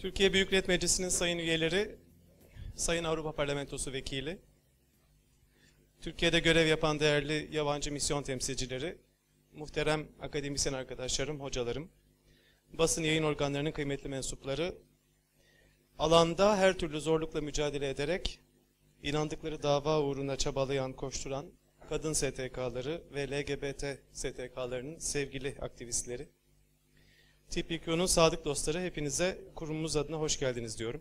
Türkiye Büyük Millet Meclisi'nin sayın üyeleri, Sayın Avrupa Parlamentosu Vekili, Türkiye'de görev yapan değerli yabancı misyon temsilcileri, muhterem akademisyen arkadaşlarım, hocalarım, basın yayın organlarının kıymetli mensupları, alanda her türlü zorlukla mücadele ederek inandıkları dava uğruna çabalayan, koşturan kadın STK'ları ve LGBT STK'larının sevgili aktivistleri, TPQ'nun sadık dostları, hepinize kurumumuz adına hoş geldiniz diyorum.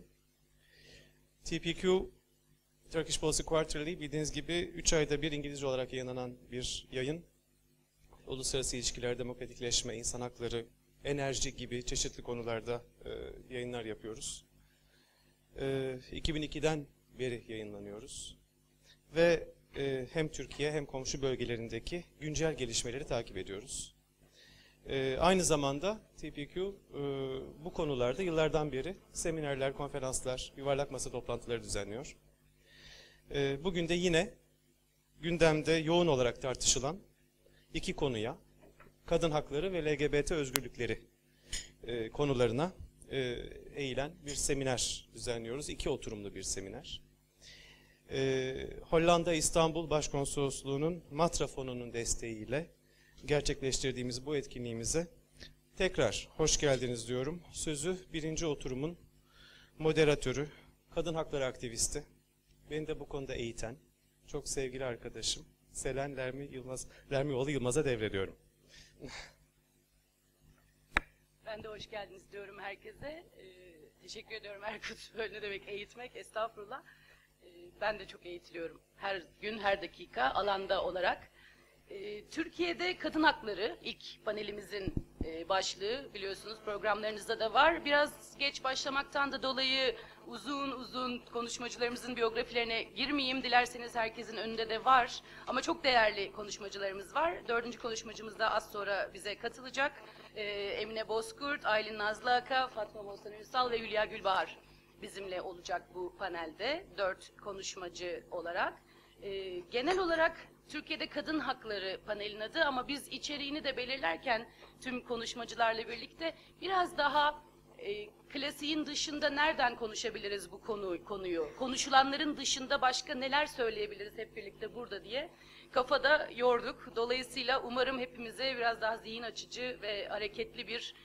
TPQ, Turkish Policy Quarterly, bildiğiniz gibi 3 ayda bir İngilizce olarak yayınlanan bir yayın. Uluslararası ilişkiler, demokratikleşme, insan hakları, enerji gibi çeşitli konularda yayınlar yapıyoruz. 2002'den beri yayınlanıyoruz. Ve hem Türkiye hem komşu bölgelerindeki güncel gelişmeleri takip ediyoruz. Aynı zamanda TPQ bu konularda yıllardan beri seminerler, konferanslar, yuvarlak masa toplantıları düzenliyor. Bugün de yine gündemde yoğun olarak tartışılan iki konuya, kadın hakları ve LGBT özgürlükleri konularına eğilen bir seminer düzenliyoruz. 2 oturumlu bir seminer. Hollanda İstanbul Başkonsolosluğu'nun Matra Fonu'nun desteğiyle gerçekleştirdiğimiz bu etkinliğimize tekrar hoş geldiniz diyorum. Sözü birinci oturumun moderatörü, kadın hakları aktivisti, beni de bu konuda eğiten, çok sevgili arkadaşım Selen Lermioğlu Yılmaz'a devrediyorum. Ben de hoş geldiniz diyorum herkese. Teşekkür ediyorum Erkut. Böyle ne demek eğitmek? Estağfurullah. Ben de çok eğitiliyorum. Her gün, her dakika alanda olarak. Türkiye'de kadın hakları ilk panelimizin başlığı, biliyorsunuz programlarınızda da var. Biraz geç başlamaktan da dolayı uzun uzun konuşmacılarımızın biyografilerine girmeyeyim. Dilerseniz herkesin önünde de var. Ama çok değerli konuşmacılarımız var. 4. konuşmacımız da az sonra bize katılacak. Emine Bozkurt, Aylin Nazlı Aka, Fatma Boğazan Ünsal ve Hülya Gülbahar bizimle olacak bu panelde. 4 konuşmacı olarak. Genel olarak Türkiye'de kadın hakları panelin adı, ama biz içeriğini de belirlerken tüm konuşmacılarla birlikte biraz daha klasiğin dışında nereden konuşabiliriz bu konuyu? Konuşulanların dışında başka neler söyleyebiliriz hep birlikte burada diye kafada yorduk. Dolayısıyla umarım hepimize biraz daha zihin açıcı ve hareketli bir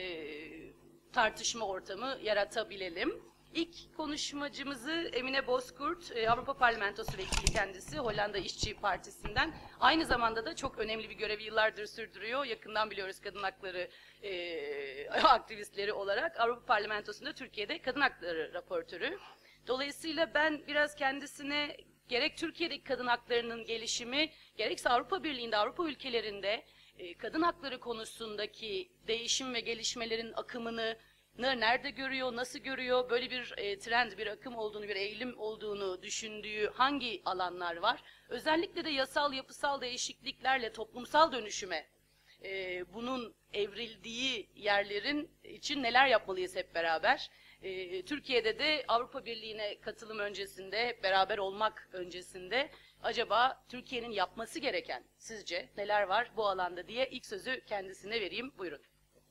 tartışma ortamı yaratabilelim. İlk konuşmacımızı Emine Bozkurt, Avrupa Parlamentosu Vekili kendisi, Hollanda İşçi Partisi'nden. Aynı zamanda da çok önemli bir görevi yıllardır sürdürüyor. Yakından biliyoruz kadın hakları aktivistleri olarak. Avrupa Parlamentosu'nda Türkiye'de kadın hakları raportörü. Dolayısıyla ben biraz kendisine gerek Türkiye'deki kadın haklarının gelişimi, gerekse Avrupa Birliği'nde, Avrupa ülkelerinde kadın hakları konusundaki değişim ve gelişmelerin akımını nerede görüyor, nasıl görüyor, böyle bir trend, bir akım olduğunu, bir eğilim olduğunu düşündüğü hangi alanlar var? Özellikle de yasal, yapısal değişikliklerle toplumsal dönüşüme bunun evrildiği yerlerin için neler yapmalıyız hep beraber? Türkiye'de de Avrupa Birliği'ne katılım öncesinde, hep beraber olmak öncesinde acaba Türkiye'nin yapması gereken sizce neler var bu alanda diye ilk sözü kendisine vereyim. Buyurun.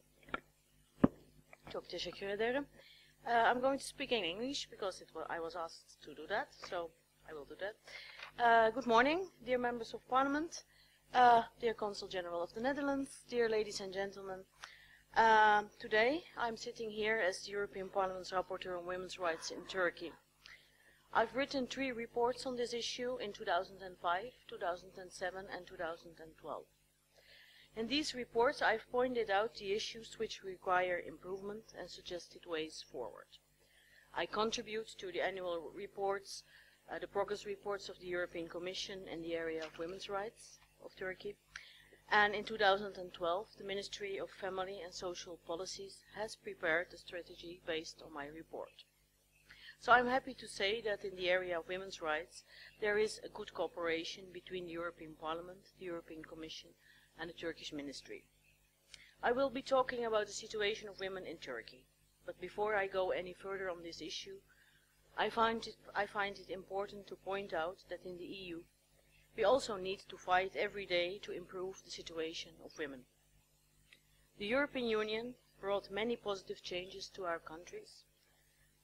Çok teşekkür ederim. I'm going to speak in English because I was asked to do that, so I will do that. Good morning, dear members of Parliament, dear Consul General of the Netherlands, dear ladies and gentlemen. Today I'm sitting here as the European Parliament's Rapporteur on Women's Rights in Turkey. I've written 3 reports on this issue in 2005, 2007 and 2012. In these reports, I've pointed out the issues which require improvement and suggested ways forward. I contribute to the annual reports, the progress reports of the European Commission in the area of women's rights of Turkey. And in 2012, the Ministry of Family and Social Policies has prepared a strategy based on my report. So I'm happy to say that in the area of women's rights, there is a good cooperation between the European Parliament, the European Commission, and the Turkish Ministry. I will be talking about the situation of women in Turkey, but before I go any further on this issue, I find it important to point out that in the EU, we also need to fight every day to improve the situation of women. The European Union brought many positive changes to our countries,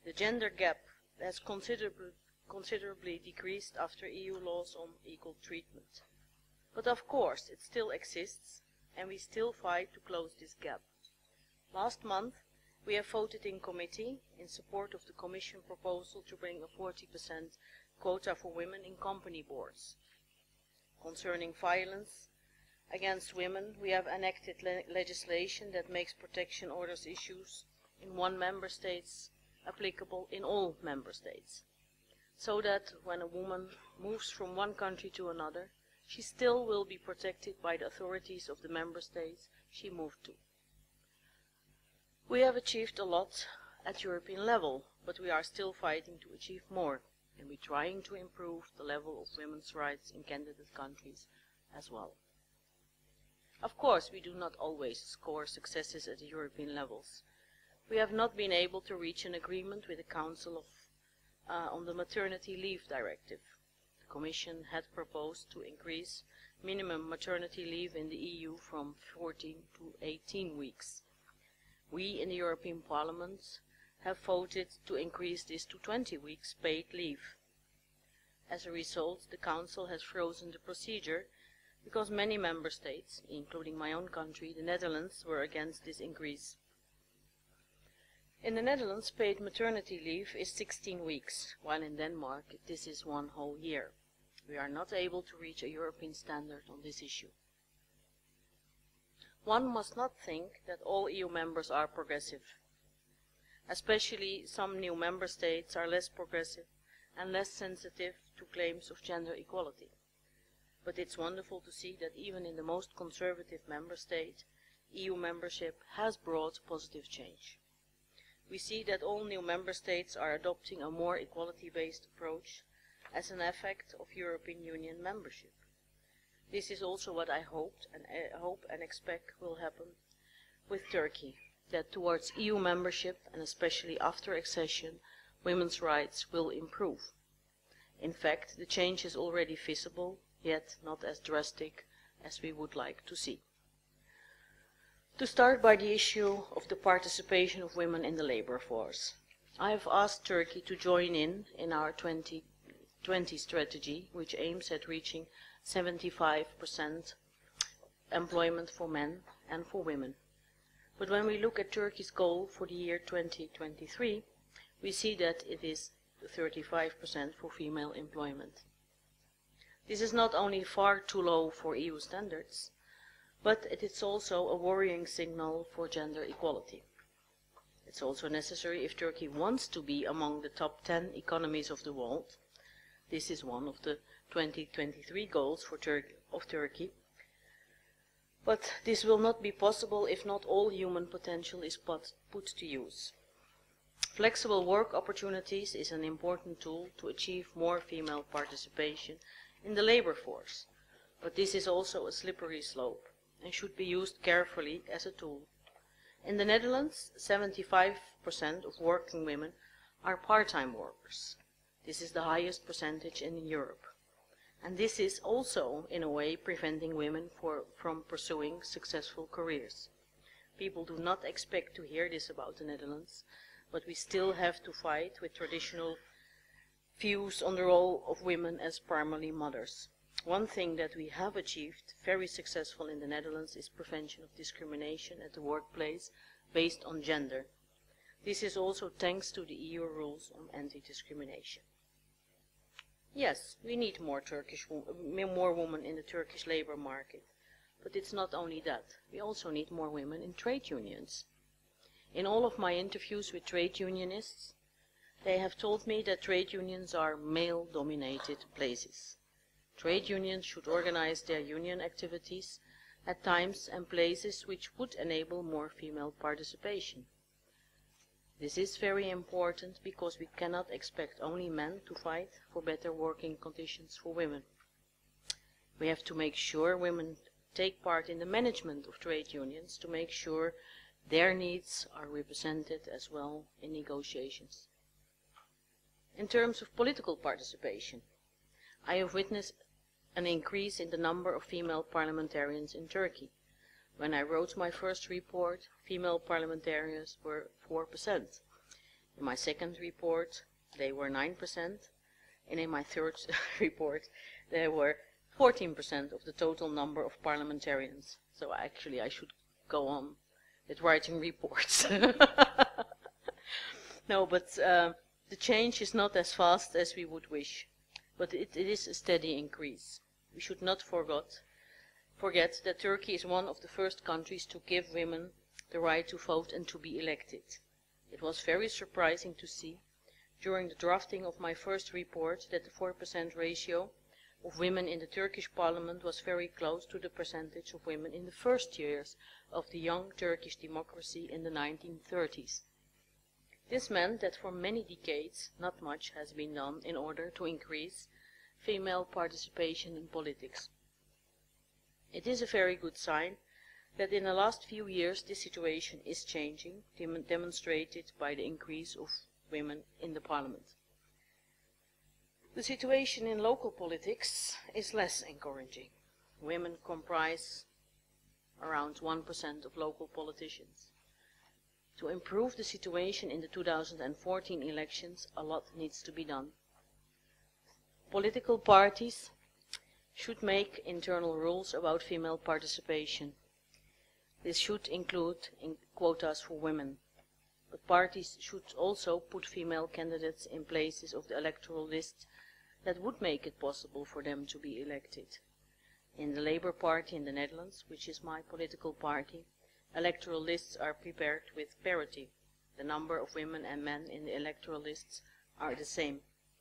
The gender gap has considerably decreased after EU laws on equal treatment. But of course, it still exists, and we still fight to close this gap. Last month, we have voted in committee in support of the Commission proposal to bring a 40% quota for women in company boards. Concerning violence against women, we have enacted legislation that makes protection orders issues in one member state applicable in all member states, so that when a woman moves from one country to another, she still will be protected by the authorities of the member states she moved to. We have achieved a lot at European level, but we are still fighting to achieve more, and we're trying to improve the level of women's rights in candidate countries as well. Of course, we do not always score successes at the European levels. We have not been able to reach an agreement with the Council on the Maternity Leave Directive. The Commission had proposed to increase minimum maternity leave in the EU from 14 to 18 weeks. We in the European Parliament have voted to increase this to 20 weeks paid leave. As a result, the Council has frozen the procedure because many member states, including my own country, the Netherlands, were against this increase. In the Netherlands, paid maternity leave is 16 weeks, while in Denmark this is 1 whole year. We are not able to reach a European standard on this issue. One must not think that all EU members are progressive. Especially some new member states are less progressive and less sensitive to claims of gender equality. But it's wonderful to see that even in the most conservative member state, EU membership has brought positive change. We see that all new member states are adopting a more equality-based approach as an effect of European Union membership. This is also what I hope and expect will happen with Turkey, that towards EU membership and especially after accession, women's rights will improve. In fact, the change is already visible, yet not as drastic as we would like to see. To start by the issue of the participation of women in the labor force, I have asked Turkey to join in our 2020 strategy, which aims at reaching 75% employment for men and for women. But when we look at Turkey's goal for the year 2023, we see that it is 35% for female employment. This is not only far too low for EU standards, but it is also a worrying signal for gender equality. It's also necessary if Turkey wants to be among the top 10 economies of the world. This is one of the 2023 goals for Turkey. But this will not be possible if not all human potential is put to use. Flexible work opportunities is an important tool to achieve more female participation in the labor force, but this is also a slippery slope and should be used carefully as a tool. In the Netherlands, 75% of working women are part-time workers. This is the highest percentage in Europe. And this is also, in a way, preventing women from pursuing successful careers. People do not expect to hear this about the Netherlands, but we still have to fight with traditional views on the role of women as primarily mothers. One thing that we have achieved very successful in the Netherlands is prevention of discrimination at the workplace based on gender. This is also thanks to the EU rules on anti-discrimination. Yes, we need more women in the Turkish labor market, but it's not only that. We also need more women in trade unions. In all of my interviews with trade unionists, they have told me that trade unions are male-dominated places. Trade unions should organize their union activities at times and places which would enable more female participation. This is very important because we cannot expect only men to fight for better working conditions for women. We have to make sure women take part in the management of trade unions to make sure their needs are represented as well in negotiations. In terms of political participation, I have witnessed an increase in the number of female parliamentarians in Turkey. When I wrote my first report, female parliamentarians were 4%. In my second report, they were 9%, and in my third report, there were 14% of the total number of parliamentarians. So actually I should go on with writing reports. No, but the change is not as fast as we would wish, but it is a steady increase. We should not forget that Turkey is one of the first countries to give women the right to vote and to be elected. It was very surprising to see, during the drafting of my first report, that the 4% ratio of women in the Turkish parliament was very close to the percentage of women in the first years of the young Turkish democracy in the 1930s. This meant that for many decades not much has been done in order to increase female participation in politics. It is a very good sign that in the last few years this situation is changing, demonstrated by the increase of women in the parliament. The situation in local politics is less encouraging. Women comprise around 1% of local politicians. To improve the situation in the 2014 elections, a lot needs to be done. Political parties should make internal rules about female participation. This should include quotas for women. But parties should also put female candidates in places of the electoral list that would make it possible for them to be elected. In the Labour Party in the Netherlands, which is my political party, electoral lists are prepared with parity. The number of women and men in the electoral lists are the same.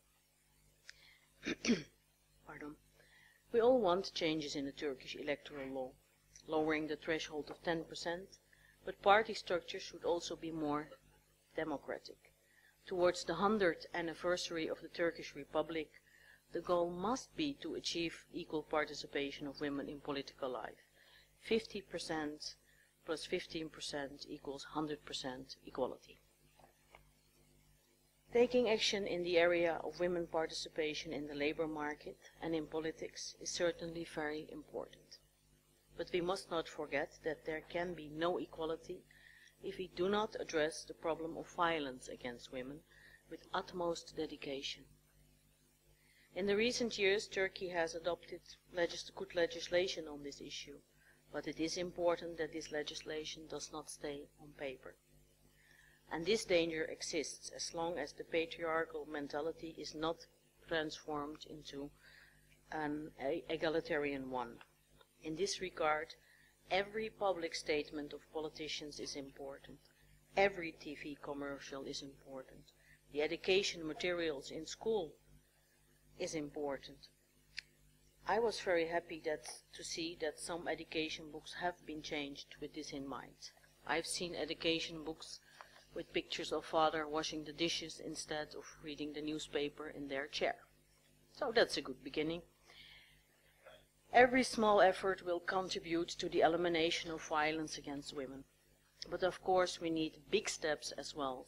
Pardon. We all want changes in the Turkish electoral law, lowering the threshold of 10%, but party structure should also be more democratic. Towards the 100th anniversary of the Turkish Republic, the goal must be to achieve equal participation of women in political life. 50% plus 15% equals 100% equality. Taking action in the area of women participation in the labor market and in politics is certainly very important. But we must not forget that there can be no equality if we do not address the problem of violence against women with utmost dedication. In the recent years, Turkey has adopted good legislation on this issue, but it is important that this legislation does not stay on paper. And this danger exists as long as the patriarchal mentality is not transformed into an egalitarian one. In this regard, every public statement of politicians is important. Every TV commercial is important. The education materials in school is important. I was very happy to see that some education books have been changed with this in mind. I've seen education books with pictures of father washing the dishes instead of reading the newspaper in their chair. So that's a good beginning. Every small effort will contribute to the elimination of violence against women. But of course we need big steps as well.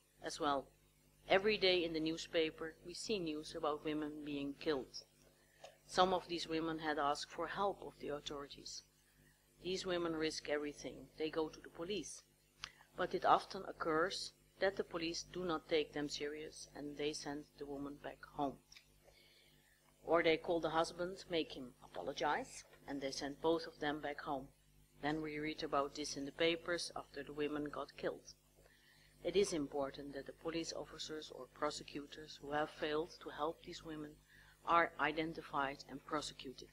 Every day in the newspaper we see news about women being killed. Some of these women had asked for help of the authorities. These women risk everything. They go to the police. But it often occurs that the police do not take them serious and they send the woman back home. Or they call the husband, make him apologize, and they send both of them back home. Then we read about this in the papers after the women got killed. It is important that the police officers or prosecutors who have failed to help these women are identified and prosecuted.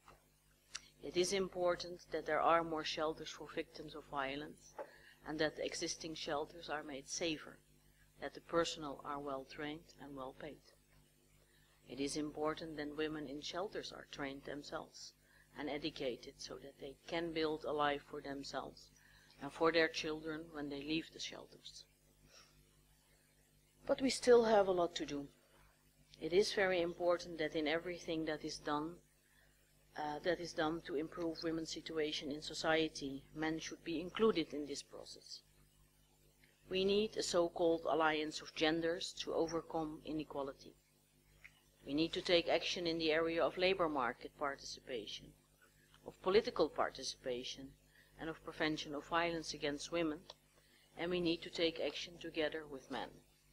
It is important that there are more shelters for victims of violence and that the existing shelters are made safer, that the personnel are well trained and well paid. It is important that women in shelters are trained themselves and educated so that they can build a life for themselves and for their children when they leave the shelters. But we still have a lot to do. It is very important that in everything that is done to improve women's situation in society, men should be included in this process. We need a so-called alliance of genders to overcome inequality. We need to take action in the area of labor market participation, of political participation, and of prevention of violence against women, and we need to take action together with men.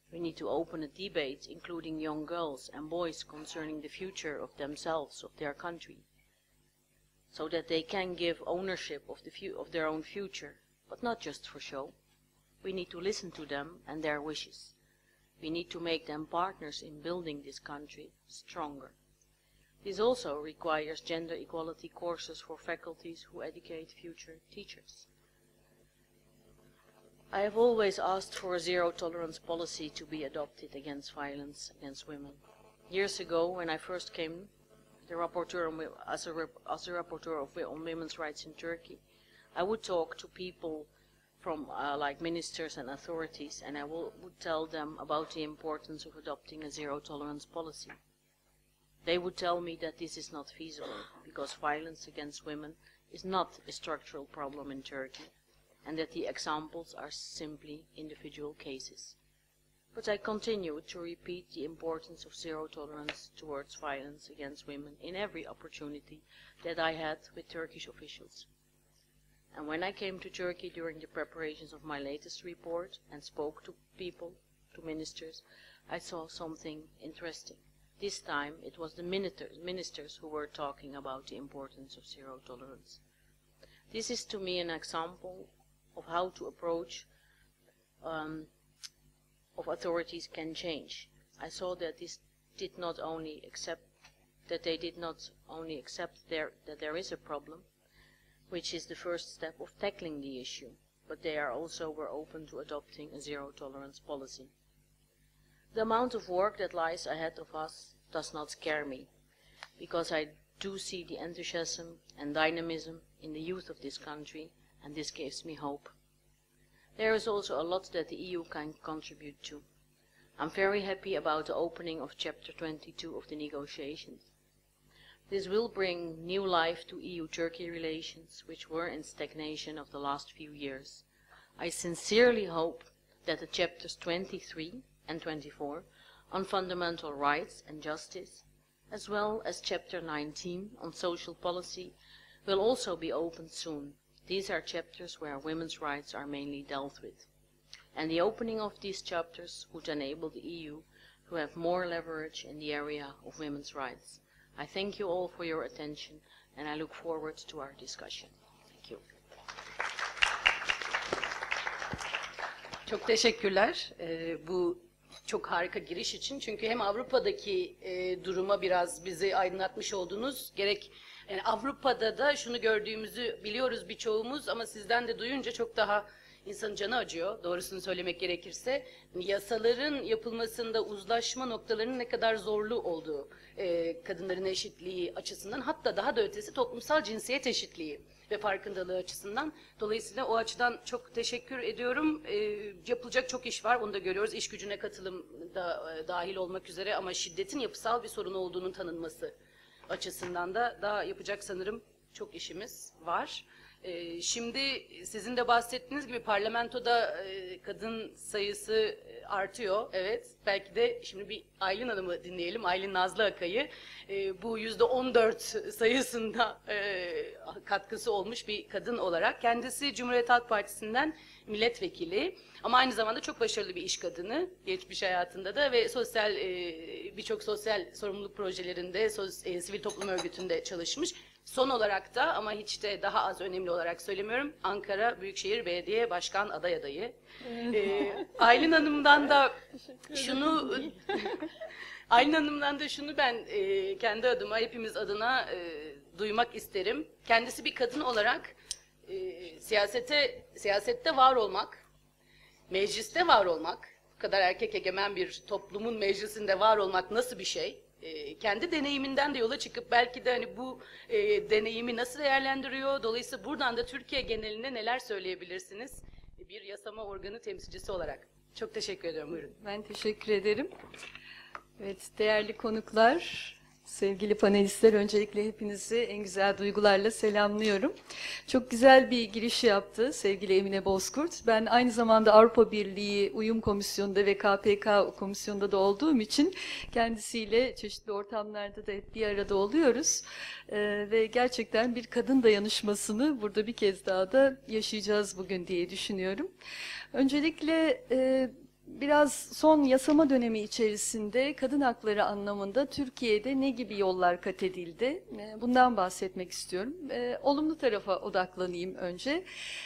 We need to open a debate including young girls and boys concerning the future of themselves, of their country, so that they can give ownership of their own future, but not just for show. We need to listen to them and their wishes. We need to make them partners in building this country stronger. This also requires gender equality courses for faculties who educate future teachers. I have always asked for a zero-tolerance policy to be adopted against violence against women. Years ago, when I first came as a rapporteur on women's rights in Turkey, I would talk to people from like ministers and authorities, and I would tell them about the importance of adopting a zero-tolerance policy. They would tell me that this is not feasible, because violence against women is not a structural problem in Turkey, and that the examples are simply individual cases. But I continued to repeat the importance of zero tolerance towards violence against women in every opportunity that I had with Turkish officials. And when I came to Turkey during the preparations of my latest report and spoke to people, to ministers, I saw something interesting. This time it was the ministers who were talking about the importance of zero tolerance. This is to me an example of how to approach of authorities can change. I saw that they did not only accept that there is a problem, which is the first step of tackling the issue, but they were open to adopting a zero-tolerance policy. The amount of work that lies ahead of us does not scare me, because I do see the enthusiasm and dynamism in the youth of this country, and this gives me hope. There is also a lot that the EU can contribute to. I'm very happy about the opening of Chapter 22 of the negotiations. This will bring new life to EU-Turkey relations, which were in stagnation of the last few years. I sincerely hope that the chapters 23 and 24 on fundamental rights and justice, as well as Chapter 19 on social policy, will also be opened soon. These are chapters where women's rights are mainly dealt with. And the opening of these chapters would enable the EU to have more leverage in the area of women's rights. I thank you all for your attention, and I look forward to our discussion. Thank you. Çok teşekkürler bu çok harika giriş için. Çünkü hem Avrupa'daki duruma biraz bizi aydınlatmış oldunuz. Gerek yani Avrupa'da da şunu gördüğümüzü biliyoruz birçoğumuz, ama sizden de duyunca çok daha insanın canı acıyor, doğrusunu söylemek gerekirse. Yasaların yapılmasında uzlaşma noktalarının ne kadar zorlu olduğu, kadınların eşitliği açısından, hatta daha da ötesi toplumsal cinsiyet eşitliği ve farkındalığı açısından. Dolayısıyla o açıdan çok teşekkür ediyorum. Yapılacak çok iş var, onu da görüyoruz. İş gücüne katılım da dahil olmak üzere, ama şiddetin yapısal bir sorun olduğunun tanınması açısından da daha yapacak sanırım çok işimiz var. Şimdi sizin de bahsettiğiniz gibi parlamentoda kadın sayısı artıyor. Evet, belki de şimdi bir Aylin Hanım'ı dinleyelim. Aylin Nazlı Akay'ı. Bu %14 sayısında katkısı olmuş bir kadın olarak. Kendisi Cumhuriyet Halk Partisi'nden milletvekili. Ama aynı zamanda çok başarılı bir iş kadını geçmiş hayatında da ve birçok sosyal sorumluluk projelerinde, sivil toplum örgütünde çalışmış. Son olarak da, ama hiç de daha az önemli olarak söylemiyorum, Ankara Büyükşehir Belediye Başkan adayı. Aylin Hanım'dan da şunu ben kendi adıma, hepimiz adına duymak isterim. Kendisi bir kadın olarak siyasette var olmak, mecliste var olmak, bu kadar erkek egemen bir toplumun meclisinde var olmak nasıl bir şey? Kendi deneyiminden de yola çıkıp belki de hani bu deneyimi nasıl değerlendiriyor? Dolayısıyla buradan da Türkiye genelinde neler söyleyebilirsiniz? Bir yasama organı temsilcisi olarak. Çok teşekkür ediyorum. Buyurun. Ben teşekkür ederim. Evet, değerli konuklar, sevgili panelistler, öncelikle hepinizi en güzel duygularla selamlıyorum. Çok güzel bir giriş yaptı sevgili Emine Bozkurt. Ben aynı zamanda Avrupa Birliği Uyum Komisyonu'nda ve KPK Komisyonu'nda da olduğum için kendisiyle çeşitli ortamlarda da hep bir arada oluyoruz. Ve gerçekten bir kadın dayanışmasını burada bir kez daha da yaşayacağız bugün diye düşünüyorum. Öncelikle biraz son yasama dönemi içerisinde kadın hakları anlamında Türkiye'de ne gibi yollar kat edildi? Bundan bahsetmek istiyorum. Olumlu tarafa odaklanayım önce.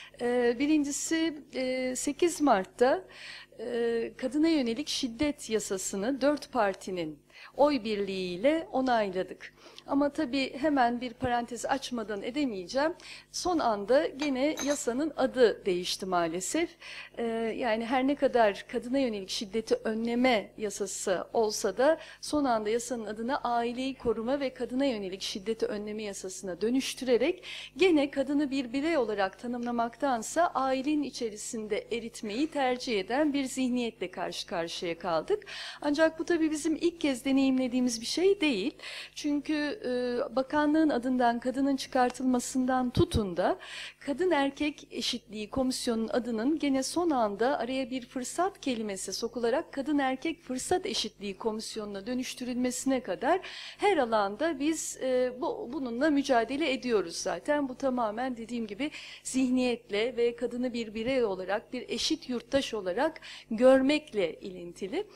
Birincisi 8 Mart'ta kadına yönelik şiddet yasasını 4 partinin oy birliğiyle onayladık. Ama tabii hemen bir parantez açmadan edemeyeceğim. Son anda gene yasanın adı değişti maalesef. Yani her ne kadar kadına yönelik şiddeti önleme yasası olsa da son anda yasanın adını aileyi koruma ve kadına yönelik şiddeti önleme yasasına dönüştürerek gene kadını bir birey olarak tanımlamaktansa ailenin içerisinde eritmeyi tercih eden bir zihniyetle karşı karşıya kaldık. Ancak bu tabii bizim ilk kez deneyimlediğimiz bir şey değil. Çünkü bakanlığın adından kadının çıkartılmasından tutun da kadın erkek eşitliği komisyonunun adının gene son anda araya bir fırsat kelimesi sokularak kadın erkek fırsat eşitliği komisyonuna dönüştürülmesine kadar her alanda biz bununla mücadele ediyoruz zaten. Bu tamamen dediğim gibi zihniyetle ve kadını bir birey olarak, bir eşit yurttaş olarak görmekle ilintili.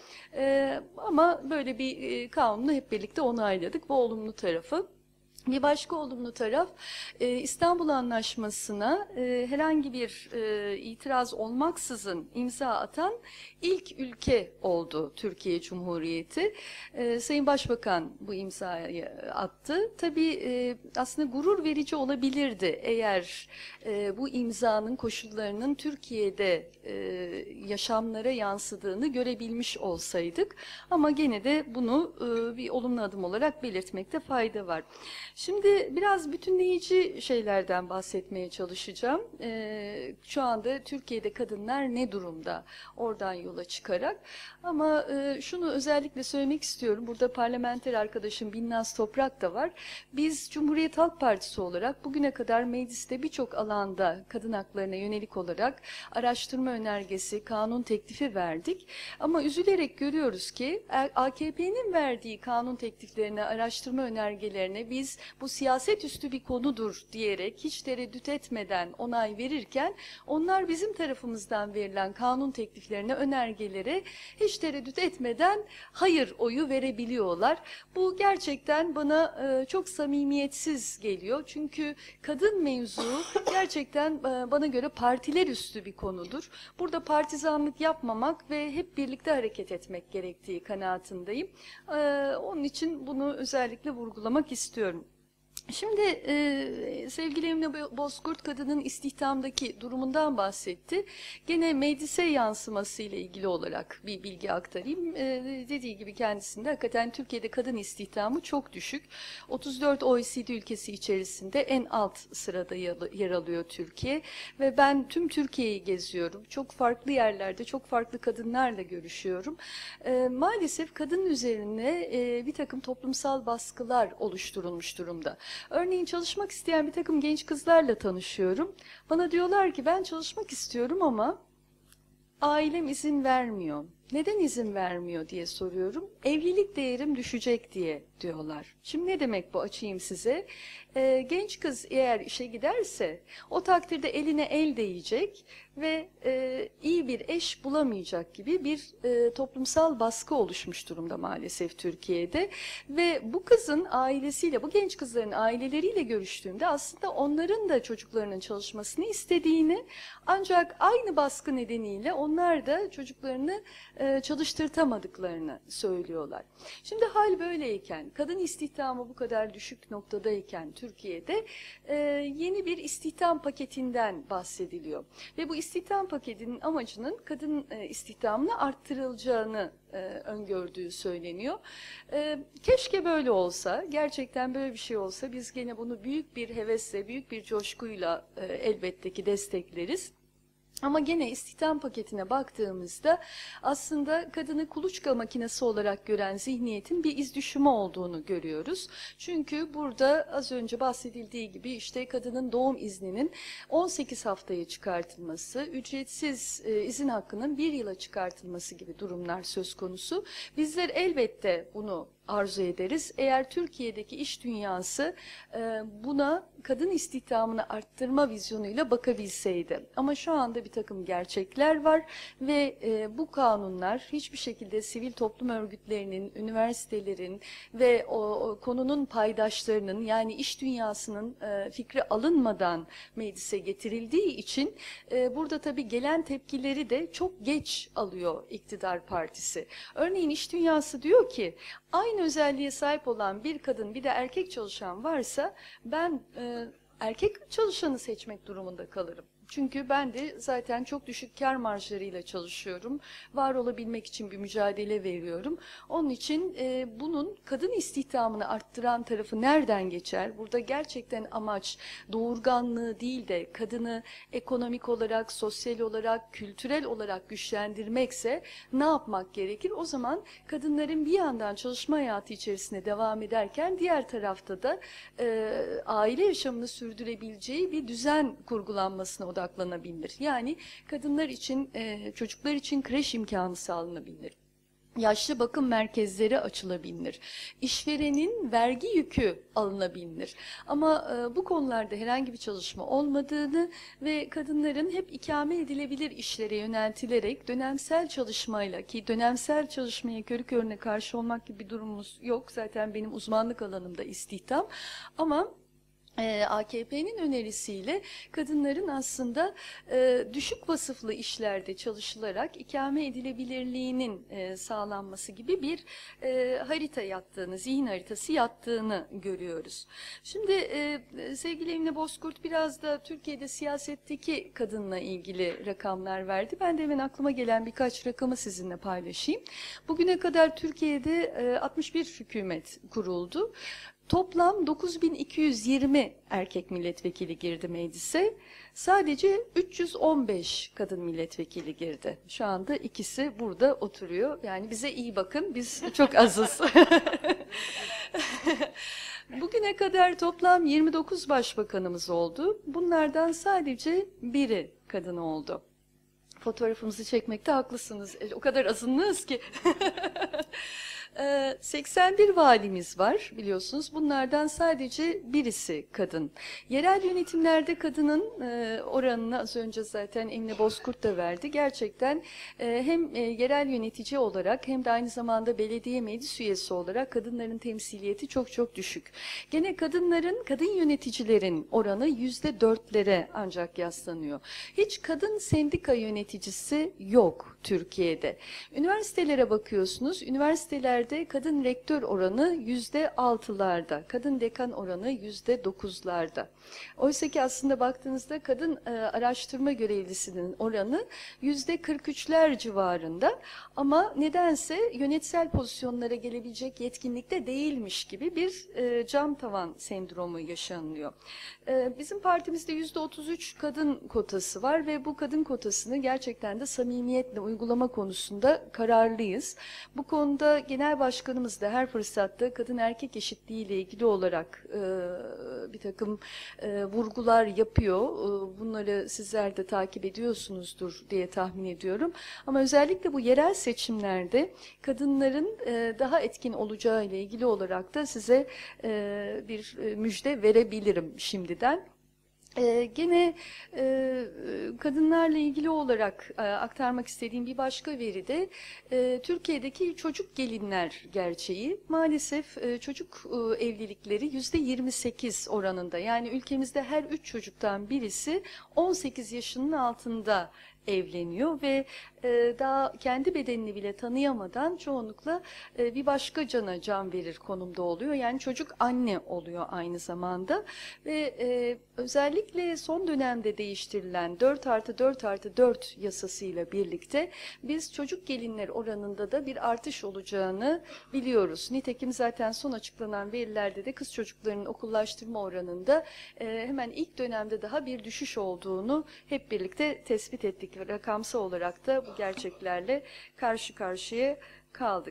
Ama böyle bir kanunu hep birlikte onayladık. Bu olumlu tarafı. Bir başka olumlu taraf İstanbul Anlaşması'na herhangi bir itiraz olmaksızın imza atan ilk ülke oldu Türkiye Cumhuriyeti. Sayın Başbakan bu imzayı attı. Tabii aslında gurur verici olabilirdi eğer bu imzanın koşullarının Türkiye'de yaşamlara yansıdığını görebilmiş olsaydık. Ama gene de bunu bir olumlu adım olarak belirtmekte fayda var. Şimdi biraz bütünleyici şeylerden bahsetmeye çalışacağım. Şu anda Türkiye'de kadınlar ne durumda? Oradan yola çıkarak. Ama şunu özellikle söylemek istiyorum. Burada parlamenter arkadaşım Binnaz Toprak da var. Biz Cumhuriyet Halk Partisi olarak bugüne kadar mecliste birçok alanda kadın haklarına yönelik olarak araştırma önergesi, kanun teklifi verdik. Ama üzülerek görüyoruz ki AKP'nin verdiği kanun tekliflerine, araştırma önergelerine biz bu siyaset üstü bir konudur diyerek hiç tereddüt etmeden onay verirken onlar bizim tarafımızdan verilen kanun tekliflerine, önergelere hiç tereddüt etmeden hayır oyu verebiliyorlar. Bu gerçekten bana çok samimiyetsiz geliyor. Çünkü kadın mevzu gerçekten bana göre partiler üstü bir konudur. Burada partizanlık yapmamak ve hep birlikte hareket etmek gerektiği kanaatindeyim. Onun için bunu özellikle vurgulamak istiyorum. Şimdi sevgili Emine Bozkurt kadının istihdamdaki durumundan bahsetti. Gene meclise yansıması ile ilgili olarak bir bilgi aktarayım. Dediği gibi kendisinde hakikaten Türkiye'de kadın istihdamı çok düşük. 34 OECD ülkesi içerisinde en alt sırada yer alıyor Türkiye. Ve ben tüm Türkiye'yi geziyorum. Çok farklı yerlerde, çok farklı kadınlarla görüşüyorum. Maalesef kadın üzerine bir takım toplumsal baskılar oluşturulmuş durumda. Örneğin çalışmak isteyen bir takım genç kızlarla tanışıyorum. Bana diyorlar ki ben çalışmak istiyorum ama ailem izin vermiyor. Neden izin vermiyor diye soruyorum. Evlilik değerim düşecek diye diyorlar. Şimdi ne demek bu, açayım size. Genç kız eğer işe giderse o takdirde eline el değecek ve iyi bir eş bulamayacak gibi bir toplumsal baskı oluşmuş durumda maalesef Türkiye'de. Ve bu kızın ailesiyle, bu genç kızların aileleriyle görüştüğümde aslında onların da çocuklarının çalışmasını istediğini, ancak aynı baskı nedeniyle onlar da çocuklarını çalıştırtamadıklarını söylüyorlar. Şimdi hal böyleyken, kadın istihdamı bu kadar düşük noktadayken Türkiye'de yeni bir istihdam paketinden bahsediliyor. Ve bu istihdam paketinin amacının kadın istihdamını arttırılacağını öngördüğü söyleniyor. Keşke böyle olsa, gerçekten böyle bir şey olsa biz gene bunu büyük bir hevesle, büyük bir coşkuyla elbette ki destekleriz. Ama gene istihdam paketine baktığımızda aslında kadını kuluçka makinesi olarak gören zihniyetin bir izdüşümü olduğunu görüyoruz. Çünkü burada az önce bahsedildiği gibi işte kadının doğum izninin 18 haftaya çıkartılması, ücretsiz izin hakkının 1 yıla çıkartılması gibi durumlar söz konusu. Bizler elbette bunu arzu ederiz. Eğer Türkiye'deki iş dünyası buna kadın istihdamını arttırma vizyonuyla bakabilseydi. Ama şu anda bir takım gerçekler var ve bu kanunlar hiçbir şekilde sivil toplum örgütlerinin, üniversitelerin ve o konunun paydaşlarının, yani iş dünyasının fikri alınmadan meclise getirildiği için burada tabii gelen tepkileri de çok geç alıyor iktidar partisi. Örneğin iş dünyası diyor ki aynı özelliğe sahip olan bir kadın bir de erkek çalışan varsa ben erkek çalışanı seçmek durumunda kalırım. Çünkü ben de zaten çok düşük kar marjlarıyla çalışıyorum. Var olabilmek için bir mücadele veriyorum. Onun için bunun kadın istihdamını arttıran tarafı nereden geçer? Burada gerçekten amaç doğurganlığı değil de kadını ekonomik olarak, sosyal olarak, kültürel olarak güçlendirmekse ne yapmak gerekir? O zaman kadınların bir yandan çalışma hayatı içerisinde devam ederken diğer tarafta da aile yaşamını sürdürebileceği bir düzen kurgulanmasına odaklanabilir. Yani kadınlar için, çocuklar için kreş imkanı sağlanabilir. Yaşlı bakım merkezleri açılabilir. İşverenin vergi yükü alınabilir. Ama bu konularda herhangi bir çalışma olmadığını ve kadınların hep ikame edilebilir işlere yöneltilerek dönemsel çalışmayla, ki dönemsel çalışmaya körü körüne karşı olmak gibi bir durumumuz yok. Zaten benim uzmanlık alanımda istihdam. Ama AKP'nin önerisiyle kadınların aslında düşük vasıflı işlerde çalışılarak ikame edilebilirliğinin sağlanması gibi bir harita yattığını, zihin haritası yattığını görüyoruz. Şimdi sevgili Emine Bozkurt biraz da Türkiye'de siyasetteki kadınla ilgili rakamlar verdi. Ben de hemen aklıma gelen birkaç rakamı sizinle paylaşayım. Bugüne kadar Türkiye'de 61 hükümet kuruldu. Toplam 9220 erkek milletvekili girdi meclise. Sadece 315 kadın milletvekili girdi. Şu anda ikisi burada oturuyor. Yani bize iyi bakın, biz çok azız. Bugüne kadar toplam 29 başbakanımız oldu. Bunlardan sadece biri kadın oldu. Fotoğrafımızı çekmekte haklısınız. O kadar azınlığız ki. 81 valimiz var biliyorsunuz. Bunlardan sadece birisi kadın. Yerel yönetimlerde kadının oranını az önce zaten Emine Bozkurt da verdi. Gerçekten hem yerel yönetici olarak hem de aynı zamanda belediye meclis üyesi olarak kadınların temsiliyeti çok çok düşük. Gene kadın yöneticilerin oranı %4'lere ancak yaslanıyor. Hiç kadın sendika yöneticisi yok Türkiye'de. Üniversitelere bakıyorsunuz. Üniversitelerde kadın rektör oranı %6'larda, kadın dekan oranı %9'larda. Oysa ki aslında baktığınızda kadın araştırma görevlisinin oranı %43'ler civarında, ama nedense yönetsel pozisyonlara gelebilecek yetkinlikte değilmiş gibi bir cam tavan sendromu yaşanıyor. Bizim partimizde %33 kadın kotası var ve bu kadın kotasını gerçekten de samimiyetle uygulama konusunda kararlıyız. Bu konuda genel başkanımız da her fırsatta kadın erkek eşitliği ile ilgili olarak bir takım vurgular yapıyor. Bunları sizler de takip ediyorsunuzdur diye tahmin ediyorum. Ama özellikle bu yerel seçimlerde kadınların daha etkin olacağı ile ilgili olarak da size bir müjde verebilirim şimdiden. Gene kadınlarla ilgili olarak aktarmak istediğim bir başka veri de Türkiye'deki çocuk gelinler gerçeği. Maalesef çocuk evlilikleri %28 oranında. Yani ülkemizde her 3 çocuktan birisi 18 yaşının altında evleniyor ve daha kendi bedenini bile tanıyamadan çoğunlukla bir başka cana can verir konumda oluyor. Yani çocuk anne oluyor aynı zamanda ve özellikle son dönemde değiştirilen 4+4+4 yasasıyla birlikte biz çocuk gelinler oranında da bir artış olacağını biliyoruz. Nitekim zaten son açıklanan verilerde de kız çocuklarının okullaştırma oranında hemen ilk dönemde daha bir düşüş olduğunu hep birlikte tespit ettik. Rakamsal olarak da bu gerçeklerle karşı karşıya kaldık.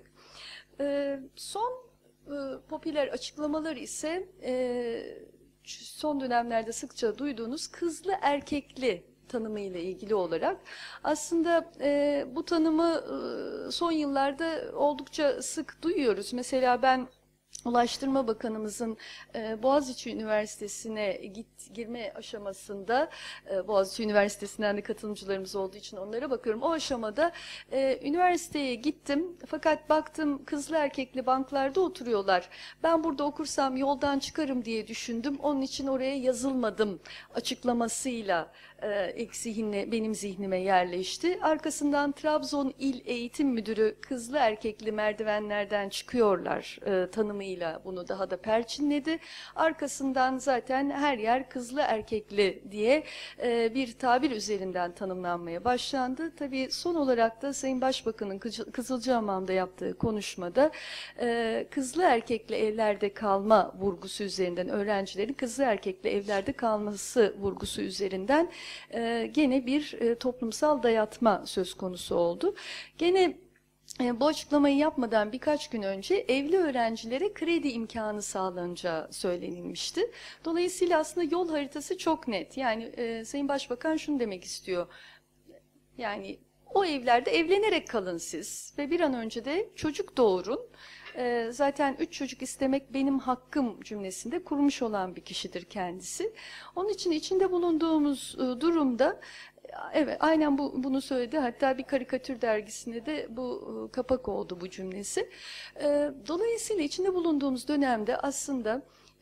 Son popüler açıklamalar ise son dönemlerde sıkça duyduğunuz kızlı erkekli tanımıyla ilgili olarak aslında bu tanımı son yıllarda oldukça sık duyuyoruz. Mesela ben Ulaştırma Bakanımızın Boğaziçi Üniversitesi'ne girme aşamasında, Boğaziçi Üniversitesi'nden de katılımcılarımız olduğu için onlara bakıyorum. O aşamada üniversiteye gittim fakat baktım kızlı erkekli banklarda oturuyorlar. Ben burada okursam yoldan çıkarım diye düşündüm. Onun için oraya yazılmadım açıklamasıyla benim zihnime yerleşti. Arkasından Trabzon İl Eğitim Müdürü kızlı erkekli merdivenlerden çıkıyorlar tanımıyla bunu daha da perçinledi. Arkasından zaten her yer kızlı erkekli diye bir tabir üzerinden tanımlanmaya başlandı. Tabii son olarak da Sayın Başbakan'ın Kızılcahamam'da yaptığı konuşmada kızlı erkekli evlerde kalma vurgusu üzerinden, öğrencilerin kızlı erkekli evlerde kalması vurgusu üzerinden gene bir toplumsal dayatma söz konusu oldu. Gene bu açıklamayı yapmadan birkaç gün önce evli öğrencilere kredi imkanı sağlanacağı söylenilmişti. Dolayısıyla aslında yol haritası çok net. Yani Sayın Başbakan şunu demek istiyor. Yani o evlerde evlenerek kalın siz ve bir an önce de çocuk doğurun. Zaten 3 çocuk istemek benim hakkım cümlesinde kurmuş olan bir kişidir kendisi. Onun için içinde bulunduğumuz durumda evet aynen bunu söyledi. Hatta bir karikatür dergisinde de bu kapak oldu bu cümlesi. Dolayısıyla içinde bulunduğumuz dönemde aslında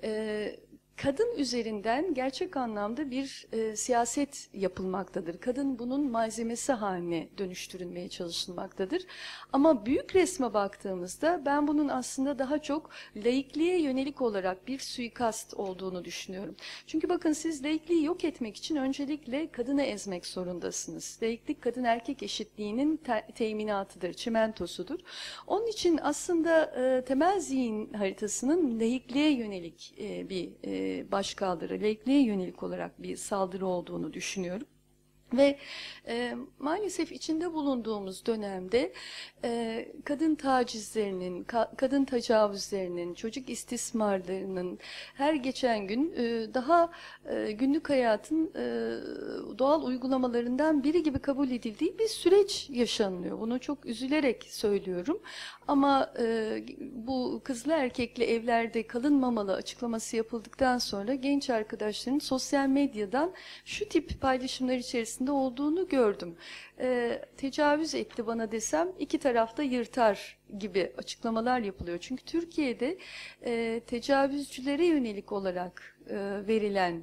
kadın üzerinden gerçek anlamda bir siyaset yapılmaktadır. Kadın bunun malzemesi haline dönüştürülmeye çalışılmaktadır. Ama büyük resme baktığımızda ben bunun aslında daha çok laikliğe yönelik olarak bir suikast olduğunu düşünüyorum. Çünkü bakın siz laikliği yok etmek için öncelikle kadını ezmek zorundasınız. Laiklik kadın erkek eşitliğinin teminatıdır, çimentosudur. Onun için aslında temel zihin haritasının laikliğe yönelik bir başkaldırı, laikliğe yönelik olarak bir saldırı olduğunu düşünüyorum. Ve maalesef içinde bulunduğumuz dönemde kadın tacizlerinin, kadın tecavüzlerinin, çocuk istismarlarının her geçen gün daha günlük hayatın doğal uygulamalarından biri gibi kabul edildiği bir süreç yaşanıyor. Bunu çok üzülerek söylüyorum. Ama bu kızlı erkekli evlerde kalınmamalı açıklaması yapıldıktan sonra genç arkadaşların sosyal medyadan şu tip paylaşımlar içerisinde olduğunu gördüm. Tecavüz etti bana desem iki tarafta yırtar gibi açıklamalar yapılıyor. Çünkü Türkiye'de tecavüzcülere yönelik olarak verilen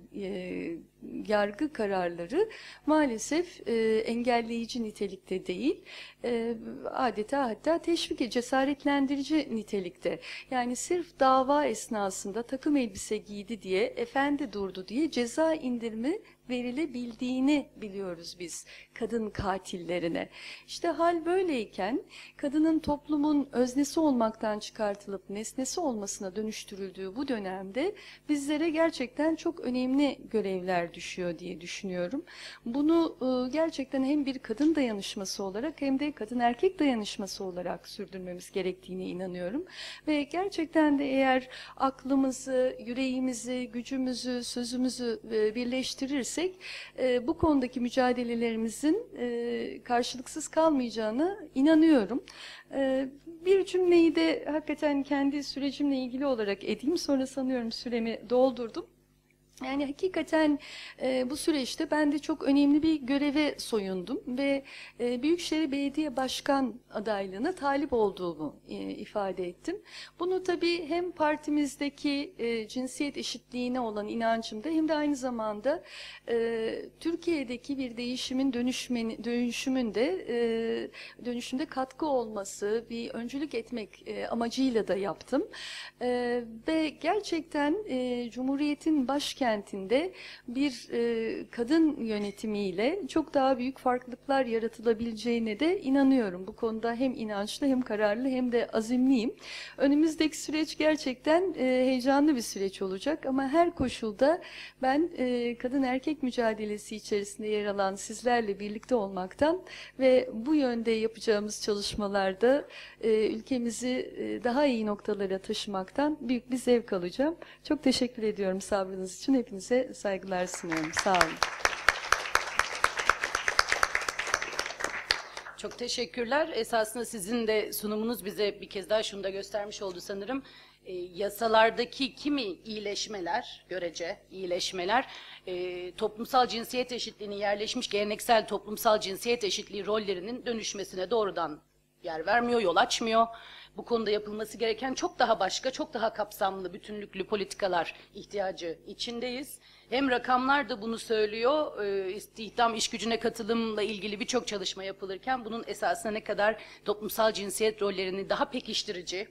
yargı kararları maalesef engelleyici nitelikte değil, adeta hatta teşvik, cesaretlendirici nitelikte. Yani sırf dava esnasında takım elbise giydi diye, efendi durdu diye ceza indirimi verilebildiğini biliyoruz biz kadın katillerine. İşte hal böyleyken kadının toplumun öznesi olmaktan çıkartılıp nesnesi olmasına dönüştürüldüğü bu dönemde bizlere gerçekten çok önemli görevler düşüyor diye düşünüyorum. Bunu gerçekten hem bir kadın dayanışması olarak hem de kadın erkek dayanışması olarak sürdürmemiz gerektiğine inanıyorum. Ve gerçekten de eğer aklımızı, yüreğimizi, gücümüzü, sözümüzü birleştirirsek bu konudaki mücadelelerimizin karşılıksız kalmayacağına inanıyorum. Bir cümleyi de hakikaten kendi sürecimle ilgili olarak edeyim. Sonra sanıyorum süremi doldurdum. Yani hakikaten bu süreçte ben de çok önemli bir göreve soyundum ve Büyükşehir Belediye Başkan adaylığına talip olduğumu ifade ettim. Bunu tabii hem partimizdeki cinsiyet eşitliğine olan inancımda hem de aynı zamanda Türkiye'deki bir değişimin dönüşümde katkı olması, bir öncülük etmek amacıyla da yaptım. Ve gerçekten Cumhuriyet'in başkentinde bir kadın yönetimiyle çok daha büyük farklılıklar yaratılabileceğine de inanıyorum. Bu konuda hem inançlı hem kararlı hem de azimliyim. Önümüzdeki süreç gerçekten heyecanlı bir süreç olacak ama her koşulda ben kadın erkek mücadelesi içerisinde yer alan sizlerle birlikte olmaktan ve bu yönde yapacağımız çalışmalarda ülkemizi daha iyi noktalara taşımaktan büyük bir zevk alacağım. Çok teşekkür ediyorum sabrınız için. Hepinize saygılar sunuyorum. Sağ olun. Çok teşekkürler. Esasında sizin de sunumunuz bize bir kez daha şunu da göstermiş oldu sanırım. Yasalardaki kimi iyileşmeler, görece iyileşmeler, toplumsal cinsiyet eşitliğinin yerleşmiş geleneksel toplumsal cinsiyet eşitliği rollerinin dönüşmesine doğrudan yer vermiyor, yol açmıyor. Bu konuda yapılması gereken çok daha başka, çok daha kapsamlı, bütünlüklü politikalar ihtiyacı içindeyiz. Hem rakamlar da bunu söylüyor, istihdam, iş gücüne katılımla ilgili birçok çalışma yapılırken bunun esasında ne kadar toplumsal cinsiyet rollerini daha pekiştirici,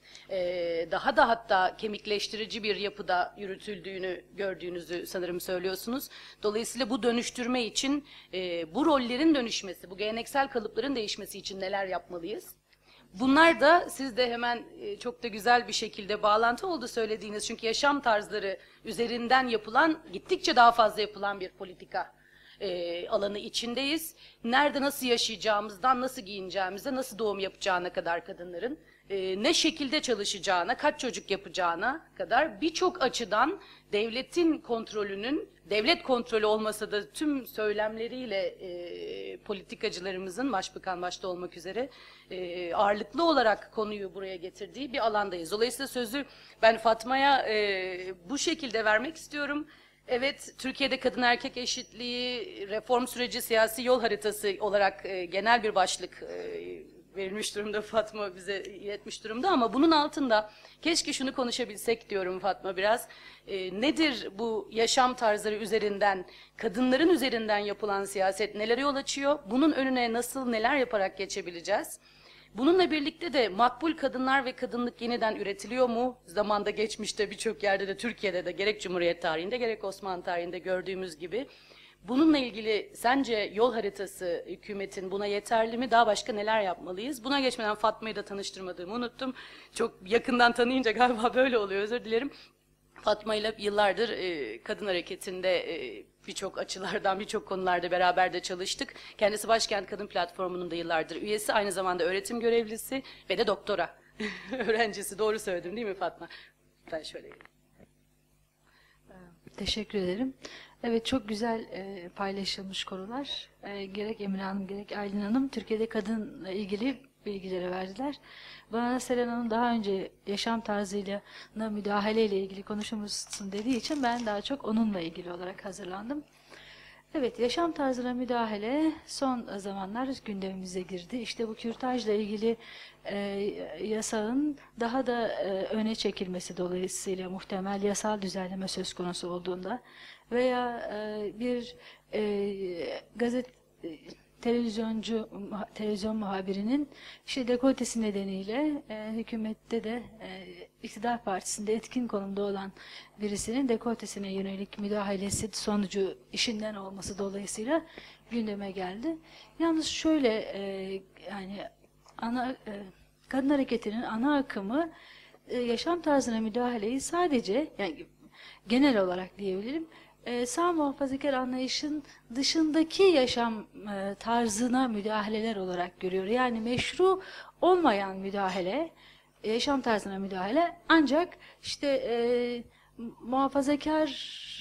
daha da hatta kemikleştirici bir yapıda yürütüldüğünü gördüğünüzü sanırım söylüyorsunuz. Dolayısıyla bu dönüştürme için, bu rollerin dönüşmesi, bu geleneksel kalıpların değişmesi için neler yapmalıyız? Bunlar da siz de hemen çok da güzel bir şekilde bağlantı oldu söylediğiniz. Çünkü yaşam tarzları üzerinden yapılan, gittikçe daha fazla yapılan bir politika alanı içindeyiz. Nerede nasıl yaşayacağımızdan, nasıl giyineceğimize, nasıl doğum yapacağına kadar kadınların, ne şekilde çalışacağına, kaç çocuk yapacağına kadar birçok açıdan devletin kontrolünün, devlet kontrolü olmasa da tüm söylemleriyle politikacılarımızın, başbakan başta olmak üzere ağırlıklı olarak konuyu buraya getirdiği bir alandayız. Dolayısıyla sözü ben Fatma'ya bu şekilde vermek istiyorum. Evet, Türkiye'de kadın erkek eşitliği, reform süreci, siyasi yol haritası olarak genel bir başlık verilmiş durumda, Fatma bize iletmiş durumda, ama bunun altında keşke şunu konuşabilsek diyorum Fatma biraz. Nedir bu yaşam tarzları üzerinden, kadınların üzerinden yapılan siyaset nelere yol açıyor? Bunun önüne nasıl, neler yaparak geçebileceğiz? Bununla birlikte de makbul kadınlar ve kadınlık yeniden üretiliyor mu? Zamanda, geçmişte birçok yerde de, Türkiye'de de gerek Cumhuriyet tarihinde gerek Osmanlı tarihinde gördüğümüz gibi. Bununla ilgili sence yol haritası hükümetin buna yeterli mi? Daha başka neler yapmalıyız? Buna geçmeden Fatma'yı da tanıştırmadığımı unuttum. Çok yakından tanıyınca galiba böyle oluyor, özür dilerim. Fatma ile yıllardır kadın hareketinde birçok açılardan, birçok konularda beraber de çalıştık. Kendisi Başkent Kadın Platformu'nun da yıllardır üyesi, aynı zamanda öğretim görevlisi ve de doktora öğrencisi. Doğru söyledim değil mi Fatma? Ben şöyle Teşekkür ederim. Evet, çok güzel paylaşılmış konular. Gerek Emine Hanım gerek Aylin Hanım Türkiye'de kadınla ilgili bilgileri verdiler. Bana da Selen Hanım daha önce yaşam tarzıyla müdahaleyle ilgili konuşmuşsun dediği için ben daha çok onunla ilgili olarak hazırlandım. Evet, yaşam tarzına müdahale son zamanlar gündemimize girdi. İşte bu kürtajla ilgili yasağın daha da öne çekilmesi dolayısıyla muhtemel yasal düzenleme söz konusu olduğunda veya bir televizyon muhabirinin işte dekoltesi nedeniyle hükümette de iktidar partisinde etkin konumda olan birisinin dekoltesine yönelik müdahalesi sonucu işinden olması dolayısıyla gündeme geldi. Yalnız şöyle yani kadın hareketinin ana akımı yaşam tarzına müdahaleyi sadece, yani genel olarak diyebilirim, sağ muhafazakar anlayışın dışındaki yaşam tarzına müdahaleler olarak görüyor. Yani meşru olmayan müdahale, yaşam tarzına müdahale ancak işte muhafazakar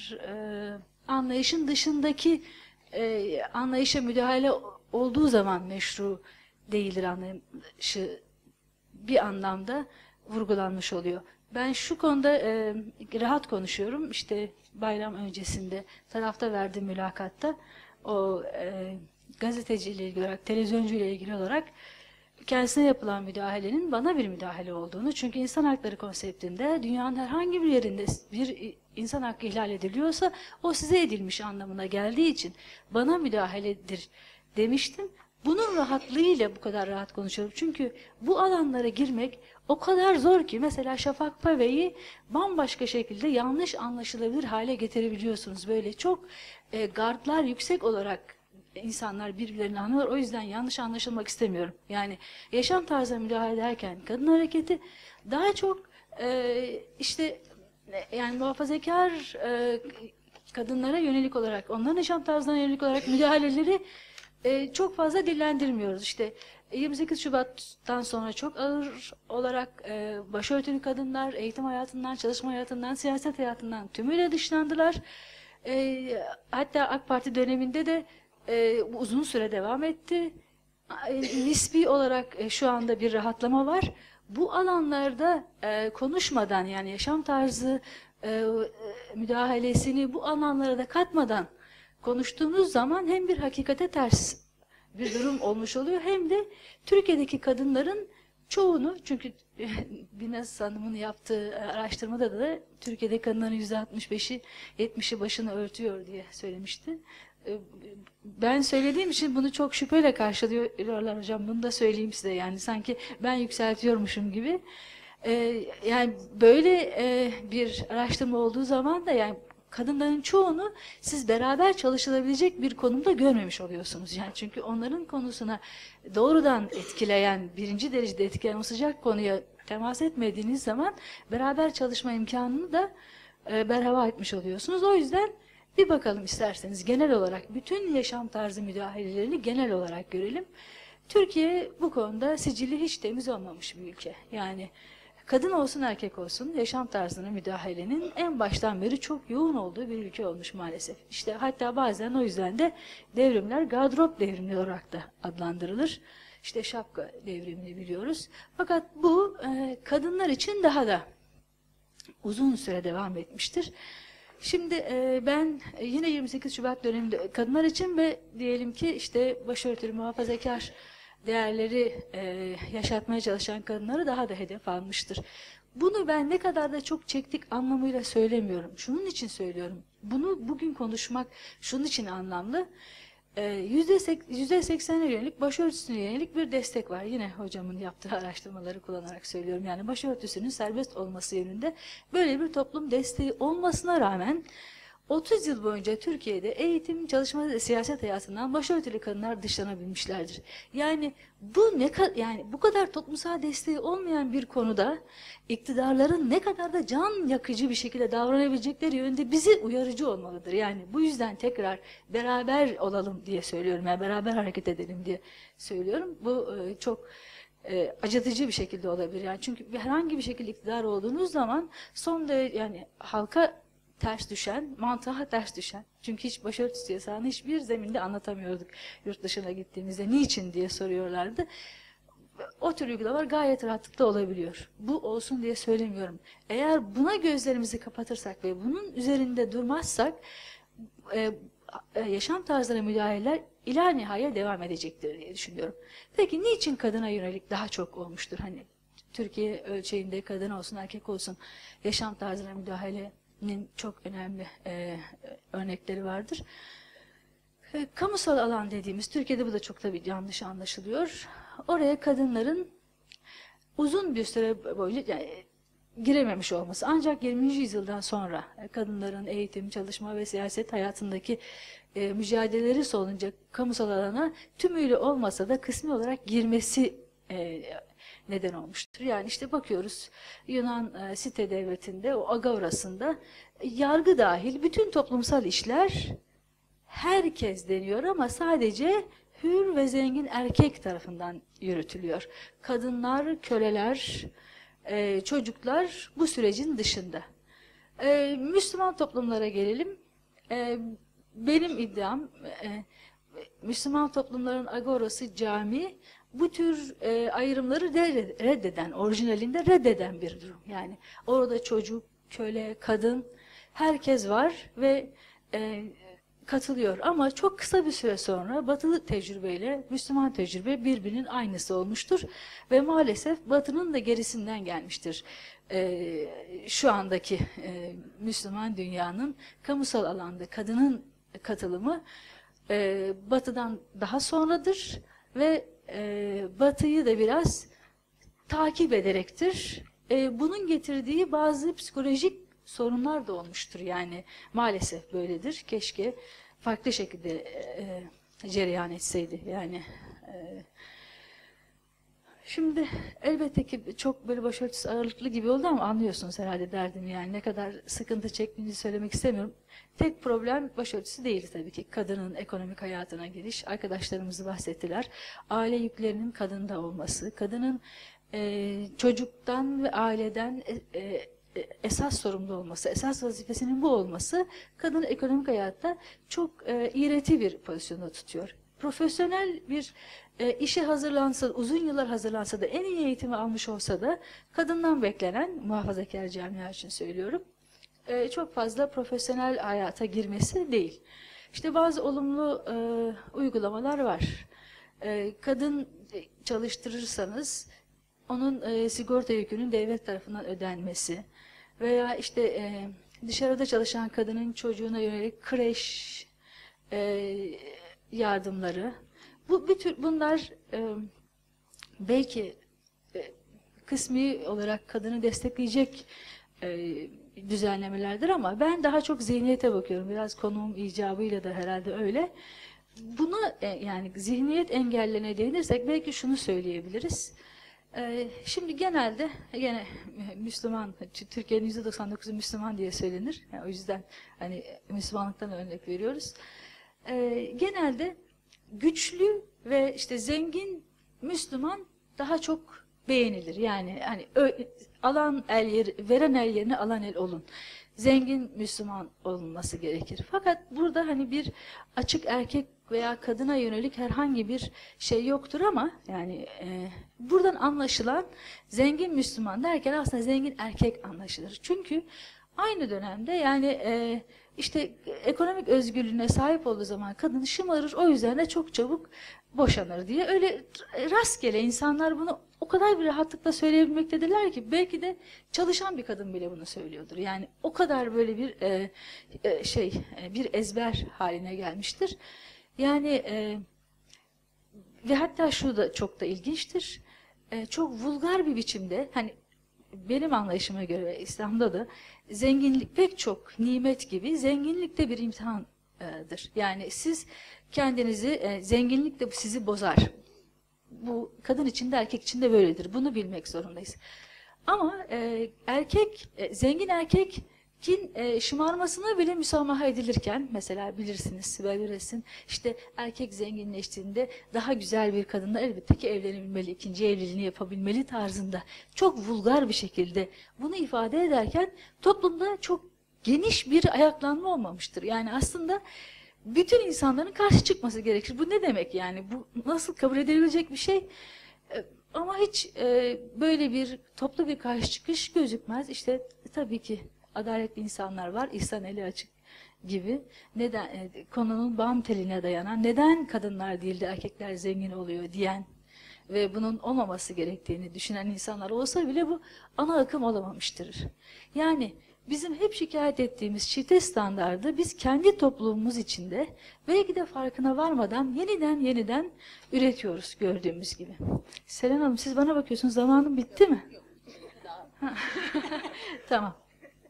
anlayışın dışındaki anlayışa müdahale olduğu zaman meşru değildir anlayışı bir anlamda vurgulanmış oluyor. Ben şu konuda rahat konuşuyorum. İşte bayram öncesinde tarafta verdiğim mülakatta o gazeteciyle ilgili olarak, televizyoncuyla ilgili olarak kendisine yapılan müdahalenin bana bir müdahale olduğunu, çünkü insan hakları konseptinde dünyanın herhangi bir yerinde bir insan hakkı ihlal ediliyorsa o size edilmiş anlamına geldiği için bana müdahaledir demiştim. Bunun rahatlığıyla bu kadar rahat konuşuyorum. Çünkü bu alanlara girmek o kadar zor ki, mesela Şafak Pave'yi bambaşka şekilde yanlış anlaşılabilir hale getirebiliyorsunuz. Böyle çok gardlar yüksek olarak insanlar birbirlerini anlıyorlar. O yüzden yanlış anlaşılmak istemiyorum. Yani yaşam tarzına müdahale ederken kadın hareketi daha çok işte yani muhafazakar kadınlara yönelik olarak, onların yaşam tarzına yönelik olarak müdahaleleri çok fazla dillendirmiyoruz. İşte 28 Şubat'tan sonra çok ağır olarak başörtülü kadınlar eğitim hayatından, çalışma hayatından, siyaset hayatından tümüyle dışlandılar. Hatta AK Parti döneminde de uzun süre devam etti. nispi olarak şu anda bir rahatlama var. Bu alanlarda konuşmadan, yani yaşam tarzı müdahalesini bu alanlara da katmadan konuştuğunuz zaman hem bir hakikate ters bir durum olmuş oluyor, hem de Türkiye'deki kadınların çoğunu, çünkü Binaz Hanım'ın yaptığı araştırmada da Türkiye'de kadınların %65'i 70'i başını örtüyor diye söylemişti. Ben söylediğim için bunu çok şüpheyle karşılıyorlar hocam. Bunu da söyleyeyim size, yani sanki ben yükseltiyormuşum gibi. Yani böyle bir araştırma olduğu zaman da yani kadınların çoğunu siz beraber çalışılabilecek bir konumda görmemiş oluyorsunuz. Yani çünkü onların konusuna doğrudan etkileyen, birinci derecede etkileyen o sıcak konuya temas etmediğiniz zaman beraber çalışma imkanını da berhava etmiş oluyorsunuz. O yüzden bir bakalım isterseniz genel olarak bütün yaşam tarzı müdahalelerini genel olarak görelim. Türkiye bu konuda sicili hiç temiz olmamış bir ülke. Yani kadın olsun erkek olsun yaşam tarzına müdahalenin en baştan beri çok yoğun olduğu bir ülke olmuş maalesef. İşte hatta bazen o yüzden de devrimler gardırop devrimi olarak da adlandırılır. İşte şapka devrimini biliyoruz. Fakat bu kadınlar için daha da uzun süre devam etmiştir. Şimdi ben yine 28 Şubat döneminde kadınlar için ve diyelim ki işte başörtülü muhafazakar değerleri yaşatmaya çalışan kadınları daha da hedef almıştır. Bunu ben ne kadar da çok çektik anlamıyla söylemiyorum. Şunun için söylüyorum. Bunu bugün konuşmak şunun için anlamlı. %80'e yönelik, başörtüsüne yönelik bir destek var. Yine hocamın yaptığı araştırmaları kullanarak söylüyorum. Yani başörtüsünün serbest olması yönünde böyle bir toplum desteği olmasına rağmen 30 yıl boyunca Türkiye'de eğitim, çalışma ve siyaset hayatından başörtülü kadınlar dışlanabilmişlerdir. Yani bu kadar toplumsal desteği olmayan bir konuda iktidarların ne kadar da can yakıcı bir şekilde davranabilecekleri yönünde bizi uyarıcı olmalıdır. Yani bu yüzden tekrar beraber olalım diye söylüyorum. Yani beraber hareket edelim diye söylüyorum. Bu çok acıtıcı bir şekilde olabilir. Yani çünkü herhangi bir şekilde iktidar olduğunuz zaman sonunda yani halka ters düşen, mantığa ters düşen. Çünkü hiç başörtüsü yasağını hiçbir zeminde anlatamıyorduk yurt dışına gittiğimizde. Niçin diye soruyorlardı. O tür uygulamalar gayet rahatlıkla olabiliyor. Bu olsun diye söylemiyorum. Eğer buna gözlerimizi kapatırsak ve bunun üzerinde durmazsak yaşam tarzlarına müdahaleler ila nihaya devam edecektir diye düşünüyorum. Peki niçin kadına yönelik daha çok olmuştur? Hani Türkiye ölçeğinde kadın olsun erkek olsun yaşam tarzına müdahalenin çok önemli örnekleri vardır. Kamusal alan dediğimiz, Türkiye'de bu da çok tabii yanlış anlaşılıyor. Oraya kadınların uzun bir süre boyunca girememiş olması. Ancak 20. yüzyıldan sonra kadınların eğitim, çalışma ve siyaset hayatındaki mücadeleleri sonucu kamusal alana tümüyle olmasa da kısmi olarak girmesi neden olmuştur. Yani işte bakıyoruz Yunan site devletinde, o agorasında yargı dahil bütün toplumsal işler herkes deniyor ama sadece hür ve zengin erkek tarafından yürütülüyor. Kadınlar, köleler, çocuklar bu sürecin dışında. Müslüman toplumlara gelelim. Benim iddiam Müslüman toplumların agorası cami bu tür ayrımları reddeden, orijinalinde reddeden bir durum. Yani orada çocuk, köle, kadın herkes var ve katılıyor. Ama çok kısa bir süre sonra batılı tecrübeyle Müslüman tecrübe birbirinin aynısı olmuştur. Ve maalesef batının da gerisinden gelmiştir. Şu andaki Müslüman dünyanın kamusal alanda kadının katılımı batıdan daha sonradır ve batıyı da biraz takip ederektir. Bunun getirdiği bazı psikolojik sorunlar da olmuştur. Yani maalesef böyledir. Keşke farklı şekilde cereyan etseydi. Yani şimdi elbette ki çok böyle başörtüsü ağırlıklı gibi oldu ama anlıyorsunuz herhalde derdimi. Yani ne kadar sıkıntı çektiğinizi söylemek istemiyorum. Tek problem başörtüsü değil tabii ki. Kadının ekonomik hayatına giriş, arkadaşlarımızı bahsettiler. Aile yüklerinin kadında olması, kadının çocuktan ve aileden esas sorumlu olması, esas vazifesinin bu olması kadını ekonomik hayatta çok iğreti bir pozisyonda tutuyor. profesyonel bir işe hazırlansa, uzun yıllar hazırlansa da, en iyi eğitimi almış olsa da kadından beklenen, muhafazakar camia için söylüyorum, çok fazla profesyonel hayata girmesi değil. İşte bazı olumlu uygulamalar var. Kadın çalıştırırsanız onun sigorta yükünün devlet tarafından ödenmesi veya işte dışarıda çalışan kadının çocuğuna yönelik kreş yardımları. Bunlar belki kısmi olarak kadını destekleyecek düzenlemelerdir ama ben daha çok zihniyete bakıyorum. Biraz konum icabıyla da herhalde öyle. Buna yani zihniyet engellerine değinirsek belki şunu söyleyebiliriz. Şimdi genelde gene Müslüman, Türkiye'nin %99'u Müslüman diye söylenir. Yani o yüzden hani Müslümanlıktan örnek veriyoruz. Genelde güçlü ve işte zengin Müslüman daha çok beğenilir. Yani hani alan el yeri, veren el yerine alan el olun. Zengin Müslüman olunması gerekir. Fakat burada hani bir açık erkek veya kadına yönelik herhangi bir şey yoktur ama yani buradan anlaşılan zengin Müslüman derken aslında zengin erkek anlaşılır. Çünkü aynı dönemde yani işte ekonomik özgürlüğüne sahip olduğu zaman kadın şımarır, o yüzden de çok çabuk boşanır diye öyle rastgele insanlar bunu o kadar bir rahatlıkla söyleyebilmektedirler ki belki de çalışan bir kadın bile bunu söylüyordur. Yani o kadar böyle bir bir ezber haline gelmiştir. Yani ve hatta şu da çok da ilginçtir. Çok vulgar bir biçimde, hani benim anlayışıma göre İslam'da da zenginlik pek çok nimet gibi zenginlik de bir imtihandır. Yani siz kendinizi, zenginlik de sizi bozar. Bu kadın için de erkek için de böyledir. Bunu bilmek zorundayız. Ama zengin erkekin şımarmasına bile müsamaha edilirken, mesela bilirsiniz Sibel Üres'in işte erkek zenginleştiğinde daha güzel bir kadınla elbette ki evlenebilmeli, ikinci evliliğini yapabilmeli tarzında çok vulgar bir şekilde bunu ifade ederken toplumda çok geniş bir ayaklanma olmamıştır. Yani aslında bütün insanların karşı çıkması gerekir. Bu ne demek yani? Bu nasıl kabul edilebilecek bir şey? Ama hiç böyle bir toplu bir karşı çıkış gözükmez. İşte tabii ki adaletli insanlar var, ihsan eli açık gibi. Neden konunun bam teline dayanan, neden kadınlar değil de erkekler zengin oluyor diyen ve bunun olmaması gerektiğini düşünen insanlar olsa bile bu ana akım olamamıştır. Yani bizim hep şikayet ettiğimiz çifte standardı biz kendi toplumumuz içinde belki de farkına varmadan yeniden üretiyoruz gördüğümüz gibi. Selen Hanım, siz bana bakıyorsunuz, zamanım bitti mi? Tamam.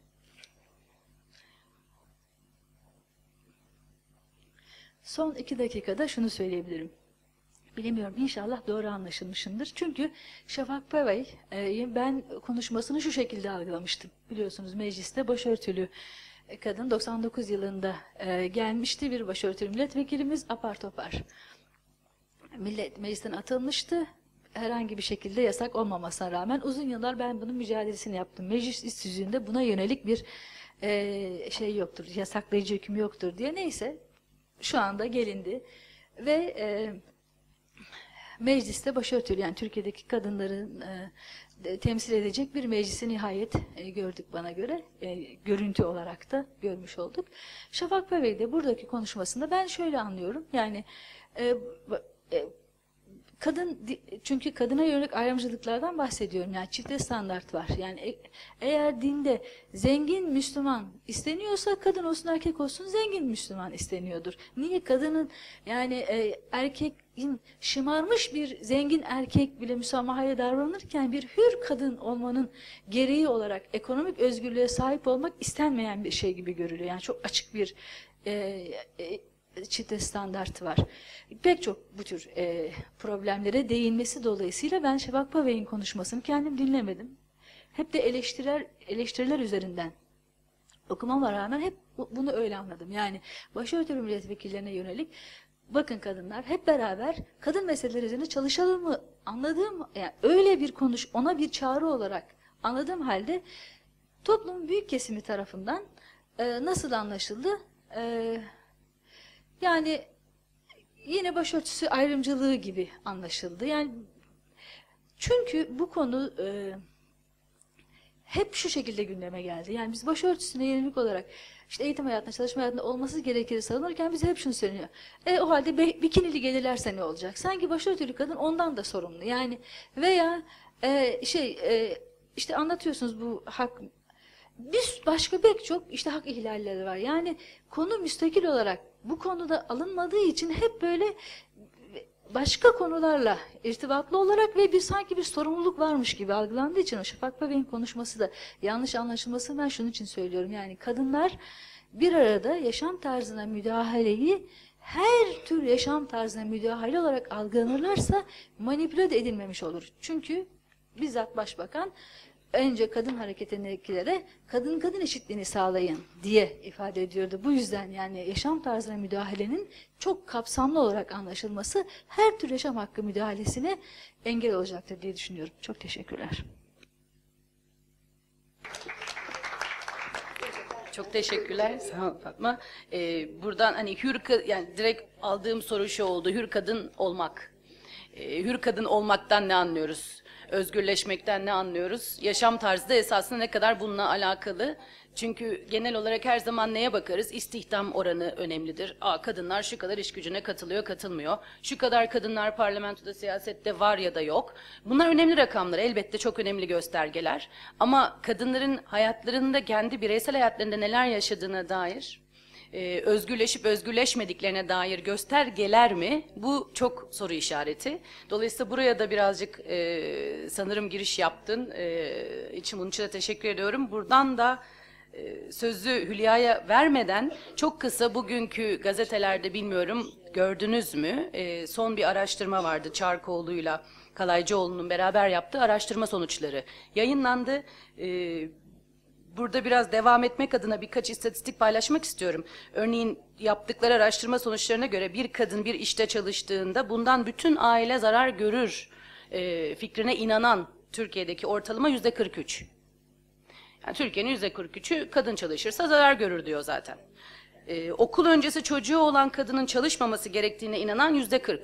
Son 2 dakikada şunu söyleyebilirim. Bilemiyorum, inşallah doğru anlaşılmışımdır. Çünkü Şafak Pevey, ben konuşmasını şu şekilde algılamıştım. Biliyorsunuz mecliste başörtülü kadın 99 yılında gelmişti, bir başörtülü milletvekilimiz apar topar. Meclisten atılmıştı. Herhangi bir şekilde yasak olmamasına rağmen uzun yıllar ben bunun mücadelesini yaptım. Meclis üst düzeyinde buna yönelik bir şey yoktur, yasaklayıcı hüküm yoktur diye. Neyse, şu anda gelindi ve mecliste başörtülü, yani Türkiye'deki kadınların temsil edecek bir meclisi nihayet gördük bana göre. Görüntü olarak da görmüş olduk. Şafak Pevey de buradaki konuşmasında ben şöyle anlıyorum. Yani çünkü kadına yönelik ayrımcılıklardan bahsediyorum. Yani çifte standart var. Yani eğer dinde zengin Müslüman isteniyorsa kadın olsun erkek olsun zengin Müslüman isteniyordur. Niye kadının yani erkeğin şımarmış bir zengin erkek bile müsamahaya davranırken bir hür kadın olmanın gereği olarak ekonomik özgürlüğe sahip olmak istenmeyen bir şey gibi görülüyor. Yani çok açık bir çifte standart var. Pek çok bu tür problemlere değinmesi dolayısıyla ben Şafak Pevey'in konuşmasını kendim dinlemedim. Hep de eleştiriler üzerinden okumama rağmen hep bunu öyle anladım. Yani başörtülü milletvekillerine yönelik bakın kadınlar hep beraber kadın meseleleri üzerine çalışalım mı? Anladığım, yani öyle bir ona bir çağrı olarak anladığım halde toplumun büyük kesimi tarafından nasıl anlaşıldı? Yani yine başörtüsü ayrımcılığı gibi anlaşıldı. Yani çünkü bu konu hep şu şekilde gündeme geldi. Yani biz başörtüsüne yönelik olarak işte eğitim hayatında, çalışma hayatında olması gerekir savunurken bize hep şunu söyleniyor. O halde bikinili gelirlerse ne olacak? Sanki başörtülü kadın ondan da sorumlu. Yani veya işte anlatıyorsunuz bu hak. Bir başka pek çok işte hak ihlalleri var. Yani konu müstakil olarak bu konuda alınmadığı için hep böyle başka konularla irtibatlı olarak ve sanki bir sorumluluk varmış gibi algılandığı için o Şafak Bey'in konuşması da yanlış anlaşılması, ben şunun için söylüyorum. Yani kadınlar bir arada yaşam tarzına müdahaleyi her tür yaşam tarzına müdahale olarak algılanırlarsa manipüle de edilmemiş olur. Çünkü bizzat Başbakan önce kadın hareketindekilere kadın eşitliğini sağlayın diye ifade ediyordu. Bu yüzden yani yaşam tarzına müdahalenin çok kapsamlı olarak anlaşılması her tür yaşam hakkı müdahalesine engel olacaktır diye düşünüyorum. Çok teşekkürler. Çok teşekkürler. Sağ ol Fatma. Buradan hani yani direkt aldığım soru şu oldu. Hür kadın olmak. Hür kadın olmaktan ne anlıyoruz? Özgürleşmekten ne anlıyoruz? Yaşam tarzı da esasında ne kadar bununla alakalı? Çünkü genel olarak her zaman neye bakarız? İstihdam oranı önemlidir. Kadınlar şu kadar iş gücüne katılıyor, katılmıyor. Şu kadar kadınlar parlamentoda, siyasette var ya da yok. Bunlar önemli rakamlar, elbette çok önemli göstergeler. Ama kadınların hayatlarında, kendi bireysel hayatlarında neler yaşadığına dair, özgürleşip özgürleşmediklerine dair göstergeler mi? Bu çok soru işareti. Dolayısıyla buraya da birazcık sanırım giriş yaptın. Bunun için de teşekkür ediyorum. Buradan da sözü Hülya'ya vermeden çok kısa bugünkü gazetelerde, bilmiyorum gördünüz mü? Son bir araştırma vardı, Çarkoğlu'yla Kalaycıoğlu'nun beraber yaptığı araştırma sonuçları yayınlandı. Burada biraz devam etmek adına birkaç istatistik paylaşmak istiyorum. Örneğin yaptıkları araştırma sonuçlarına göre bir kadın bir işte çalıştığında bundan bütün aile zarar görür fikrine inanan Türkiye'deki ortalama %43. Yani Türkiye'nin %43'ü kadın çalışırsa zarar görür diyor zaten. Okul öncesi çocuğu olan kadının çalışmaması gerektiğine inanan %40.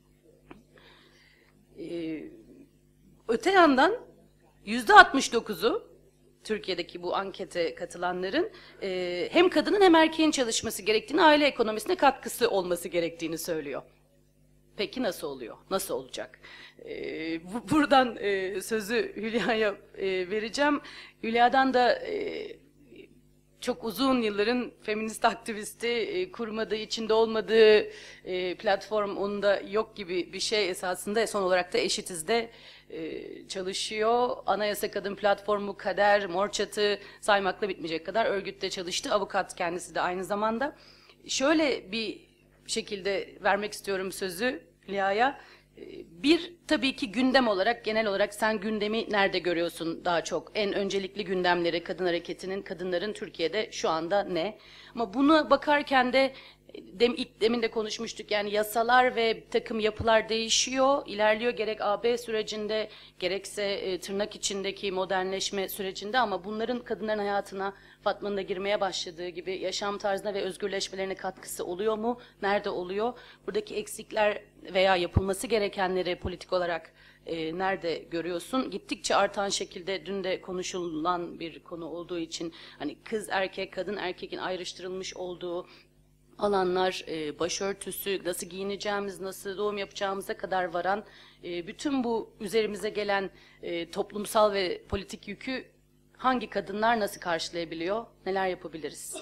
Öte yandan %69'u Türkiye'deki bu ankete katılanların hem kadının hem erkeğin çalışması gerektiğini, aile ekonomisine katkısı olması gerektiğini söylüyor. Peki nasıl oluyor? Nasıl olacak? Buradan sözü Hülya'ya vereceğim. Hülya'dan da çok uzun yılların feminist aktivisti, kurmadığı, içinde olmadığı platform onda yok gibi bir şey esasında. Son olarak da Eşitiz'de çalışıyor. Anayasa Kadın Platformu, Kader, Mor Çatı saymakla bitmeyecek kadar örgütte çalıştı. Avukat kendisi de aynı zamanda. Şöyle bir şekilde vermek istiyorum sözü Hülya'ya. Bir, tabii ki gündem olarak, genel olarak sen gündemi nerede görüyorsun daha çok? En öncelikli gündemleri kadın hareketinin, kadınların Türkiye'de şu anda ne? Ama buna bakarken de demin de konuşmuştuk, yani yasalar ve bir takım yapılar değişiyor, ilerliyor gerek AB sürecinde gerekse tırnak içindeki modernleşme sürecinde, ama bunların kadınların hayatına, Fatma'nın da girmeye başladığı gibi, yaşam tarzına ve özgürleşmelerine katkısı oluyor mu? Nerede oluyor? Buradaki eksikler veya yapılması gerekenleri politik olarak nerede görüyorsun? Gittikçe artan şekilde, dün de konuşulan bir konu olduğu için, hani kız erkek, kadın erkekin ayrıştırılmış olduğu alanlar, başörtüsü, nasıl giyineceğimiz, nasıl doğum yapacağımıza kadar varan bütün bu üzerimize gelen toplumsal ve politik yükü hangi kadınlar nasıl karşılayabiliyor, neler yapabiliriz?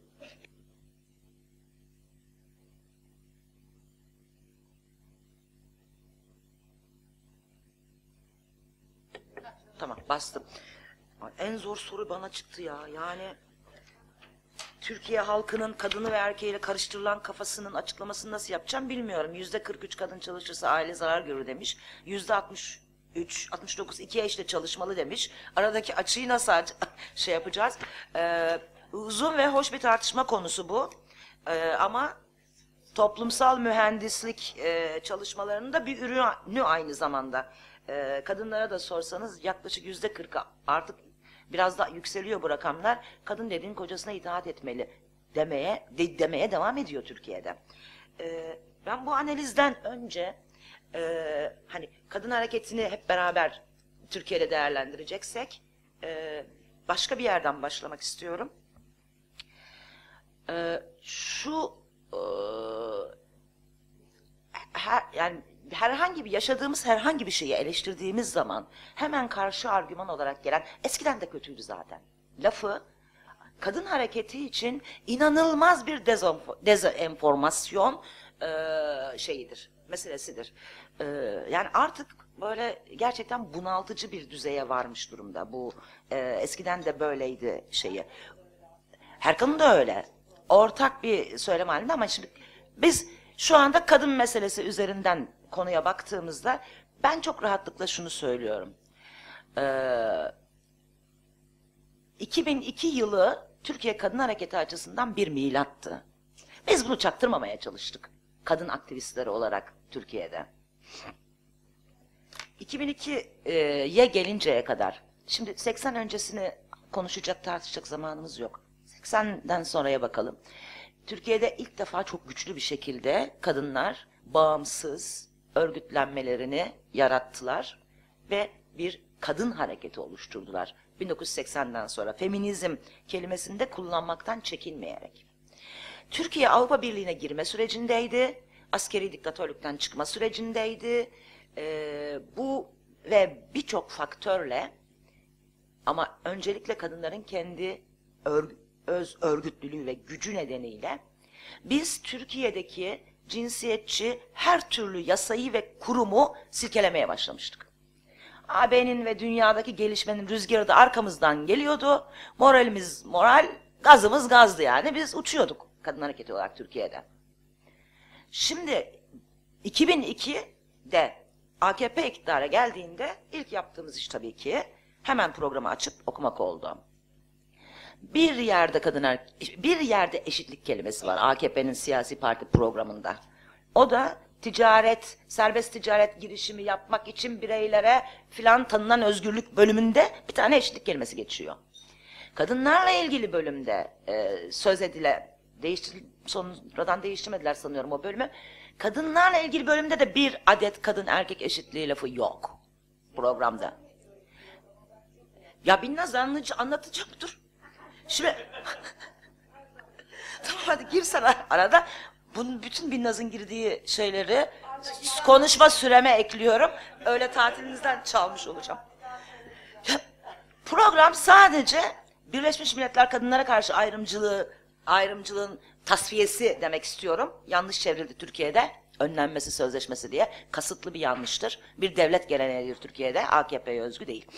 Tamam, bastım. En zor soru bana çıktı ya. Yani Türkiye halkının kadını ve erkeğiyle karıştırılan kafasının açıklamasını nasıl yapacağım bilmiyorum. %43 kadın çalışırsa aile zarar görür demiş. %63, 69 iki eşle çalışmalı demiş. Aradaki açıyı nasıl şey yapacağız? Uzun ve hoş bir tartışma konusu bu. Ama toplumsal mühendislik çalışmalarının da bir ürünü aynı zamanda. Kadınlara da sorsanız yaklaşık %40'a artık biraz daha yükseliyor bu rakamlar. Kadın dediğin kocasına itaat etmeli demeye devam ediyor Türkiye'de. Ben bu analizden önce hani kadın hareketini hep beraber Türkiye'de değerlendireceksek başka bir yerden başlamak istiyorum. Yani yaşadığımız herhangi bir şeyi eleştirdiğimiz zaman hemen karşı argüman olarak gelen, eskiden de kötüydü zaten lafı, kadın hareketi için inanılmaz bir dezenformasyon meselesidir. Yani artık böyle gerçekten bunaltıcı bir düzeye varmış durumda bu. Eskiden de böyleydi şeyi. Herkan'ın da öyle. Ortak bir söylem halinde ama şimdi biz şu anda kadın meselesi üzerinden konuya baktığımızda ben çok rahatlıkla şunu söylüyorum. 2002 yılı Türkiye Kadın Hareketi açısından bir milattı. Biz bunu çaktırmamaya çalıştık. Kadın aktivistleri olarak Türkiye'de. 2002'ye gelinceye kadar, şimdi 80 öncesini konuşacak, tartışacak zamanımız yok. 80'den sonraya bakalım. Türkiye'de ilk defa çok güçlü bir şekilde kadınlar bağımsız örgütlenmelerini yarattılar ve bir kadın hareketi oluşturdular. 1980'den sonra feminizm kelimesini de kullanmaktan çekinmeyerek. Türkiye Avrupa Birliği'ne girme sürecindeydi, askeri diktatörlükten çıkma sürecindeydi. Bu ve birçok faktörle, ama öncelikle kadınların kendi öz örgütlülüğü ve gücü nedeniyle biz Türkiye'deki cinsiyetçi her türlü yasayı ve kurumu silkelemeye başlamıştık. AB'nin ve dünyadaki gelişmenin rüzgarı da arkamızdan geliyordu. Moralimiz moral, gazımız gazdı yani. Biz uçuyorduk kadın hareketi olarak Türkiye'de. Şimdi 2002'de AKP iktidara geldiğinde ilk yaptığımız iş tabii ki hemen programı açıp okumak oldu. Bir yerde eşitlik kelimesi var AKP'nin siyasi parti programında. O da ticaret, serbest ticaret girişimi yapmak için bireylere filan tanınan özgürlük bölümünde bir tane eşitlik kelimesi geçiyor. Kadınlarla ilgili bölümde söz edile, sonradan değiştirmediler sanıyorum o bölümü. Kadınlarla ilgili bölümde de bir adet kadın erkek eşitliği lafı yok programda. Ya Binnaz anlatacağım, dur. Şimdi tamam hadi gir sana arada. Bunun bütün Binnaz'ın girdiği şeyleri konuşma süreme ekliyorum. Öyle tatilinizden çalmış olacağım. Program sadece Birleşmiş Milletler kadınlara karşı ayrımcılığın tasfiyesi demek istiyorum. Yanlış çevrildi Türkiye'de. Önlenmesi sözleşmesi diye. Kasıtlı bir yanlıştır. Bir devlet geleneğidir Türkiye'de. AKP'ye özgü değil.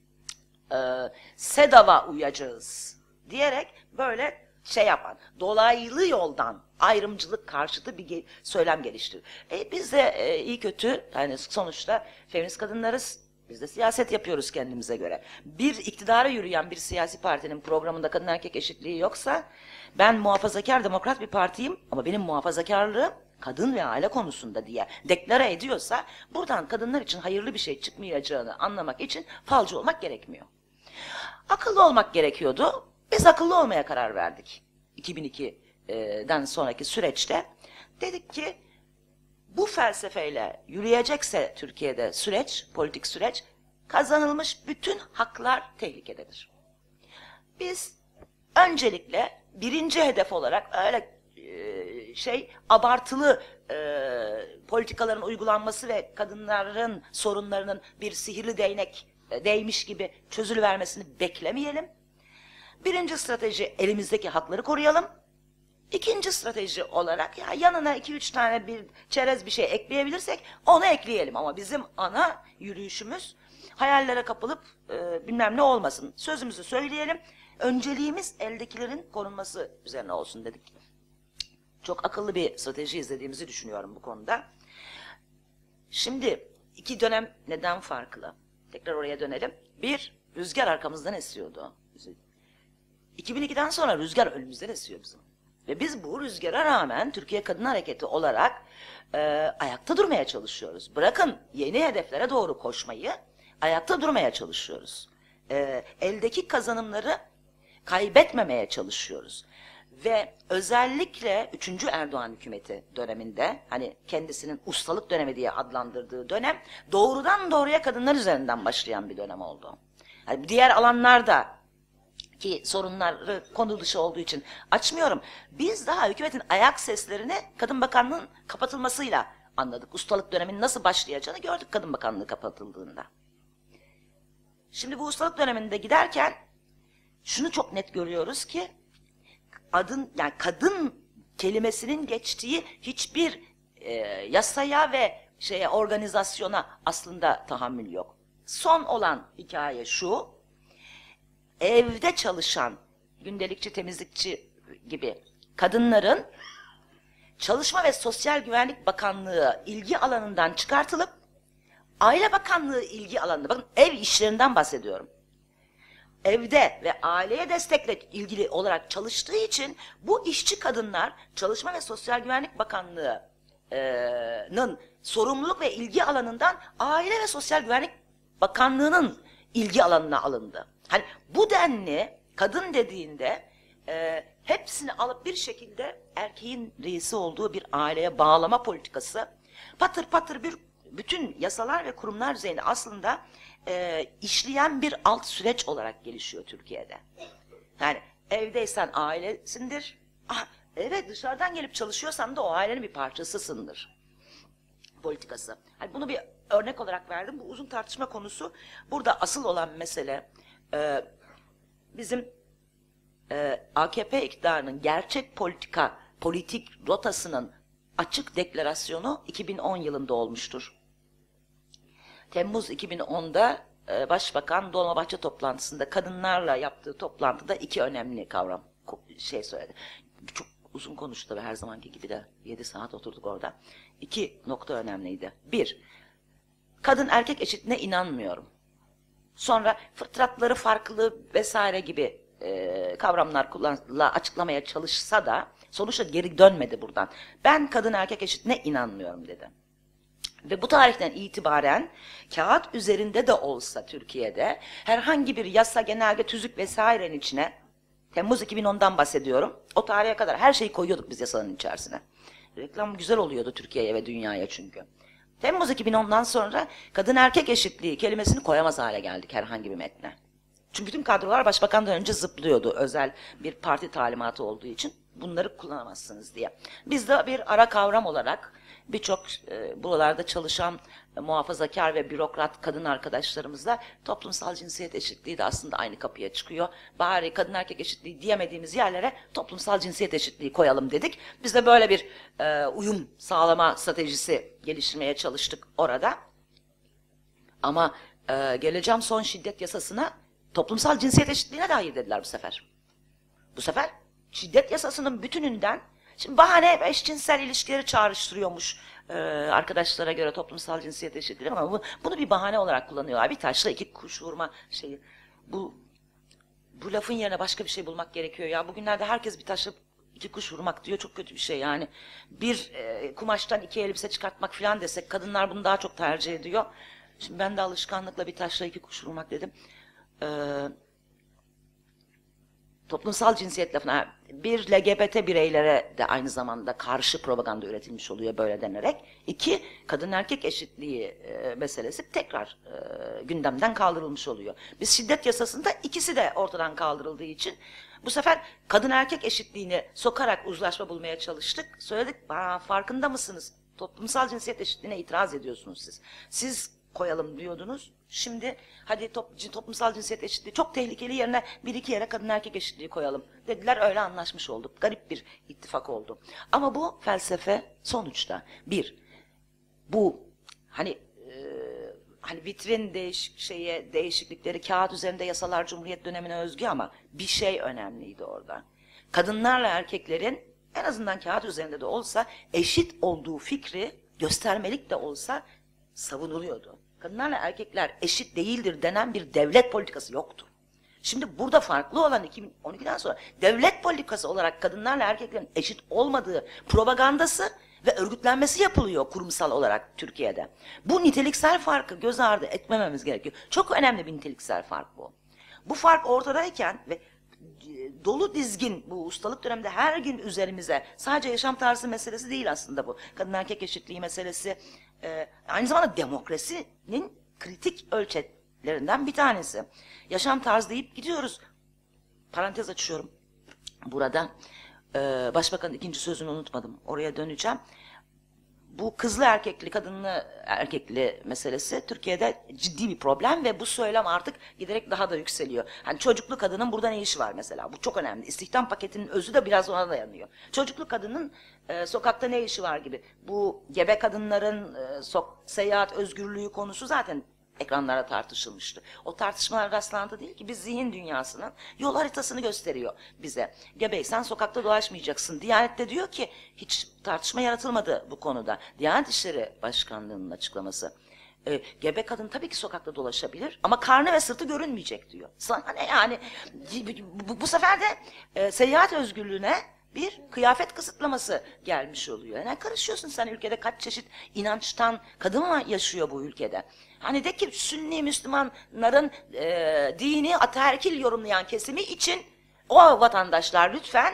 SEDAV'a uyacağız diyerek böyle şey yapan, dolaylı yoldan ayrımcılık karşıtı bir söylem geliştirir. Biz de iyi kötü, yani sonuçta feminist kadınlarız, biz de siyaset yapıyoruz kendimize göre. Bir iktidara yürüyen bir siyasi partinin programında kadın erkek eşitliği yoksa, ben muhafazakar demokrat bir partiyim ama benim muhafazakarlığım kadın ve aile konusunda diye deklare ediyorsa, buradan kadınlar için hayırlı bir şey çıkmayacağını anlamak için falcı olmak gerekmiyor. Akıllı olmak gerekiyordu. Biz akıllı olmaya karar verdik. 2002'den sonraki süreçte dedik ki bu felsefeyle yürüyecekse Türkiye'de politik süreç, kazanılmış bütün haklar tehlikededir. Biz öncelikle birinci hedef olarak öyle abartılı politikaların uygulanması ve kadınların sorunlarının bir sihirli değnek değmiş gibi çözülüvermesini beklemeyelim. Birinci strateji, elimizdeki hakları koruyalım. İkinci strateji olarak ya yanına 2-3 tane bir çerez bir şey ekleyebilirsek onu ekleyelim. Ama bizim ana yürüyüşümüz hayallere kapılıp bilmem ne olmasın. Sözümüzü söyleyelim. Önceliğimiz eldekilerin korunması üzerine olsun dedik. Çok akıllı bir strateji izlediğimizi düşünüyorum bu konuda. Şimdi iki dönem neden farklı? Tekrar oraya dönelim. Bir, rüzgar arkamızdan esiyordu. 2002'den sonra rüzgar önümüzden esiyor bizim. Ve biz bu rüzgara rağmen Türkiye Kadın Hareketi olarak ayakta durmaya çalışıyoruz. Bırakın yeni hedeflere doğru koşmayı, ayakta durmaya çalışıyoruz. Eldeki kazanımları kaybetmemeye çalışıyoruz. Ve özellikle 3. Erdoğan hükümeti döneminde, hani kendisinin ustalık dönemi diye adlandırdığı dönem, doğrudan doğruya kadınlar üzerinden başlayan bir dönem oldu. Yani diğer alanlarda ki sorunları konu dışı olduğu için açmıyorum. Biz daha hükümetin ayak seslerini Kadın Bakanlığı'nın kapatılmasıyla anladık. Ustalık döneminin nasıl başlayacağını gördük Kadın Bakanlığı kapatıldığında. Şimdi bu ustalık döneminde giderken şunu çok net görüyoruz ki yani kadın kelimesinin geçtiği hiçbir yasaya ve organizasyona aslında tahammül yok. Son olan hikaye şu: evde çalışan gündelikçi, temizlikçi gibi kadınların Çalışma ve Sosyal Güvenlik Bakanlığı ilgi alanından çıkartılıp Aile Bakanlığı ilgi alanına, bakın ev işlerinden bahsediyorum, evde ve aileye destekle ilgili olarak çalıştığı için bu işçi kadınlar Çalışma ve Sosyal Güvenlik Bakanlığı'nın sorumluluk ve ilgi alanından Aile ve Sosyal Güvenlik Bakanlığı'nın ilgi alanına alındı. Hani bu denli kadın dediğinde hepsini alıp bir şekilde erkeğin reisi olduğu bir aileye bağlama politikası patır patır bütün yasalar ve kurumlar düzeyinde aslında işleyen bir alt süreç olarak gelişiyor Türkiye'de. Yani evdeysen ailesindir. Evet, dışarıdan gelip çalışıyorsan da o ailenin bir parçasısındır politikası. Yani bunu bir örnek olarak verdim. Bu uzun tartışma konusu. Burada asıl olan mesele bizim AKP iktidarının gerçek politik rotasının açık deklarasyonu 2010 yılında olmuştur. Temmuz 2010'da Başbakan Dolmabahçe toplantısında kadınlarla yaptığı toplantıda iki önemli kavram söyledi. Çok uzun konuştu tabii, her zamanki gibi de 7 saat oturduk orada. 2 nokta önemliydi. 1, kadın erkek eşitliğine inanmıyorum. Sonra fıtratları farklı vesaire gibi kavramlarla açıklamaya çalışsa da sonuçta geri dönmedi buradan. Ben kadın erkek eşitliğine inanmıyorum dedi. Ve bu tarihten itibaren kağıt üzerinde de olsa Türkiye'de herhangi bir yasa, genelge, tüzük vesairenin içine, Temmuz 2010'dan bahsediyorum, o tarihe kadar her şeyi koyuyorduk biz yasanın içerisine. Reklam güzel oluyordu Türkiye'ye ve dünyaya çünkü. Temmuz 2010'dan sonra kadın erkek eşitliği kelimesini koyamaz hale geldik herhangi bir metne. Çünkü bütün kadrolar başbakandan önce zıplıyordu, özel bir parti talimatı olduğu için bunları kullanamazsınız diye. Biz de bir ara kavram olarak birçok buralarda çalışan muhafazakar ve bürokrat kadın arkadaşlarımızla toplumsal cinsiyet eşitliği de aslında aynı kapıya çıkıyor. Bari kadın erkek eşitliği diyemediğimiz yerlere toplumsal cinsiyet eşitliği koyalım dedik. Biz de böyle bir uyum sağlama stratejisi geliştirmeye çalıştık orada. Ama geleceğim son şiddet yasasına toplumsal cinsiyet eşitliğine de hayır dediler bu sefer. Bu sefer şiddet yasasının bütününden, şimdi bahane eşcinsel ilişkileri çağrıştırıyormuş arkadaşlara göre toplumsal cinsiyet eşitliği, ama bunu bir bahane olarak kullanıyorlar. Bir taşla iki kuş vurma şeyi. Bu lafın yerine başka bir şey bulmak gerekiyor ya. Bugünlerde herkes bir taşla iki kuş vurmak diyor, çok kötü bir şey yani. Bir kumaştan iki elbise çıkartmak falan desek kadınlar bunu daha çok tercih ediyor. Şimdi ben de alışkanlıkla bir taşla iki kuş vurmak dedim. Toplumsal cinsiyet lafına, bir LGBT bireylere de aynı zamanda karşı propaganda üretilmiş oluyor böyle denerek. 2, kadın erkek eşitliği meselesi tekrar gündemden kaldırılmış oluyor. Biz şiddet yasasında ikisi de ortadan kaldırıldığı için bu sefer kadın erkek eşitliğini sokarak uzlaşma bulmaya çalıştık. Söyledik, farkında mısınız? Toplumsal cinsiyet eşitliğine itiraz ediyorsunuz siz. Siz koyalım diyordunuz. Şimdi hadi toplumsal cinsiyet eşitliği çok tehlikeli, yerine bir iki yere kadın erkek eşitliği koyalım dediler, öyle anlaşmış olduk. Garip bir ittifak oldu. Ama bu felsefe sonuçta bu hani vitrin değişiklikleri, kağıt üzerinde yasalar Cumhuriyet dönemine özgü, ama bir şey önemliydi orada. Kadınlarla erkeklerin en azından kağıt üzerinde de olsa eşit olduğu fikri göstermelik de olsa savunuluyordu. Kadınlarla erkekler eşit değildir denen bir devlet politikası yoktu. Şimdi burada farklı olan 2012'den sonra devlet politikası olarak kadınlarla erkeklerin eşit olmadığı propagandası ve örgütlenmesi yapılıyor kurumsal olarak Türkiye'de. Bu niteliksel farkı göz ardı etmememiz gerekiyor. Çok önemli bir niteliksel fark bu. Bu fark ortadayken ve dolu dizgin bu ustalık döneminde her gün üzerimize, sadece yaşam tarzı meselesi değil aslında bu. Kadın erkek eşitliği meselesi, aynı zamanda demokrasinin kritik ölçetlerinden bir tanesi. Yaşam tarzı deyip gidiyoruz. Parantez açıyorum. Burada Başbakanın ikinci sözünü unutmadım. Oraya döneceğim. Bu kızlı erkekli, kadınlı erkekli meselesi Türkiye'de ciddi bir problem ve bu söylem artık giderek daha da yükseliyor. Hani çocuklu kadının burada ne işi var mesela? Bu çok önemli. İstihdam paketinin özü de biraz ona dayanıyor. Çocuklu kadının sokakta ne işi var gibi. Bu gebe kadınların seyahat özgürlüğü konusu zaten ekranlara tartışılmıştı. O tartışmalar rastlantı değil ki, biz zihin dünyasının yol haritasını gösteriyor bize. Gebeysen sokakta dolaşmayacaksın. Diyanet de diyor ki hiç tartışma yaratılmadı bu konuda. Diyanet İşleri Başkanlığı'nın açıklaması. Gebe kadın tabii ki sokakta dolaşabilir ama karnı ve sırtı görünmeyecek diyor. Sana ne yani? Bu sefer de seyahat özgürlüğüne bir kıyafet kısıtlaması gelmiş oluyor. Yani karışıyorsun sen, ülkede kaç çeşit inançtan kadın mı yaşıyor bu ülkede? Hani de ki Sünni Müslümanların dini ataerkil yorumlayan kesimi için o vatandaşlar lütfen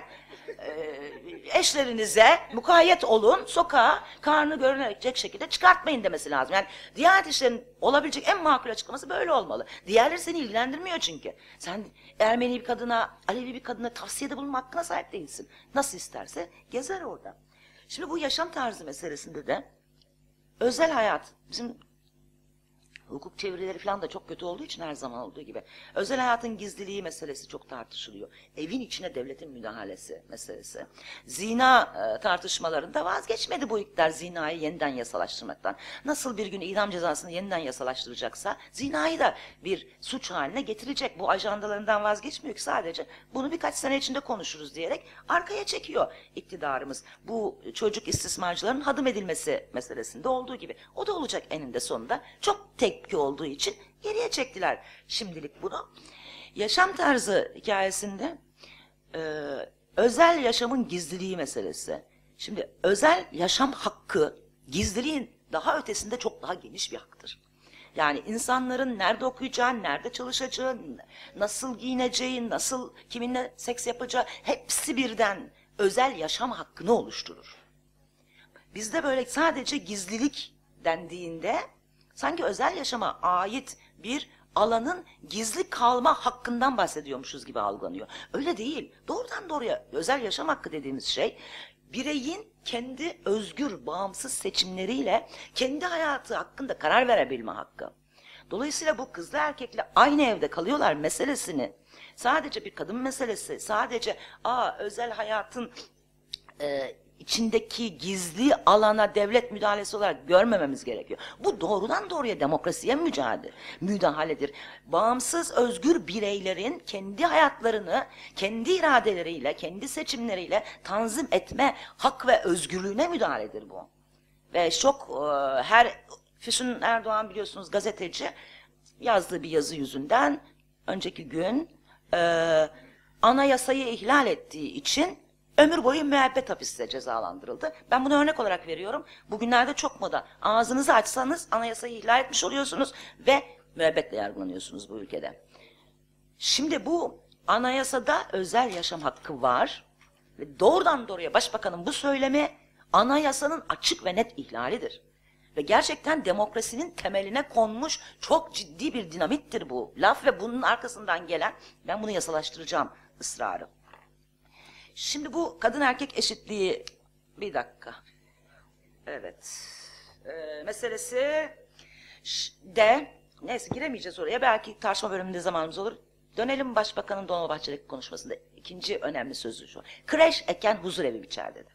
eşlerinize mukayyet olun, sokağa karnı görünecek şekilde çıkartmayın demesi lazım. Yani Diyanet İşleri'nin olabilecek en makul açıklaması böyle olmalı. Diğerleri seni ilgilendirmiyor çünkü. Sen Ermeni bir kadına, Alevi bir kadına tavsiyede bulunma hakkına sahip değilsin. Nasıl isterse gezer orada. Şimdi bu yaşam tarzı meselesinde de özel hayat, bizim hukuk çevirileri falan da çok kötü olduğu için her zaman olduğu gibi özel hayatın gizliliği meselesi çok tartışılıyor. Evin içine devletin müdahalesi meselesi. Zina tartışmalarında vazgeçmedi bu iktidar zinayı yeniden yasalaştırmaktan. Nasıl bir gün idam cezasını yeniden yasalaştıracaksa zinayı da bir suç haline getirecek. Bu ajandalarından vazgeçmiyor ki, sadece bunu birkaç sene içinde konuşuruz diyerek arkaya çekiyor iktidarımız. Bu çocuk istismarcıların hadım edilmesi meselesinde olduğu gibi. O da olacak eninde sonunda. Çok tepki olduğu için geriye çektiler şimdilik bunu. Yaşam tarzı hikayesinde özel yaşamın gizliliği meselesi. Şimdi özel yaşam hakkı gizliliğin daha ötesinde çok daha geniş bir haktır. Yani insanların nerede okuyacağı, nerede çalışacağı, nasıl giyineceği, nasıl kiminle seks yapacağı hepsi birden özel yaşam hakkını oluşturur. Bizde böyle sadece gizlilik dendiğinde sanki özel yaşama ait bir alanın gizli kalma hakkından bahsediyormuşuz gibi algılanıyor. Öyle değil. Doğrudan doğruya özel yaşam hakkı dediğimiz şey, bireyin kendi özgür, bağımsız seçimleriyle kendi hayatı hakkında karar verebilme hakkı. Dolayısıyla bu kızla erkekle aynı evde kalıyorlar meselesini sadece bir kadın meselesi, sadece özel hayatın içindeki gizli alana devlet müdahalesi olarak görmememiz gerekiyor. Bu doğrudan doğruya demokrasiye müdahaledir. Bağımsız, özgür bireylerin kendi hayatlarını, kendi iradeleriyle, kendi seçimleriyle tanzim etme hak ve özgürlüğüne müdahaledir bu. Ve Füsun Erdoğan biliyorsunuz gazeteci, yazdığı bir yazı yüzünden önceki gün anayasayı ihlal ettiği için ömür boyu müebbet hapiste cezalandırıldı. Ben bunu örnek olarak veriyorum. Bugünlerde çok moda. Ağzınızı açsanız anayasayı ihlal etmiş oluyorsunuz ve müebbetle yargılanıyorsunuz bu ülkede. Şimdi bu anayasada özel yaşam hakkı var ve doğrudan doğruya başbakanın bu söylemi anayasanın açık ve net ihlalidir. Ve gerçekten demokrasinin temeline konmuş çok ciddi bir dinamittir bu laf ve bunun arkasından gelen ben bunu yasalaştıracağım ısrarı. Şimdi bu kadın erkek eşitliği, bir dakika, evet, meselesi de, neyse giremeyeceğiz oraya, belki tartışma bölümünde zamanımız olur. Dönelim Başbakanın Dolmabahçe'deki konuşmasında, ikinci önemli sözü şu: kreş eken huzur evi biçer dedi.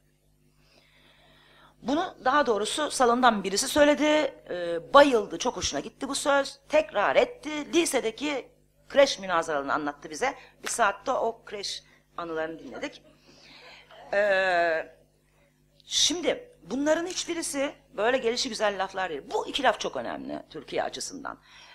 Bunu daha doğrusu salondan birisi söyledi, bayıldı, çok hoşuna gitti bu söz, tekrar etti, lisedeki kreş münazaralarını anlattı bize, bir saatte o kreş anılarını dinledik. Şimdi bunların hiçbirisi böyle gelişigüzel laflar değil. Bu iki laf çok önemli Türkiye açısından.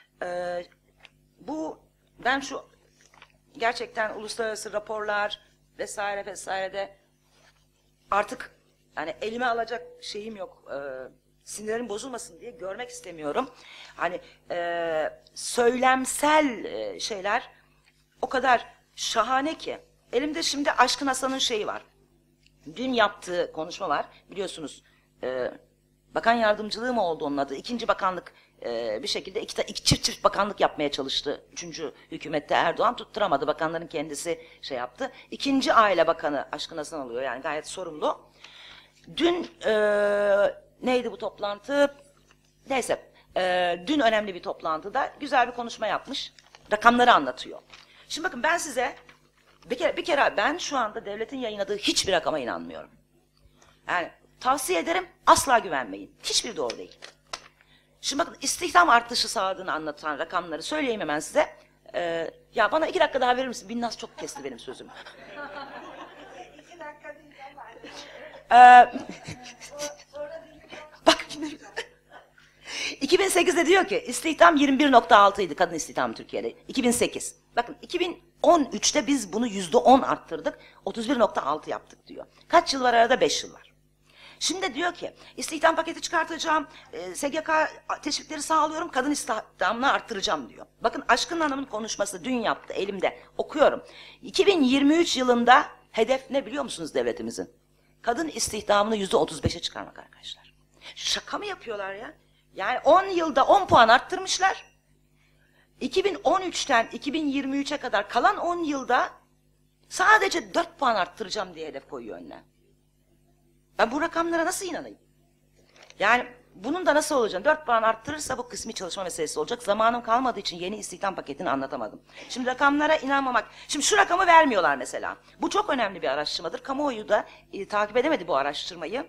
Ben şu gerçekten uluslararası raporlar vesaire vesairede artık hani elime alacak şeyim yok. Sinirlerim bozulmasın diye görmek istemiyorum. Hani söylemsel şeyler o kadar şahane ki. Elimde şimdi Aşkın Hasan'ın şeyi var. Dün yaptığı konuşma var. Biliyorsunuz bakan yardımcılığı mı oldu onun adı? İkinci bakanlık bir şekilde iki çift bakanlık yapmaya çalıştı. Üçüncü hükümette Erdoğan tutturamadı. Bakanların kendisi şey yaptı. İkinci Aile Bakanı Aşkın Hasan oluyor. Yani gayet sorumlu. Dün neydi bu toplantı? Neyse. Dün önemli bir toplantıda güzel bir konuşma yapmış. Rakamları anlatıyor. Şimdi bakın ben size bir kere ben şu anda devletin yayınladığı hiçbir rakama inanmıyorum. Yani tavsiye ederim, asla güvenmeyin. Hiçbir doğru değil. Şimdi bakın istihdam artışı sağladığını anlatan rakamları söyleyeyim hemen size. Ya bana 2 dakika daha verir misin? Binnaz çok kesti benim sözümü. 2 dakika değil Bak 2008'de diyor ki istihdam 21.6 idi kadın istihdamı Türkiye'de. 2008. Bakın 2013'te biz bunu %10 arttırdık. 31.6 yaptık diyor. Kaç yıl var arada? 5 yıl var. Şimdi diyor ki istihdam paketi çıkartacağım, SGK teşvikleri sağlıyorum, kadın istihdamını arttıracağım diyor. Bakın Aşkın Hanım'ın konuşması dün yaptı elimde okuyorum. 2023 yılında hedef ne biliyor musunuz devletimizin? Kadın istihdamını %35'e çıkarmak arkadaşlar. Şaka mı yapıyorlar ya? Yani 10 yılda 10 puan arttırmışlar. 2013'ten 2023'e kadar kalan 10 yılda sadece 4 puan arttıracağım diye hedef koyuyor önüne. Ben bu rakamlara nasıl inanayım? Yani bunun da nasıl olacağını 4 puan arttırırsa bu kısmi çalışma meselesi olacak. Zamanım kalmadığı için yeni istihdam paketini anlatamadım. Şimdi rakamlara inanmamak. Şimdi şu rakamı vermiyorlar mesela. Bu çok önemli bir araştırmadır. Kamuoyu da takip edemedi bu araştırmayı.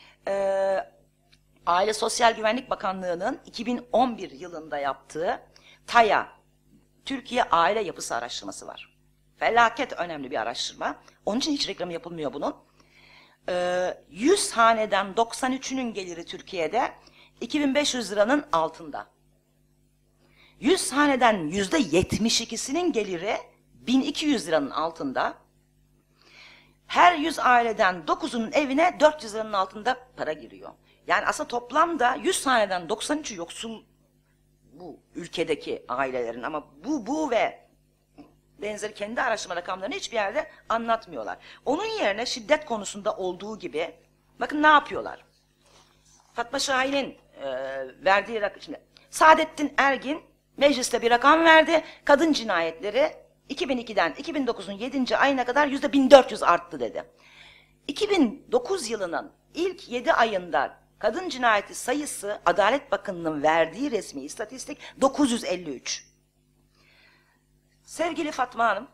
Aile Sosyal Güvenlik Bakanlığı'nın 2011 yılında yaptığı TAYA, Türkiye Aile Yapısı Araştırması var. Felaket önemli bir araştırma. Onun için hiç reklamı yapılmıyor bunun. 100 haneden 93'ünün geliri Türkiye'de 2500 liranın altında. 100 haneden %72'sinin geliri 1200 liranın altında. Her 100 aileden 9'unun evine 400 liranın altında para giriyor. Yani aslında toplamda 100 haneden 93'ü yoksul bu ülkedeki ailelerin ama bu ve benzeri kendi araştırma rakamlarını hiçbir yerde anlatmıyorlar. Onun yerine şiddet konusunda olduğu gibi bakın ne yapıyorlar? Fatma Şahin'in verdiği rakam, şimdi Saadettin Ergin mecliste bir rakam verdi. Kadın cinayetleri 2002'den 2009'un 7. ayına kadar %1400 arttı dedi. 2009 yılının ilk 7 ayında kadın cinayeti sayısı Adalet Bakanı'nın verdiği resmi istatistik 953. Sevgili Fatma Hanım,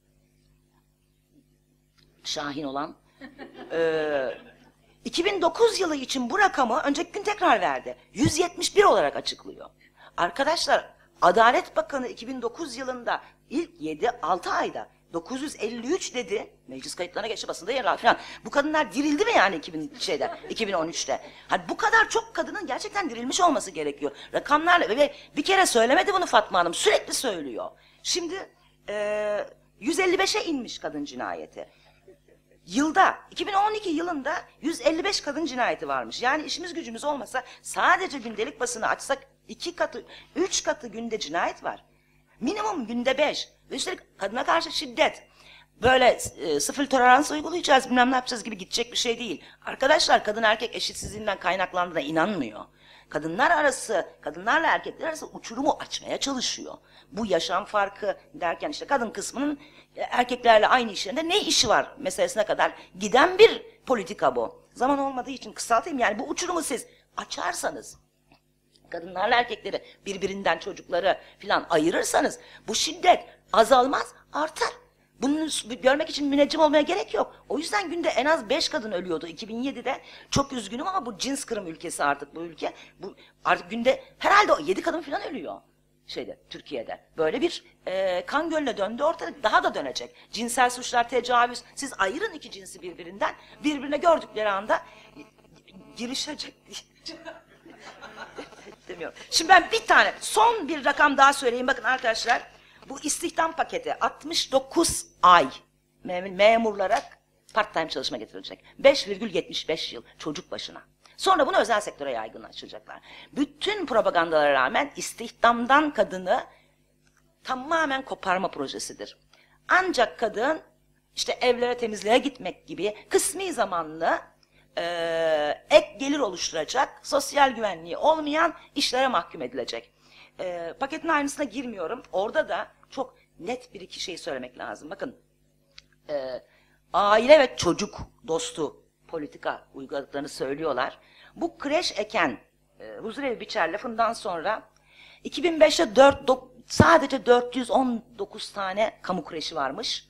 Şahin olan, 2009 yılı için bu rakamı önceki gün tekrar verdi. 171 olarak açıklıyor. Arkadaşlar, Adalet Bakanı 2009 yılında ilk 7-6 ayda 953 dedi. Meclis kayıtlarına geçti, basında yer aldı falan. Bu kadınlar dirildi mi yani 2013'te? Hani bu kadar çok kadının gerçekten dirilmiş olması gerekiyor. Rakamlarla ve bir kere söylemedi bunu Fatma Hanım, sürekli söylüyor. Şimdi 155'e inmiş kadın cinayeti. Yılda 2012 yılında 155 kadın cinayeti varmış. Yani işimiz gücümüz olmasa sadece gündelik basını açsak 2 katı 3 katı günde cinayet var. Minimum günde 5. Ve üstelik kadına karşı şiddet. Böyle sıfır tolerans uygulayacağız bilmem ne yapacağız gibi gidecek bir şey değil. Arkadaşlar kadın erkek eşitsizliğinden kaynaklandığına inanmıyor. Kadınlar arası, kadınlarla erkekler arası uçurumu açmaya çalışıyor. Bu yaşam farkı derken işte kadın kısmının erkeklerle aynı iş yerinde ne işi var meselesine kadar giden bir politika bu. Zaman olmadığı için kısaltayım, yani bu uçurumu siz açarsanız, kadınlarla erkekleri birbirinden çocukları filan ayırırsanız bu şiddet azalmaz, artar. Bunu görmek için müneccim olmaya gerek yok. O yüzden günde en az 5 kadın ölüyordu 2007'de. Çok üzgünüm ama bu cins kırım ülkesi artık bu ülke. Bu artık günde herhalde 7 kadın falan ölüyor Türkiye'de. Böyle bir kan gölüne döndü, ortalık daha da dönecek. Cinsel suçlar, tecavüz, siz ayırın iki cinsi birbirinden. Birbirine gördükleri anda girişecek demiyorum. Şimdi ben bir tane son bir rakam daha söyleyeyim. Bakın arkadaşlar, bu istihdam paketi 69 ay memurlara part-time çalışma getirilecek. 5,75 yıl çocuk başına. Sonra bunu özel sektöre yaygınlaştıracaklar. Bütün propagandalara rağmen istihdamdan kadını tamamen koparma projesidir. Ancak kadın işte evlere temizliğe gitmek gibi kısmi zamanlı ek gelir oluşturacak, sosyal güvenliği olmayan işlere mahkum edilecek. Paketin aynısına girmiyorum. Orada da çok net bir iki şey söylemek lazım. Bakın, aile ve çocuk dostu politika uyguladıklarını söylüyorlar. Bu kreş eken huzurevi biçer lafından sonra 2005'te sadece 419 tane kamu kreşi varmış.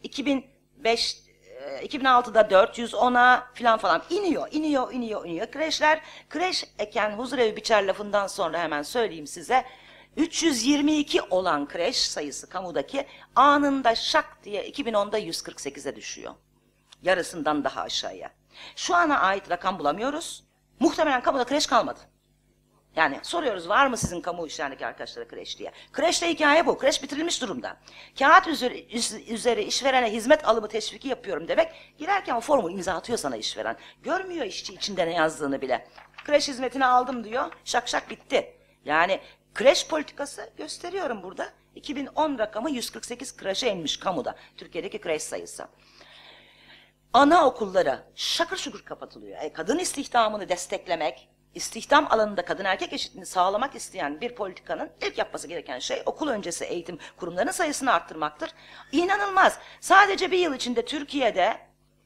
2006'da 410'a falan iniyor. Kreş eken huzurevi biçer lafından sonra hemen söyleyeyim size. 322 olan kreş sayısı kamudaki anında şak diye 2010'da 148'e düşüyor. Yarısından daha aşağıya. Şu ana ait rakam bulamıyoruz. Muhtemelen kamuda kreş kalmadı. Yani soruyoruz, var mı sizin kamu işlerindeki arkadaşlara kreş diye. Kreşte hikaye bu. Kreş bitirilmiş durumda. Kağıt üzeri işverene hizmet alımı teşviki yapıyorum demek. Girerken o formu imza atıyor sana işveren. Görmüyor işçi içinde ne yazdığını bile. Kreş hizmetini aldım diyor. Şak şak bitti. Yani kreş politikası gösteriyorum burada. 2010 rakamı 148 kreşe inmiş kamuda. Türkiye'deki kreş sayısı. Anaokulları şakır şukur kapatılıyor. Kadın istihdamını desteklemek, İstihdam alanında kadın erkek eşitliğini sağlamak isteyen bir politikanın ilk yapması gereken şey okul öncesi eğitim kurumlarının sayısını arttırmaktır. İnanılmaz. Sadece bir yıl içinde Türkiye'de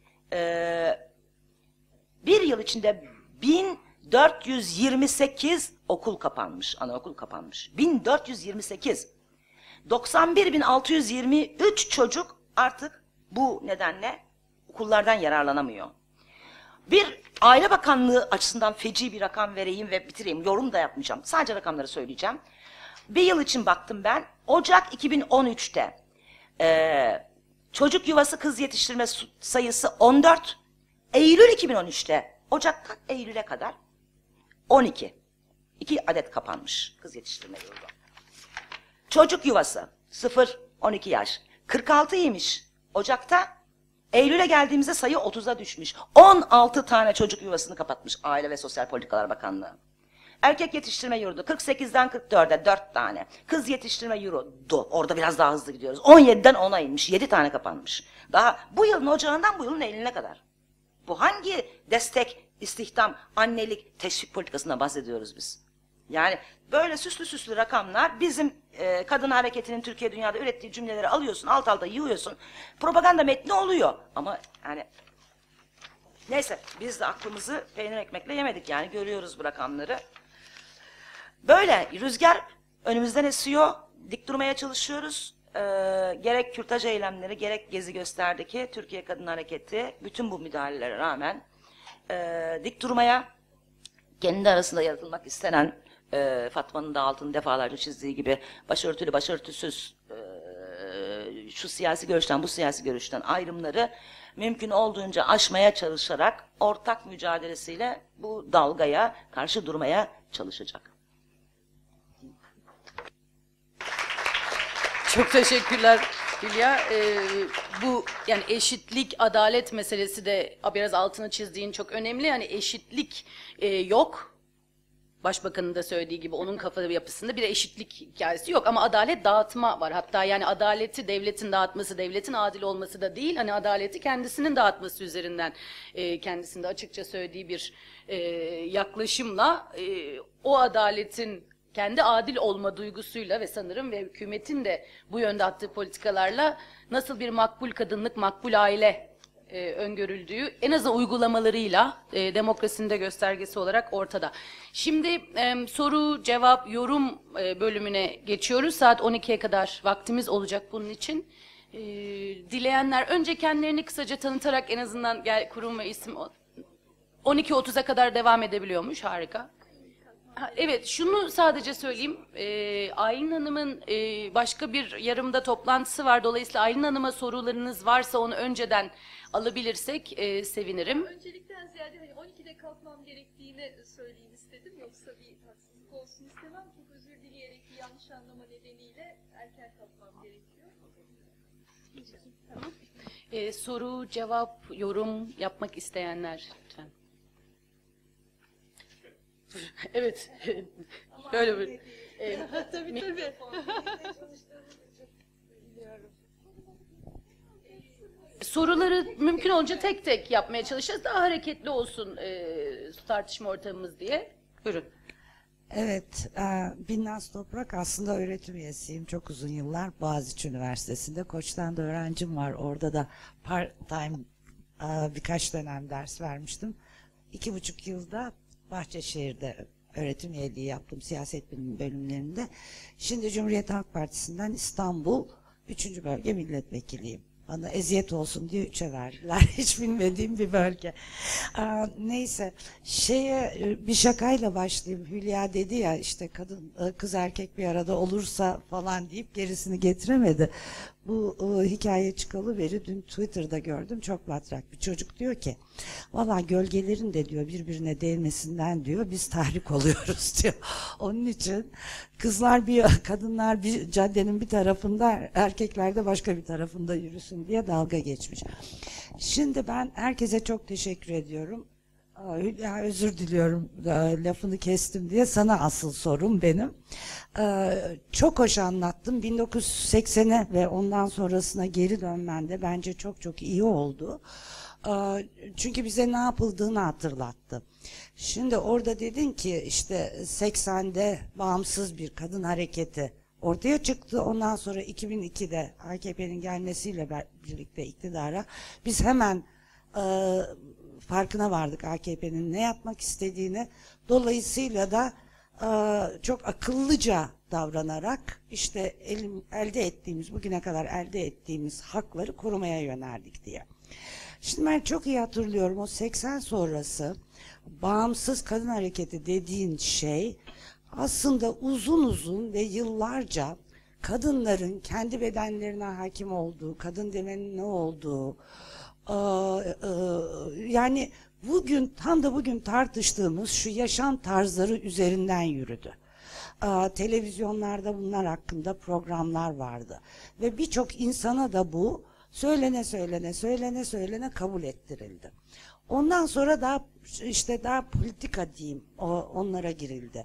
bir yıl içinde 1428 okul kapanmış, anaokul kapanmış. 1428. 91.623 çocuk artık bu nedenle okullardan yararlanamıyor. Bir Aile Bakanlığı açısından feci bir rakam vereyim ve bitireyim. Yorum da yapmayacağım. Sadece rakamları söyleyeceğim. Bir yıl için baktım ben. Ocak 2013'te çocuk yuvası kız yetiştirme sayısı 14. Eylül 2013'te Ocak'tan Eylül'e kadar 12. 2 adet kapanmış kız yetiştirme yurdu. Çocuk yuvası 0-12 yaş 46'ymış Ocak'ta. Eylül'e geldiğimizde sayı 30'a düşmüş. 16 tane çocuk yuvasını kapatmış Aile ve Sosyal Politikalar Bakanlığı. Erkek yetiştirme yurdu 48'den 44'e 4 tane. Kız yetiştirme yurdu orada biraz daha hızlı gidiyoruz. 17'den 10'a inmiş, 7 tane kapanmış. Daha bu yılın ocağından bu yılın Eylül'üne kadar. Bu hangi destek, istihdam, annelik, teşvik politikasından bahsediyoruz biz? Yani böyle süslü süslü rakamlar bizim kadın hareketinin Türkiye dünyada ürettiği cümleleri alıyorsun, alt alta yığıyorsun. Propaganda metni oluyor ama yani neyse biz de aklımızı peynir ekmekle yemedik yani görüyoruz bu rakamları. Böyle rüzgar önümüzden esiyor, dik durmaya çalışıyoruz. Gerek kürtaj eylemleri gerek Gezi Göster'deki Türkiye Kadın Hareketi bütün bu müdahalelere rağmen dik durmaya, kendi arasında yaratılmak istenen Fatma'nın da altını defalarca çizdiği gibi başörtülü başörtüsüz şu siyasi görüşten bu siyasi görüşten ayrımları mümkün olduğunca aşmaya çalışarak ortak mücadelesiyle bu dalgaya karşı durmaya çalışacak. Çok teşekkürler Hülya. Bu yani eşitlik, adalet meselesi de biraz altını çizdiğin çok önemli. Yani eşitlik yok. Başbakanın da söylediği gibi onun kafa yapısında bir eşitlik hikayesi yok ama adalet dağıtma var. Hatta yani adaleti devletin dağıtması, devletin adil olması da değil. Hani adaleti kendisinin dağıtması üzerinden kendisinde açıkça söylediği bir yaklaşımla o adaletin kendi adil olma duygusuyla ve sanırım ve hükümetin de bu yönde attığı politikalarla nasıl bir makbul kadınlık, makbul aile öngörüldüğü en azından uygulamalarıyla demokrasinin de göstergesi olarak ortada. Şimdi soru, cevap, yorum bölümüne geçiyoruz. Saat 12'ye kadar vaktimiz olacak bunun için. Dileyenler önce kendilerini kısaca tanıtarak en azından kurum ve isim 12.30'a kadar devam edebiliyormuş. Harika. Evet, şunu sadece söyleyeyim. Aylin Hanım'ın başka bir yarımda toplantısı var. Dolayısıyla Aylin Hanım'a sorularınız varsa onu önceden alabilirsek sevinirim. Öncelikten ziyade hani 12'de kalkmam gerektiğini söyleyeyim istedim. Yoksa bir haksızlık olsun istemem. Çok özür dileyerek bir yanlış anlama nedeniyle erken kalkmam gerekiyor. Tamam. Soru, cevap, yorum yapmak isteyenler lütfen. Evet. Böyle bir. Tabii tabii. soruları mümkün olunca tek tek yapmaya çalışacağız. Daha hareketli olsun tartışma ortamımız diye. Buyurun. Evet, Binnaz Toprak, aslında öğretim üyesiyim çok uzun yıllar Boğaziçi Üniversitesi'nde. Koç'tan da öğrencim var. Orada da part-time birkaç dönem ders vermiştim. 2,5 yılda Bahçeşehir'de öğretim üyeliği yaptım siyaset bilimi bölümlerinde. Şimdi Cumhuriyet Halk Partisi'nden İstanbul 3. Bölge Milletvekiliyim. Bana eziyet olsun diye 3'e verdiler. Hiç bilmediğim bir bölge. Neyse, bir şakayla başlayayım. Hülya dedi ya, işte kız erkek bir arada olursa falan deyip gerisini getiremedi. Bu hikaye çıkalı beri dün Twitter'da gördüm. Çok matrak bir çocuk diyor ki, valla gölgelerin de diyor birbirine değmesinden diyor biz tahrik oluyoruz diyor. Onun için kadınlar bir caddenin bir tarafında, erkekler de başka bir tarafında yürüsün diye dalga geçmiş. Şimdi ben herkese çok teşekkür ediyorum. Hülya, özür diliyorum lafını kestim diye. Sana asıl sorum benim. Çok hoş anlattım. 1980'e ve ondan sonrasına geri dönmen de bence çok çok iyi oldu. Çünkü bize ne yapıldığını hatırlattı. Şimdi orada dedin ki işte 80'de bağımsız bir kadın hareketi ortaya çıktı. Ondan sonra 2002'de AKP'nin gelmesiyle birlikte iktidara biz hemen farkına vardık AKP'nin ne yapmak istediğini. Dolayısıyla da çok akıllıca davranarak işte bugüne kadar elde ettiğimiz hakları korumaya yöneldik diye. Şimdi ben çok iyi hatırlıyorum, o 80 sonrası bağımsız kadın hareketi dediğin şey aslında uzun uzun ve yıllarca kadınların kendi bedenlerine hakim olduğu, kadın demenin ne olduğu, yani tam da bugün tartıştığımız şu yaşam tarzları üzerinden yürüdü. Televizyonlarda bunlar hakkında programlar vardı ve birçok insana da bu söylene kabul ettirildi. Ondan sonra daha politika diyeyim, onlara girildi.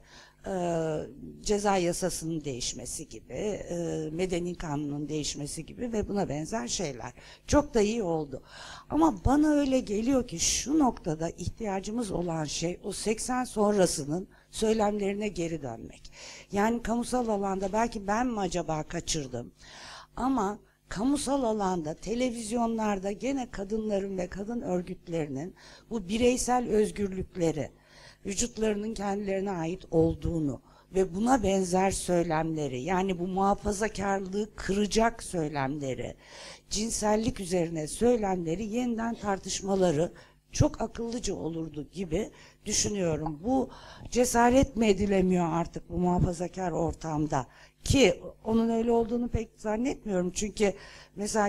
Ceza yasasının değişmesi gibi, medeni kanunun değişmesi gibi ve buna benzer şeyler. Çok da iyi oldu. Ama bana öyle geliyor ki şu noktada ihtiyacımız olan şey o 80 sonrasının söylemlerine geri dönmek. Yani kamusal alanda belki ben mi acaba kaçırdım? Ama kamusal alanda, televizyonlarda gene kadınların ve kadın örgütlerinin bu bireysel özgürlükleri, vücutlarının kendilerine ait olduğunu ve buna benzer söylemleri, yani bu muhafazakarlığı kıracak söylemleri, cinsellik üzerine söylemleri yeniden tartışmaları çok akıllıca olurdu gibi düşünüyorum. Bu cesaret mi edilemiyor artık bu muhafazakar ortamda? Ki onun öyle olduğunu pek zannetmiyorum. Çünkü mesela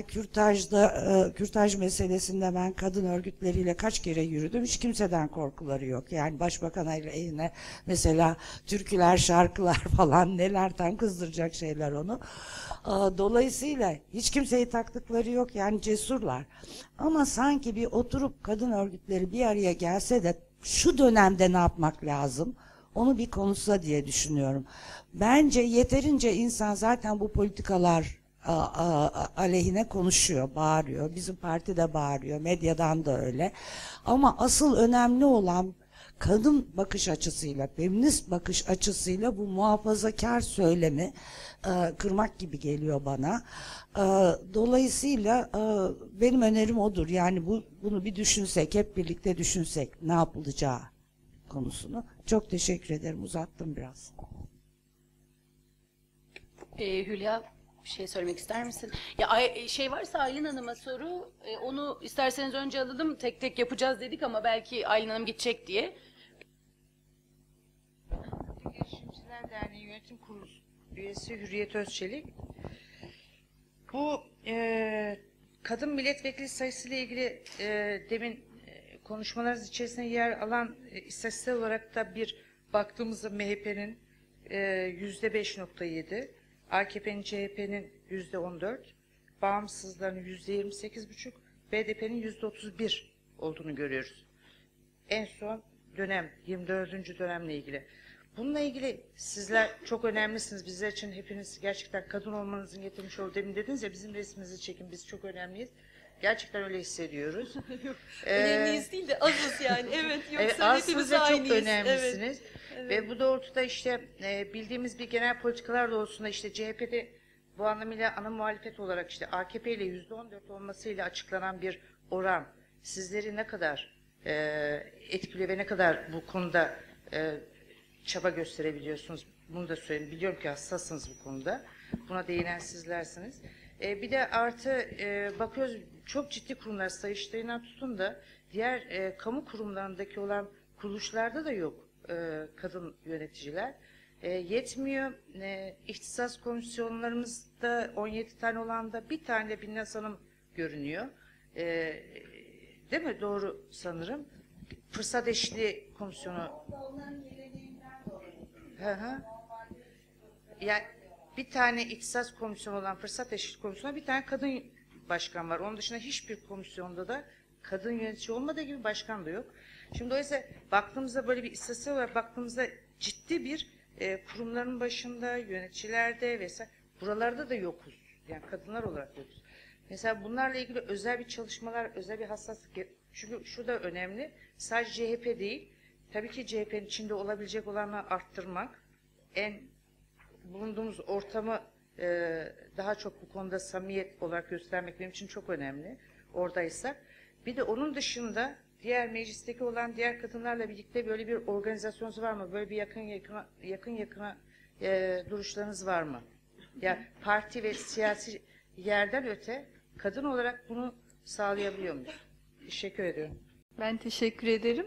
kürtaj meselesinde ben kadın örgütleriyle kaç kere yürüdüm. Hiç kimseden korkuları yok. Yani başbakan eline mesela türküler, şarkılar falan, neler, tam kızdıracak şeyler onu. Dolayısıyla hiç kimseyi taktıkları yok. Yani cesurlar. Ama sanki bir oturup kadın örgütleri bir araya gelse de şu dönemde ne yapmak lazım? Onu bir konuşsa diye düşünüyorum. Bence yeterince insan zaten bu politikalar aleyhine konuşuyor, bağırıyor. Bizim parti de bağırıyor, medyadan da öyle. Ama asıl önemli olan kadın bakış açısıyla, feminist bakış açısıyla bu muhafazakar söylemi kırmak gibi geliyor bana. Dolayısıyla benim önerim odur. Yani bunu bir düşünsek, hep birlikte düşünsek ne yapılacağı konusunu. Çok teşekkür ederim. Uzattım biraz. Hülya, bir şey söylemek ister misin? Ya varsa Aylin Hanım'a soru, onu isterseniz önce alalım. Tek tek yapacağız dedik ama belki Aylin Hanım gidecek diye. Girişimciler Derneği Yönetim Kurulu üyesi Hürriyet Özçelik. Bu kadın milletvekili sayısıyla ilgili demin konuşmalarınız içerisinde yer alan istatistik olarak da bir baktığımızda MHP'nin %5.7, AKP'nin, CHP'nin %14, bağımsızların %28.5, BDP'nin %31 olduğunu görüyoruz. En son dönem, 24. dönemle ilgili. Bununla ilgili sizler çok önemlisiniz. Bizler için hepiniz gerçekten kadın olmanızın getirmiş olduğu, demin dediniz ya bizim resmimizi çekin, biz çok önemliyiz. Gerçekten öyle hissediyoruz. Önemliyiz değil de azız yani. Evet, yoksa Aslında hepimiz çok aynıyız. önemlisiniz. Evet. Ve bu doğrultuda işte bildiğimiz bir genel politikalar doğrultusunda işte CHP'de bu anlamıyla ana muhalefet olarak işte AKP ile %14 olmasıyla açıklanan bir oran sizleri ne kadar etkiliyor ve ne kadar bu konuda çaba gösterebiliyorsunuz? Bunu da söyleyeyim. Biliyorum ki hassassınız bu konuda. Buna değinen sizlersiniz. Bir de artı bakıyoruz çok ciddi kurumlar Sayıştay'ından tutun da diğer kamu kurumlarındaki olan kuruluşlarda da yok kadın yöneticiler. Yetmiyor. İhtisas komisyonlarımızda 17 tane olan da bir tane de Binnaz Hanım görünüyor. Değil mi? Doğru sanırım. Fırsat eşitliği komisyonu. Hı hı. Yani bir tane ihtisas komisyonu olan fırsat eşitliği komisyonu, bir tane kadın başkan var. Onun dışında hiçbir komisyonda da kadın yönetici olmadığı gibi başkan da yok. Şimdi dolayısıyla baktığımızda böyle bir istatistik olarak baktığımızda ciddi bir kurumların başında, yöneticilerde vesaire buralarda da yokuz. Yani kadınlar olarak yokuz. Mesela bunlarla ilgili özel bir çalışmalar, özel bir hassaslık. Çünkü şu da önemli. Sadece CHP değil. Tabii ki CHP'nin içinde olabilecek olanları arttırmak, bulunduğumuz ortamı daha çok bu konuda samimiyet olarak göstermek benim için çok önemli. Oradaysak. Bir de onun dışında diğer meclisteki olan diğer kadınlarla birlikte böyle bir organizasyonunuz var mı? Böyle bir yakın yakına duruşlarınız var mı? Yani parti ve siyasi yerden öte kadın olarak bunu sağlayabiliyor muyuz? Teşekkür ediyorum. Ben teşekkür ederim.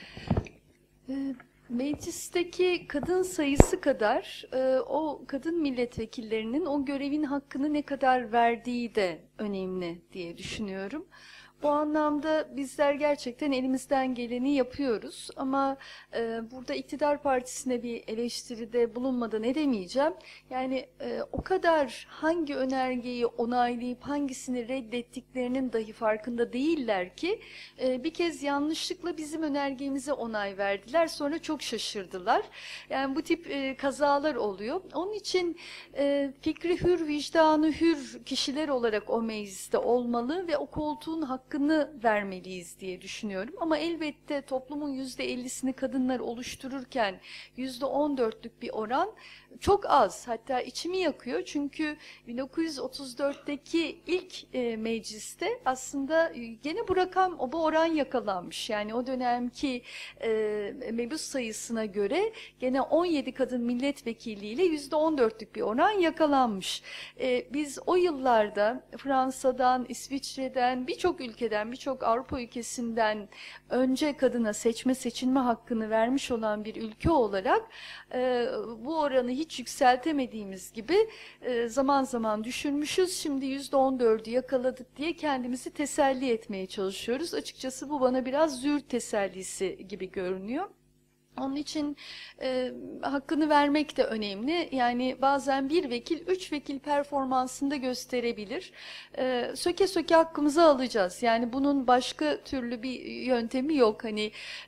Meclisteki kadın sayısı kadar o kadın milletvekillerinin o görevin hakkını ne kadar verdiği de önemli diye düşünüyorum. Bu anlamda bizler gerçekten elimizden geleni yapıyoruz ama burada iktidar partisine bir eleştiride bulunmadan edemeyeceğim. Yani o kadar hangi önergeyi onaylayıp hangisini reddettiklerinin dahi farkında değiller ki bir kez yanlışlıkla bizim önergemize onay verdiler, sonra çok şaşırdılar. Yani bu tip kazalar oluyor. Onun için fikri hür, vicdanı hür kişiler olarak o mecliste olmalı ve o koltuğun hakkını vermeliyiz diye düşünüyorum. Ama elbette toplumun %50'sini kadınlar oluştururken %14'lük bir oran çok az. Hatta içimi yakıyor. Çünkü 1934'teki ilk mecliste aslında gene bu oran yakalanmış. Yani o dönemki mebus sayısına göre gene 17 kadın milletvekiliyle %14'lük bir oran yakalanmış. Biz o yıllarda Fransa'dan, İsviçre'den, birçok ülkeden, birçok Avrupa ülkesinden önce kadına seçilme hakkını vermiş olan bir ülke olarak bu oranı hiç yükseltemediğimiz gibi zaman zaman düşürmüşüz. Şimdi %14'ü yakaladık diye kendimizi teselli etmeye çalışıyoruz. Açıkçası bu bana biraz züğürt tesellisi gibi görünüyor. Onun için hakkını vermek de önemli. Yani bazen bir vekil, 3 vekil performansında gösterebilir. Söke söke hakkımızı alacağız. Yani bunun başka türlü bir yöntemi yok. Hani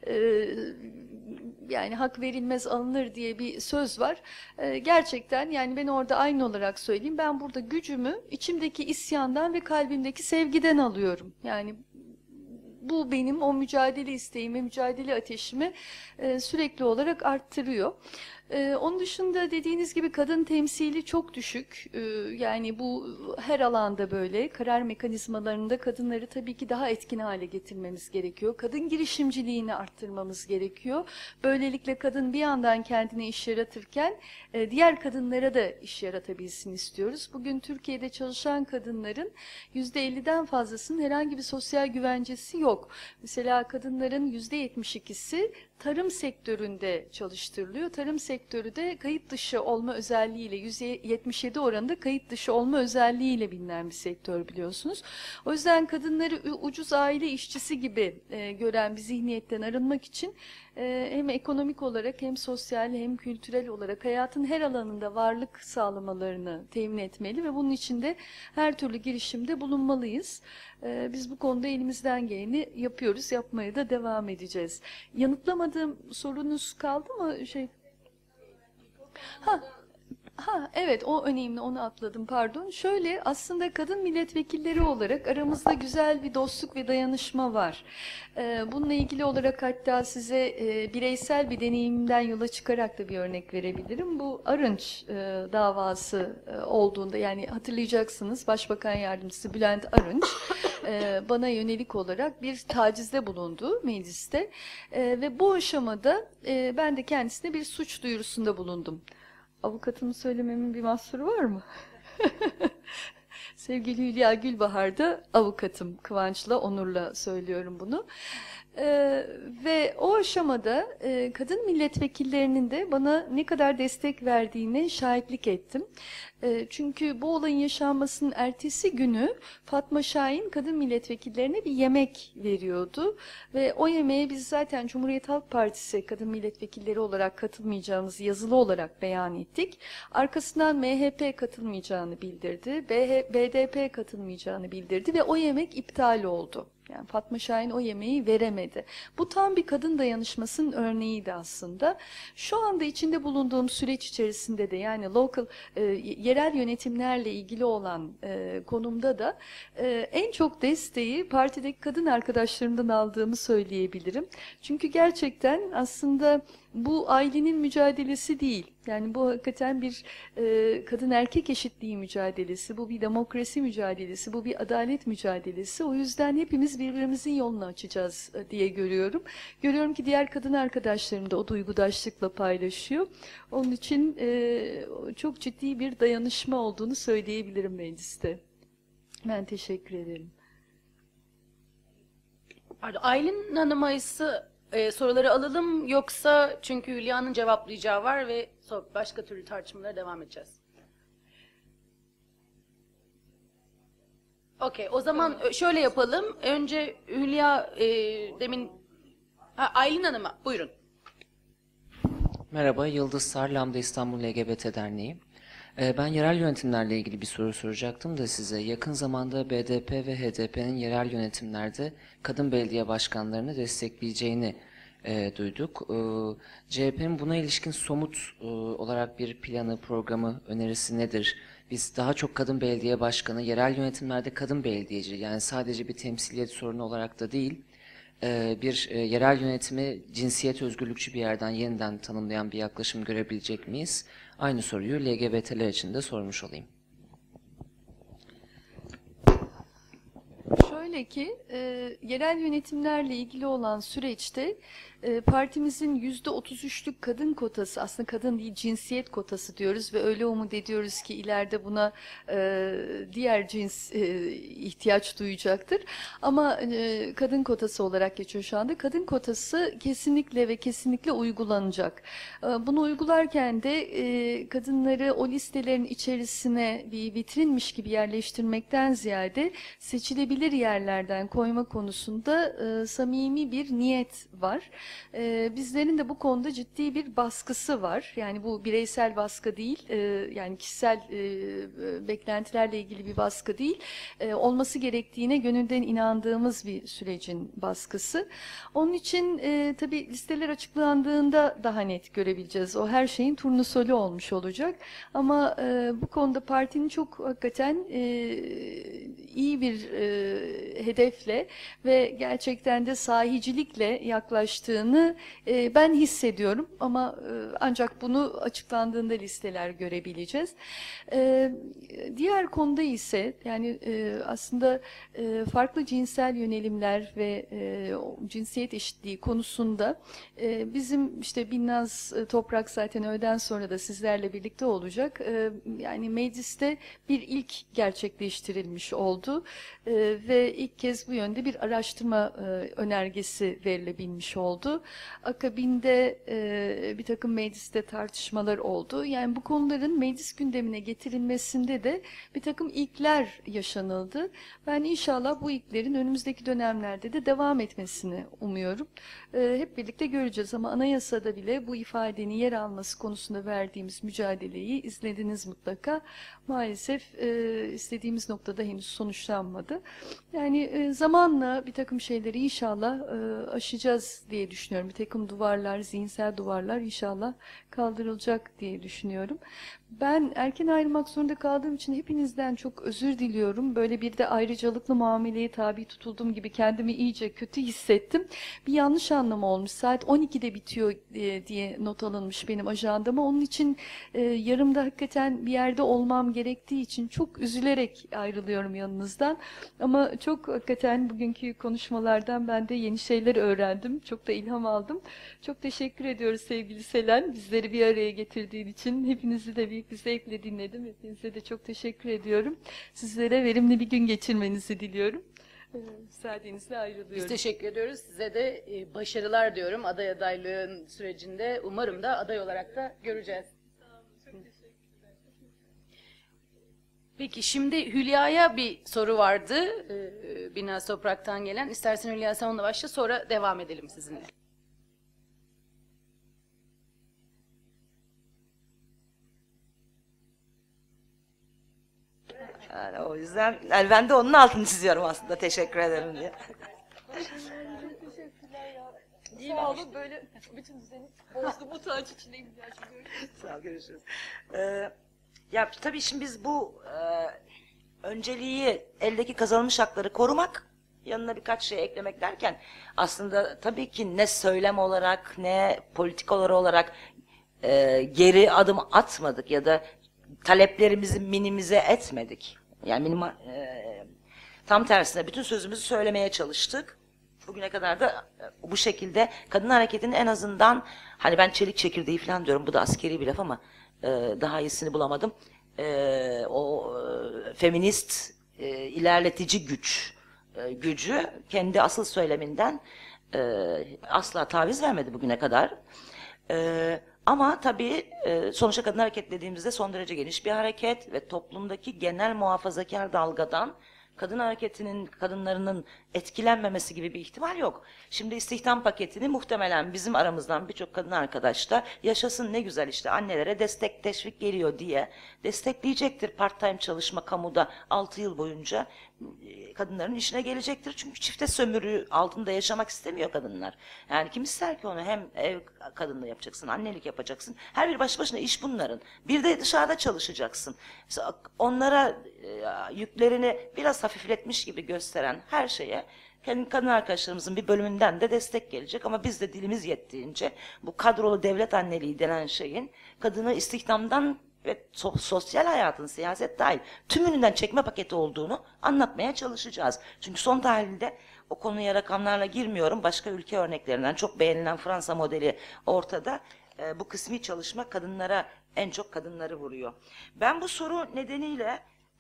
yani hak verilmez alınır diye bir söz var. Gerçekten yani ben orada aynı olarak söyleyeyim. Ben burada gücümü içimdeki isyandan ve kalbimdeki sevgiden alıyorum. Yani bu benim o mücadele isteğimi, mücadele ateşimi sürekli olarak arttırıyor. Onun dışında dediğiniz gibi kadın temsili çok düşük. Yani bu her alanda böyle. Karar mekanizmalarında kadınları tabii ki daha etkin hale getirmemiz gerekiyor. Kadın girişimciliğini arttırmamız gerekiyor. Böylelikle kadın bir yandan kendine iş yaratırken diğer kadınlara da iş yaratabilsin istiyoruz. Bugün Türkiye'de çalışan kadınların %50'den fazlasının herhangi bir sosyal güvencesi yok. Mesela kadınların %72'si tarım sektöründe çalıştırılıyor. Tarım sektörü de kayıt dışı olma özelliğiyle, %77 oranında kayıt dışı olma özelliğiyle bilinen bir sektör biliyorsunuz. O yüzden kadınları ucuz aile işçisi gibi gören bir zihniyetten arınmak için hem ekonomik olarak hem sosyal hem kültürel olarak hayatın her alanında varlık sağlamalarını temin etmeli ve bunun için de her türlü girişimde bulunmalıyız. Biz bu konuda elimizden geleni yapıyoruz, yapmaya da devam edeceğiz. Yanıtlamadığım sorunuz kaldı mı? Ha, evet, o önemli, onu atladım, pardon. Şöyle, aslında kadın milletvekilleri olarak aramızda güzel bir dostluk ve dayanışma var. Bununla ilgili olarak hatta size bireysel bir deneyimden yola çıkarak da bir örnek verebilirim. Bu Arınç davası olduğunda, yani hatırlayacaksınız, Başbakan Yardımcısı Bülent Arınç bana yönelik olarak bir tacizde bulundu mecliste. Ve bu aşamada ben de kendisine bir suç duyurusunda bulundum. Avukatımı söylememin bir mahsuru var mı? Sevgili Hülya Gülbahar da avukatım. Kıvanç'la, onurla söylüyorum bunu. Ve o aşamada kadın milletvekillerinin de bana ne kadar destek verdiğine şahitlik ettim. Çünkü bu olayın yaşanmasının ertesi günü Fatma Şahin kadın milletvekillerine bir yemek veriyordu. Ve o yemeğe biz zaten Cumhuriyet Halk Partisi kadın milletvekilleri olarak katılmayacağımızı yazılı olarak beyan ettik. Arkasından MHP katılmayacağını bildirdi, BDP katılmayacağını bildirdi ve o yemek iptal oldu. Yani Fatma Şahin o yemeği veremedi. Bu tam bir kadın dayanışmasının örneğiydi aslında. Şu anda içinde bulunduğum süreç içerisinde de, yani yerel yönetimlerle ilgili olan konumda da en çok desteği partideki kadın arkadaşlarımdan aldığımı söyleyebilirim. Çünkü gerçekten aslında bu ailenin mücadelesi değil. Yani bu hakikaten bir kadın erkek eşitliği mücadelesi, bu bir demokrasi mücadelesi, bu bir adalet mücadelesi. O yüzden hepimiz birbirimizin yolunu açacağız diye görüyorum. Görüyorum ki diğer kadın arkadaşlarım da o duygudaşlıkla paylaşıyor. Onun için çok ciddi bir dayanışma olduğunu söyleyebilirim mecliste. Ben teşekkür ederim. Pardon, Aylin Hanım'a soruları alalım, yoksa çünkü Hülya'nın cevaplayacağı var ve başka türlü tartışmalara devam edeceğiz. Okey, o zaman şöyle yapalım. Önce Hülya Aylin Hanım'a buyurun. Merhaba, Yıldız Sar, Lambda İstanbul LGBT Derneği. Ben yerel yönetimlerle ilgili bir soru soracaktım da size. Yakın zamanda BDP ve HDP'nin yerel yönetimlerde kadın belediye başkanlarını destekleyeceğini duyduk. CHP'nin buna ilişkin somut olarak bir planı, programı, önerisi nedir? Biz daha çok kadın belediye başkanı, yerel yönetimlerde kadın belediyeci, yani sadece bir temsiliyet sorunu olarak da değil, bir yerel yönetimi cinsiyet özgürlükçü bir yerden yeniden tanımlayan bir yaklaşım görebilecek miyiz? Aynı soruyu LGBT'ler için de sormuş olayım. Şöyle ki, yerel yönetimlerle ilgili olan süreçte partimizin %33'lük kadın kotası, aslında kadın değil cinsiyet kotası diyoruz ve öyle umut ediyoruz ki ileride buna diğer cins ihtiyaç duyacaktır. Ama kadın kotası olarak geçiyor şu anda. Kadın kotası kesinlikle ve kesinlikle uygulanacak. Bunu uygularken de kadınları o listelerin içerisine bir vitrinmiş gibi yerleştirmekten ziyade seçilebilir yerlerden koyma konusunda samimi bir niyet var. Bizlerin de bu konuda ciddi bir baskısı var. Yani bu bireysel baskı değil, yani kişisel beklentilerle ilgili bir baskı değil, olması gerektiğine gönülden inandığımız bir sürecin baskısı. Onun için tabii listeler açıklandığında daha net görebileceğiz. O her şeyin turnusolü olmuş olacak. Ama bu konuda partinin çok hakikaten iyi bir hedefle ve gerçekten de sahicilikle yaklaştığını ben hissediyorum. Ama ancak bunu açıklandığında listeler görebileceğiz. Diğer konuda ise yani aslında farklı cinsel yönelimler ve cinsiyet eşitliği konusunda bizim işte Binnaz Toprak zaten öğleden sonra da sizlerle birlikte olacak. Yani mecliste bir ilk gerçekleştirilmiş oldu ve ilk kez bu yönde bir araştırma önergesi verilebilmiş oldu. Akabinde bir takım mecliste tartışmalar oldu. Yani bu konuların meclis gündemine getirilmesinde de bir takım ilkler yaşanıldı. Ben inşallah bu ilklerin önümüzdeki dönemlerde de devam etmesini umuyorum. Hep birlikte göreceğiz ama anayasada bile bu ifadenin yer alması konusunda verdiğimiz mücadeleyi izlediniz mutlaka. Maalesef istediğimiz noktada henüz sonuçlanmadı. Yani zamanla bir takım şeyleri inşallah aşacağız diye düşünüyorum. Bir takım duvarlar, zihinsel duvarlar inşallah kaldırılacak diye düşünüyorum. Ben erken ayrılmak zorunda kaldığım için hepinizden çok özür diliyorum. Böyle bir de ayrıcalıklı muameleye tabi tutulduğum gibi kendimi iyice kötü hissettim. Bir yanlış anlama olmuş. Saat 12'de bitiyor diye not alınmış benim ajandama. Onun için yarımda hakikaten bir yerde olmam gerektiği için çok üzülerek ayrılıyorum yanınızdan. Ama çok hakikaten bugünkü konuşmalardan ben de yeni şeyler öğrendim. Çok da ilham aldım. Çok teşekkür ediyoruz sevgili Selen. Bizleri bir araya getirdiğin için. Hepinizi de büyük bir zevkle dinledim. Hepinize de çok teşekkür ediyorum. Sizlere verimli bir gün geçirmenizi diliyorum. Müsaadenizle ayrılıyorum. Biz teşekkür ediyoruz. Size de başarılar diyorum aday adaylığın sürecinde. Umarım da aday olarak da göreceğiz. Peki şimdi Hülya'ya bir soru vardı. Binaz Toprak'tan gelen. İstersen Hülya sen onunla başla, sonra devam edelim sizinle. Yani o yüzden yani ben de onun altını çiziyorum aslında, teşekkür ederim diye. Sağ olun, böyle bütün düzeni bozdum, utanç içindeyim. Sağ ol, görüşürüz. Ya tabii şimdi biz bu önceliği, eldeki kazanılmış hakları korumak, yanına birkaç şey eklemek derken aslında tabii ki ne söylem olarak ne politik olarak geri adım atmadık ya da taleplerimizi minimize etmedik. Yani tam tersine bütün sözümüzü söylemeye çalıştık. Bugüne kadar da bu şekilde kadın hareketinin en azından, hani ben çelik çekirdeği falan diyorum, bu da askeri bir laf ama daha iyisini bulamadım. Feminist ilerletici gücü kendi asıl söyleminden asla taviz vermedi bugüne kadar. Ama tabii sonuçta kadın hareket dediğimizde son derece geniş bir hareket ve toplumdaki genel muhafazakar dalgadan kadın hareketinin, kadınlarının etkilenmemesi gibi bir ihtimal yok. Şimdi istihdam paketini muhtemelen bizim aramızdan birçok kadın arkadaş da yaşasın ne güzel işte annelere destek teşvik geliyor diye destekleyecektir. Part-time çalışma kamuda 6 yıl boyunca kadınların işine gelecektir. Çünkü çifte sömürü altında yaşamak istemiyor kadınlar. Yani kim ister ki onu, hem ev kadınlığı yapacaksın, annelik yapacaksın. Her bir baş başına iş bunların. Bir de dışarıda çalışacaksın. Onlara yüklerini biraz hafifletmiş gibi gösteren her şeye kendi kadın arkadaşlarımızın bir bölümünden de destek gelecek ama biz de dilimiz yettiğince bu kadrolu devlet anneliği denen şeyin kadını istihdamdan ve sosyal hayatın, siyaset dahil tümününden çekme paketi olduğunu anlatmaya çalışacağız. Çünkü son tahlilde o konuya rakamlarla girmiyorum. Başka ülke örneklerinden çok beğenilen Fransa modeli ortada. Bu kısmi çalışma kadınlara, en çok kadınları vuruyor. Ben bu soru nedeniyle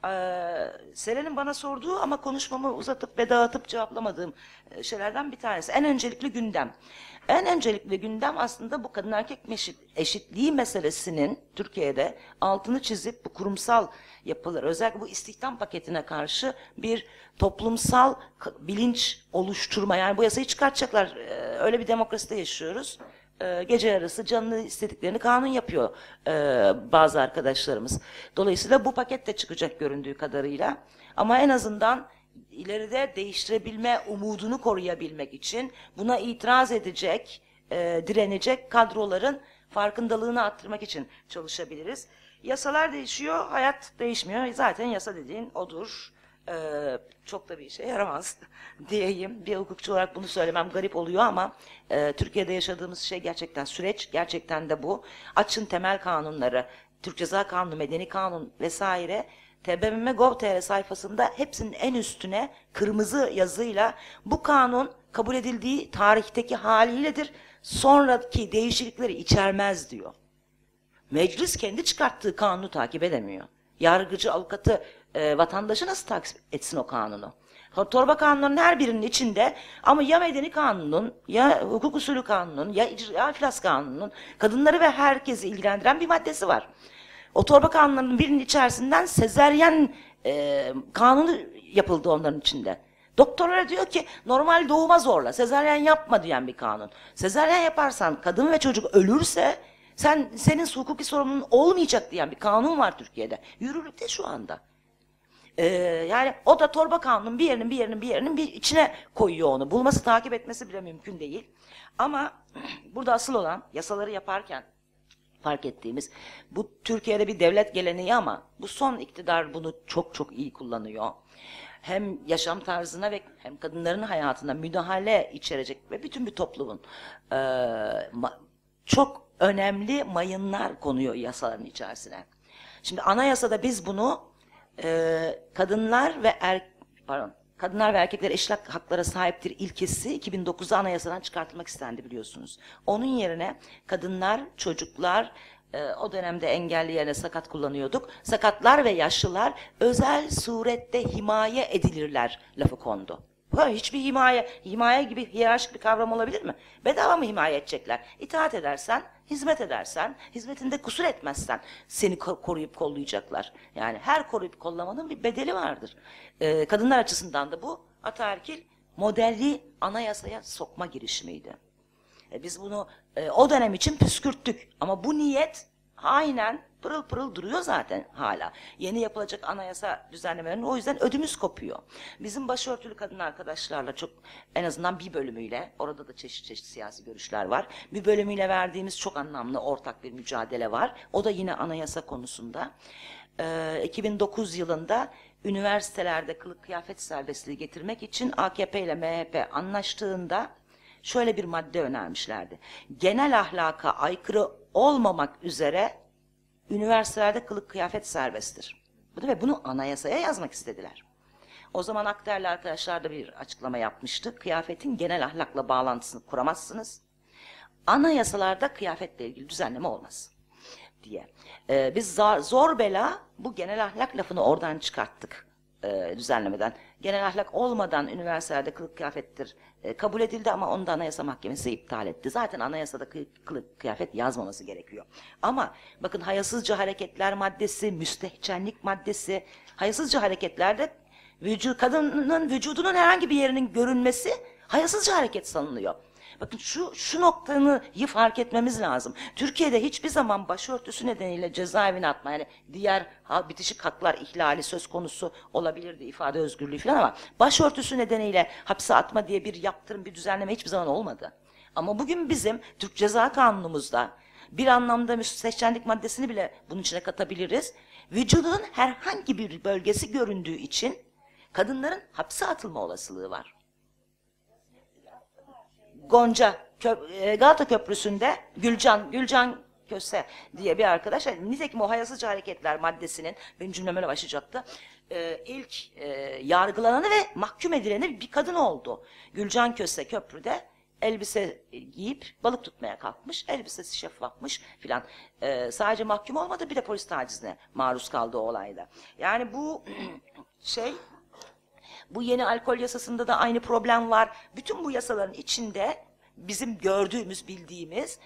Selen'in bana sorduğu ama konuşmamı uzatıp ve dağıtıp cevaplamadığım şeylerden bir tanesi. En öncelikli gündem. En öncelikli gündem aslında bu kadın erkek eşitliği meselesinin Türkiye'de altını çizip bu kurumsal yapılar, özellikle bu istihdam paketine karşı bir toplumsal bilinç oluşturma. Yani bu yasayı çıkartacaklar. Öyle bir demokraside yaşıyoruz. Gece yarısı canını istediklerini kanun yapıyor bazı arkadaşlarımız. Dolayısıyla bu paket de çıkacak göründüğü kadarıyla. Ama en azından ileride değiştirebilme umudunu koruyabilmek için buna itiraz edecek, direnecek kadroların farkındalığını arttırmak için çalışabiliriz. Yasalar değişiyor, hayat değişmiyor. Zaten yasa dediğin odur. Çok da bir işe yaramaz diyeyim. Bir hukukçu olarak bunu söylemem garip oluyor ama Türkiye'de yaşadığımız şey gerçekten süreç, gerçekten de bu. Açın temel kanunları, Türk Ceza Kanunu, Medeni Kanun vesaire, tbmm.gov.tr sayfasında hepsinin en üstüne kırmızı yazıyla bu kanun kabul edildiği tarihteki haliyledir, sonraki değişiklikleri içermez diyor. Meclis kendi çıkarttığı kanunu takip edemiyor. Yargıcı, avukatı, vatandaşı nasıl takip etsin o kanunu? Torba kanunların her birinin içinde ama ya medeni kanunun, ya hukuk usulü kanunun, ya iflas kanunun kadınları ve herkesi ilgilendiren bir maddesi var. O torba kanunlarının birinin içerisinden sezaryen kanunu yapıldı onların içinde. Doktorlara diyor ki normal doğuma zorla, sezaryen yapma diyen bir kanun. Sezaryen yaparsan kadın ve çocuk ölürse senin hukuki sorumluluğun olmayacak diyen bir kanun var Türkiye'de. Yürürlükte şu anda. Yani o da torba kanunun bir yerinin bir içine koyuyor onu. Bulması, takip etmesi bile mümkün değil. Ama burada asıl olan yasaları yaparken fark ettiğimiz. Bu Türkiye'de bir devlet geleneği ama bu son iktidar bunu çok çok iyi kullanıyor. Hem yaşam tarzına ve hem kadınların hayatına müdahale içerecek ve bütün bir toplumun çok önemli mayınlar konuyor yasaların içerisine. Şimdi anayasada biz bunu kadınlar ve erkekler eşit haklara sahiptir ilkesi 2009'da anayasadan çıkartılmak istendi biliyorsunuz. Onun yerine kadınlar, çocuklar, o dönemde engelli yerine sakat kullanıyorduk. Sakatlar ve yaşlılar özel surette himaye edilirler lafı kondu. Hiçbir himaye gibi hiyerarşik bir kavram olabilir mi? Bedava mı himaye edecekler? İtaat edersen, hizmet edersen, hizmetinde kusur etmezsen seni koruyup kollayacaklar. Yani her koruyup kollamanın bir bedeli vardır. Kadınlar açısından da bu ataerkil modelli anayasaya sokma girişimiydi. Biz bunu o dönem için püskürttük ama bu niyet aynen pırıl pırıl duruyor zaten hala. Yeni yapılacak anayasa düzenlemelerinin o yüzden ödümüz kopuyor. Bizim başörtülü kadın arkadaşlarla çok en azından bir bölümüyle, orada da çeşit çeşit siyasi görüşler var. Bir bölümüyle verdiğimiz çok anlamlı ortak bir mücadele var. O da yine anayasa konusunda. 2009 yılında üniversitelerde kılık kıyafet serbestliği getirmek için AKP ile MHP anlaştığında şöyle bir madde önermişlerdi. Genel ahlaka aykırı olmamak üzere üniversitelerde kılık kıyafet serbesttir. Ve bunu anayasaya yazmak istediler. O zaman Akder'le arkadaşlar da bir açıklama yapmıştı. Kıyafetin genel ahlakla bağlantısını kuramazsınız. Anayasalarda kıyafetle ilgili düzenleme olmaz diye. Biz zor bela bu genel ahlak lafını oradan çıkarttık düzenlemeden. Genel ahlak olmadan üniversitelerde kılık kıyafettir kabul edildi ama onu da Anayasa Mahkemesi iptal etti. Zaten anayasada kılık kıyafet yazmaması gerekiyor. Ama bakın hayasızca hareketler maddesi, müstehcenlik maddesi, hayasızca hareketlerde kadının vücudunun herhangi bir yerinin görünmesi hayasızca hareket sanılıyor. Bakın şu noktanı fark etmemiz lazım. Türkiye'de hiçbir zaman başörtüsü nedeniyle cezaevine atma, yani diğer bitişik haklar ihlali söz konusu olabilirdi, ifade özgürlüğü falan, ama başörtüsü nedeniyle hapse atma diye bir yaptırım, bir düzenleme hiçbir zaman olmadı. Ama bugün bizim Türk Ceza Kanunumuzda bir anlamda müstehcenlik maddesini bile bunun içine katabiliriz. Vücudunun herhangi bir bölgesi göründüğü için kadınların hapse atılma olasılığı var. Galata Köprüsü'nde Gülcan Köse diye bir arkadaş, nitekim o hayasızca hareketler maddesinin, benim cümlemle başlayacaktı, ilk yargılananı ve mahkum edileni bir kadın oldu. Gülcan Köse köprüde elbise giyip balık tutmaya kalkmış, elbisesi şeffafmış filan. Sadece mahkum olmadı, bir de polis tacizine maruz kaldı o olayda. Yani bu bu yeni alkol yasasında da aynı problem var. Bütün bu yasaların içinde bizim gördüğümüz, bildiğimiz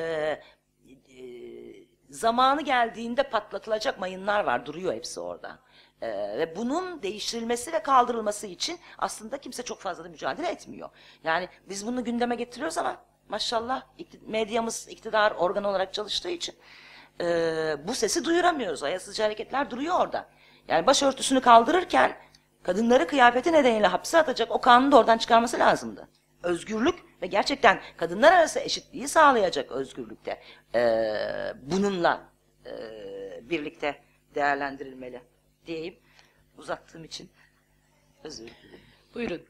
zamanı geldiğinde patlatılacak mayınlar var. Duruyor hepsi orada. Ve bunun değiştirilmesi ve kaldırılması için aslında kimse çok fazla da mücadele etmiyor. Yani biz bunu gündeme getiriyoruz ama maşallah medyamız iktidar organı olarak çalıştığı için bu sesi duyuramıyoruz. Hayasızca hareketler duruyor orada. Yani başörtüsünü kaldırırken kadınları kıyafeti nedeniyle hapse atacak o kanunu da oradan çıkarması lazımdı. Özgürlük ve gerçekten kadınlar arası eşitliği sağlayacak özgürlükte bununla birlikte değerlendirilmeli diyeyim. Uzattığım için özür dilerim. Buyurun.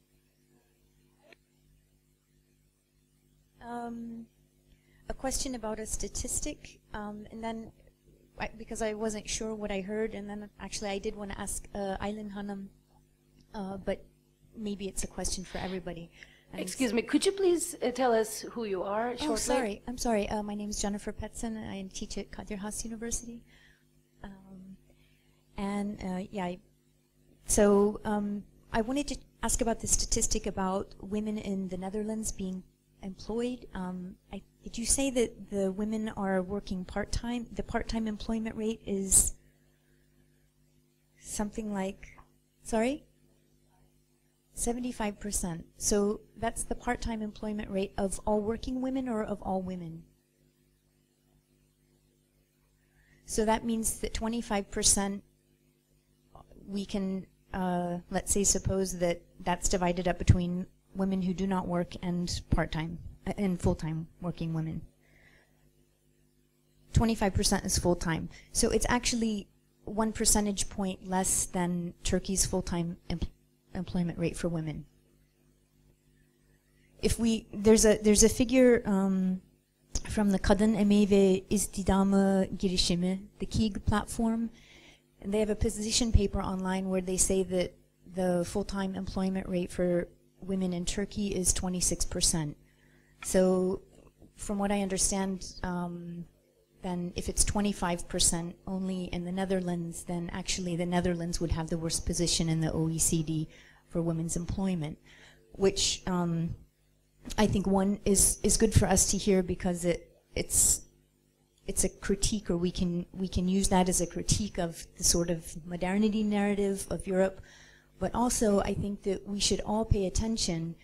A question about a statistic, and then because I wasn't sure what I heard, and then actually I did want to ask Aylin Hanım, but maybe it's a question for everybody. And Excuse me, could you please tell us who you are shortly? Oh, sorry. I'm sorry. My name is Jennifer Petzen. I teach at Kadir Has University. I wanted to ask about the statistic about women in the Netherlands being employed. Did you say that the women are working part-time? The part-time employment rate is something like, sorry? 75%. So that's the part-time employment rate of all working women or of all women? So that means that 25% we can, let's say, suppose that that's divided up between women who do not work and part-time and full-time working women. 25% is full-time. So it's actually 1 percentage point less than Turkey's full-time employment rate for women. If there's a figure from the Kadın Emeği ve İstihdamı Girişimi, the KİG platform, and they have a position paper online where they say that the full-time employment rate for women in Turkey is 26%. So from what I understand, then if it's 25% only in the Netherlands, then actually the Netherlands would have the worst position in the OECD for women's employment, which I think one is good for us to hear because it's a critique, or we can use that as a critique of the sort of modernity narrative of Europe, but also I think that we should all pay attention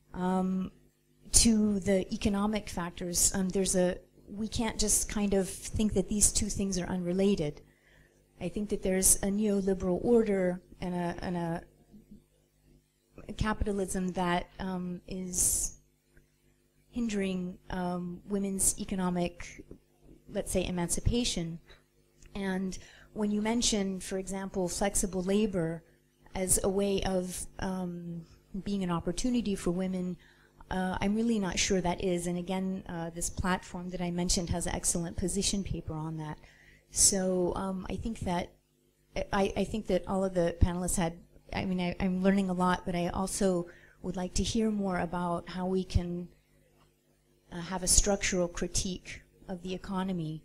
to the economic factors. We can't just kind of think that these two things are unrelated. I think that there's a neoliberal order and a capitalism that is hindering women's economic, let's say, emancipation. And when you mention, for example, flexible labor as a way of being an opportunity for women, I'm really not sure that is. And again, this platform that I mentioned has an excellent position paper on that. So I think that all of the panelists had, I mean, I'm learning a lot, but I also would like to hear more about how we can have a structural critique of the economy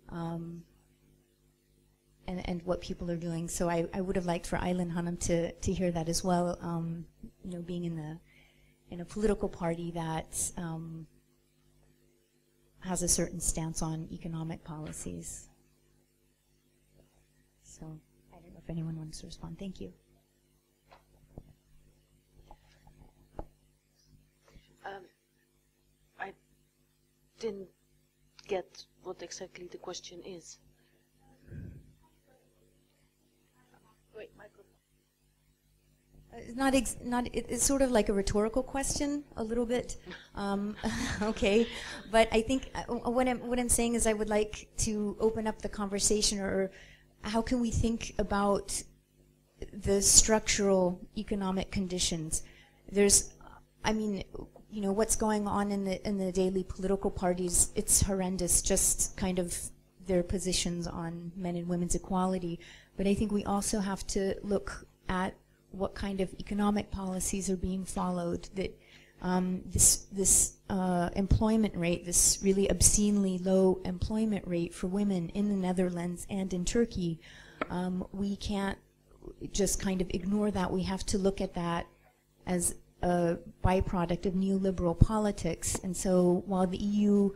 and what people are doing. So I would have liked for Aylin Hanım to hear that as well, you know, being in a political party that has a certain stance on economic policies. So I don't know if anyone wants to respond. Thank you. I didn't get what exactly the question is. Wait, microphone. It's sort of like a rhetorical question, a little bit. Okay, but I think what I'm saying is I would like to open up the conversation, or how can we think about the structural economic conditions? I mean, you know, what's going on in the daily political parties, it's horrendous, just kind of their positions on men and women's equality. But I think we also have to look at what kind of economic policies are being followed, that this employment rate, this really obscenely low employment rate for women in the Netherlands and in Turkey, we can't just kind of ignore that. We have to look at that as a byproduct of neoliberal politics. And so while the EU,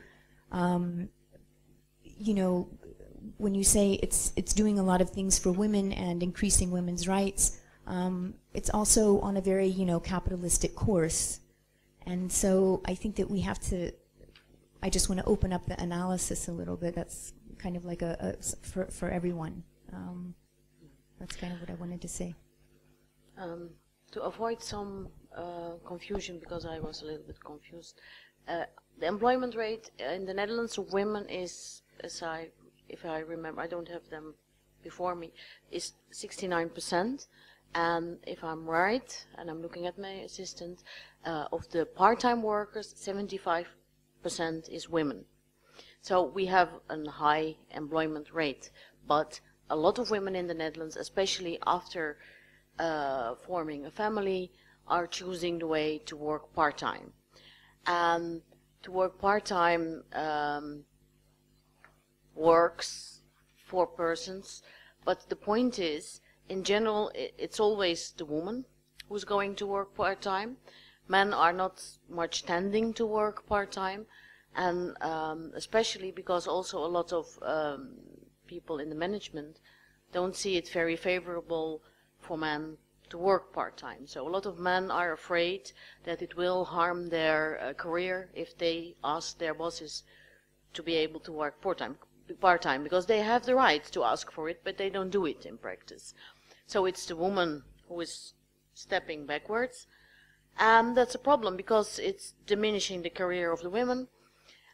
you know, when you say it's doing a lot of things for women and increasing women's rights, it's also on a very, you know, capitalistic course. And so I think that we have to, I just want to open up the analysis a little bit. That's kind of like for everyone. That's kind of what I wanted to say. To avoid some confusion, because I was a little bit confused, the employment rate in the Netherlands of women is, if I remember, I don't have them before me, is 69%. And if I'm right, and I'm looking at my assistant, of the part-time workers, 75% is women. So we have a high employment rate, but a lot of women in the Netherlands, especially after forming a family, are choosing the way to work part-time. And to work part-time works for persons, but the point is, in general, it's always the woman who's going to work part-time. Men are not much tending to work part-time, and especially because also a lot of people in the management don't see it very favorable for men to work part-time. So a lot of men are afraid that it will harm their career if they ask their bosses to be able to work part-time, because they have the right to ask for it, but they don't do it in practice. So it's the woman who is stepping backwards, and that's a problem because it's diminishing the career of the women.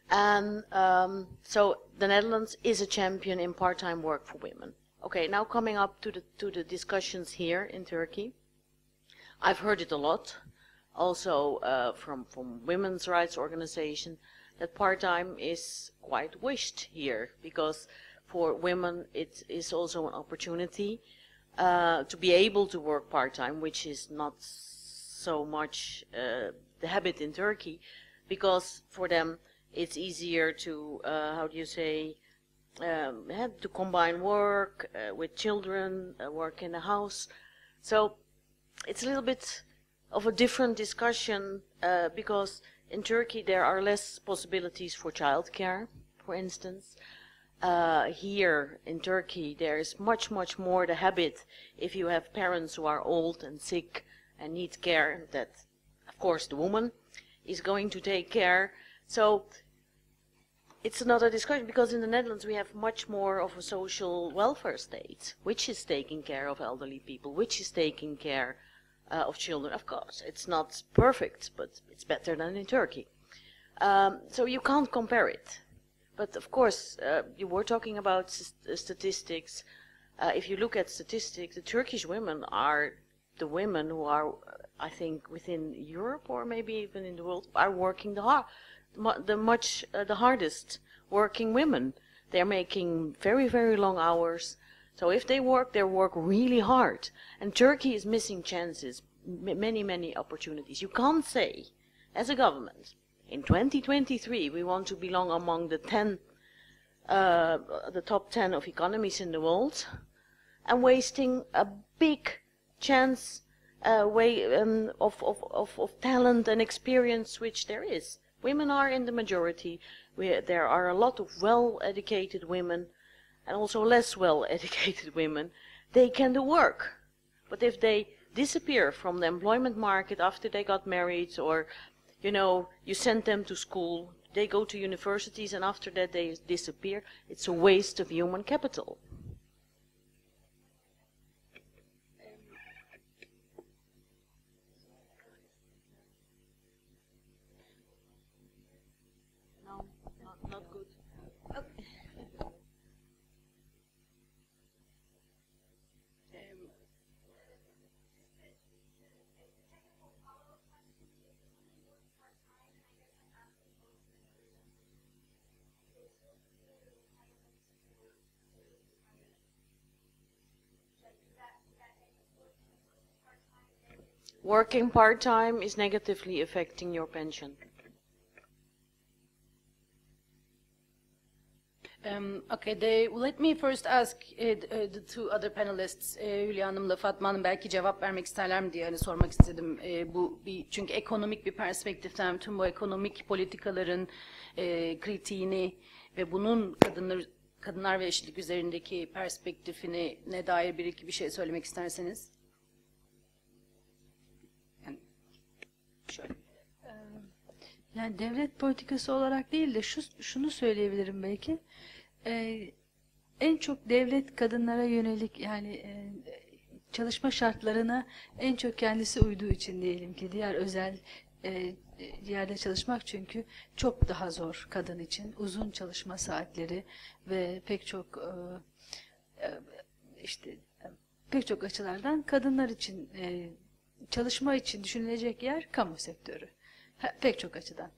And so the Netherlands is a champion in part-time work for women. Okay, now coming up to the discussions here in Turkey, I've heard it a lot, also from women's rights organization, that part-time is quite wished here, because for women it is also an opportunity to be able to work part-time, which is not so much the habit in Turkey, because for them it's easier to, how do you say, have to combine work with children, work in the house. So it's a little bit of a different discussion because in Turkey there are less possibilities for childcare, for instance. Here in Turkey there is much more the habit, if you have parents who are old and sick and need care, that of course the woman is going to take care. So it's another discussion, because in the Netherlands we have much more of a social welfare state, which is taking care of elderly people, which is taking care of children. Of course, it's not perfect, but it's better than in Turkey. So you can't compare it. But of course, you were talking about statistics. If you look at statistics, the Turkish women are the women who are, I think, within Europe or maybe even in the world, are working the hardest working women. They're making very long hours. So if they work really hard. And Turkey is missing chances, many opportunities. You can't say, as a government, in 2023 we want to belong among the top 10 of economies in the world, and wasting a big chance of talent and experience which there is. Women are in the majority. There are a lot of well-educated women and also less well-educated women. They can do work. But if they disappear from the employment market after they got married, or, you know, you send them to school, they go to universities, and after that they disappear, it's a waste of human capital. Not good. Working part-time is negatively affecting your pension. Okay, let me first ask the two other panelists, Hülya Hanım'la Fatma Hanım, belki cevap vermek isterler mi diye hani sormak istedim. Çünkü ekonomik bir perspektiften tüm bu ekonomik politikaların kritiğini ve bunun kadınlar ve eşitlik üzerindeki perspektifini ne dair bir şey söylemek isterseniz. Şöyle. Yani devlet politikası olarak değil de şunu söyleyebilirim belki. En çok devlet kadınlara yönelik, yani çalışma şartlarına en çok kendisi uyduğu için diyelim ki, diğer özel yerde çalışmak çünkü çok daha zor kadın için. Uzun çalışma saatleri ve pek çok açılardan kadınlar için çalışma için düşünülecek yer kamu sektörü. Pek çok açıdan.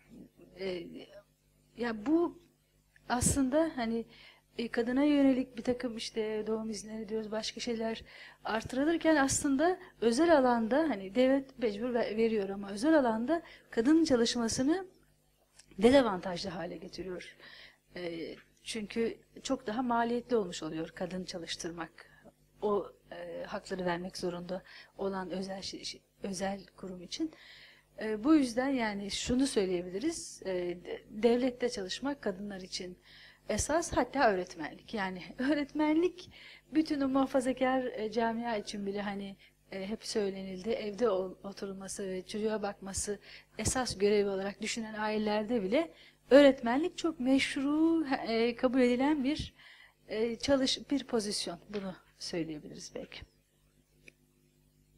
Ya bu aslında hani kadına yönelik bir takım işte doğum izinleri diyoruz, başka şeyler artırılırken aslında özel alanda, hani devlet mecbur veriyor ama özel alanda kadın çalışmasını dezavantajlı hale getiriyor. Çünkü çok daha maliyetli olmuş oluyor kadın çalıştırmak. O hakları vermek zorunda olan özel kurum için. Bu yüzden yani şunu söyleyebiliriz, devlette çalışmak kadınlar için esas, hatta öğretmenlik. Yani öğretmenlik bütün o muhafazakar camia için bile hani hep söylenildi, evde oturulması ve çocuğa bakması esas görevi olarak düşünen ailelerde bile öğretmenlik çok meşru kabul edilen bir bir pozisyon. Bunu söyleyebiliriz belki.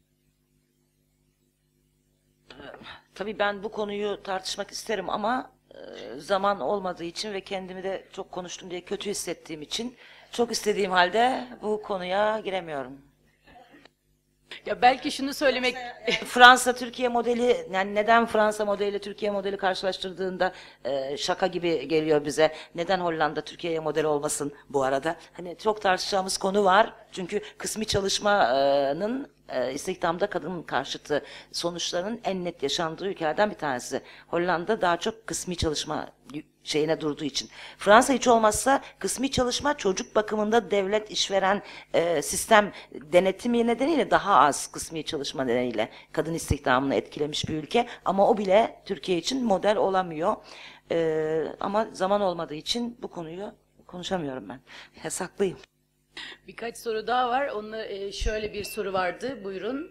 Tabii ben bu konuyu tartışmak isterim ama zaman olmadığı için ve kendimi de çok konuştum diye kötü hissettiğim için çok istediğim halde bu konuya giremiyorum. Ya belki şunu söylemek Fransa Türkiye modeli, yani neden Fransa modeliyle Türkiye modeli karşılaştırdığında şaka gibi geliyor bize. Neden Hollanda Türkiye'ye model olmasın bu arada? Hani çok tartışacağımız konu var. Çünkü kısmi çalışmanın istihdamda kadın karşıtı sonuçlarının en net yaşandığı ülkelerden bir tanesi. Hollanda daha çok kısmi çalışma şeyine durduğu için. Fransa hiç olmazsa kısmi çalışma çocuk bakımında devlet işveren sistem denetimi nedeniyle daha az kısmi çalışma nedeniyle kadın istihdamını etkilemiş bir ülke. Ama o bile Türkiye için model olamıyor. Ama zaman olmadığı için bu konuyu konuşamıyorum ben. Yasaklıyım. birkaç soru daha var. Onunla şöyle bir soru vardı. Buyurun.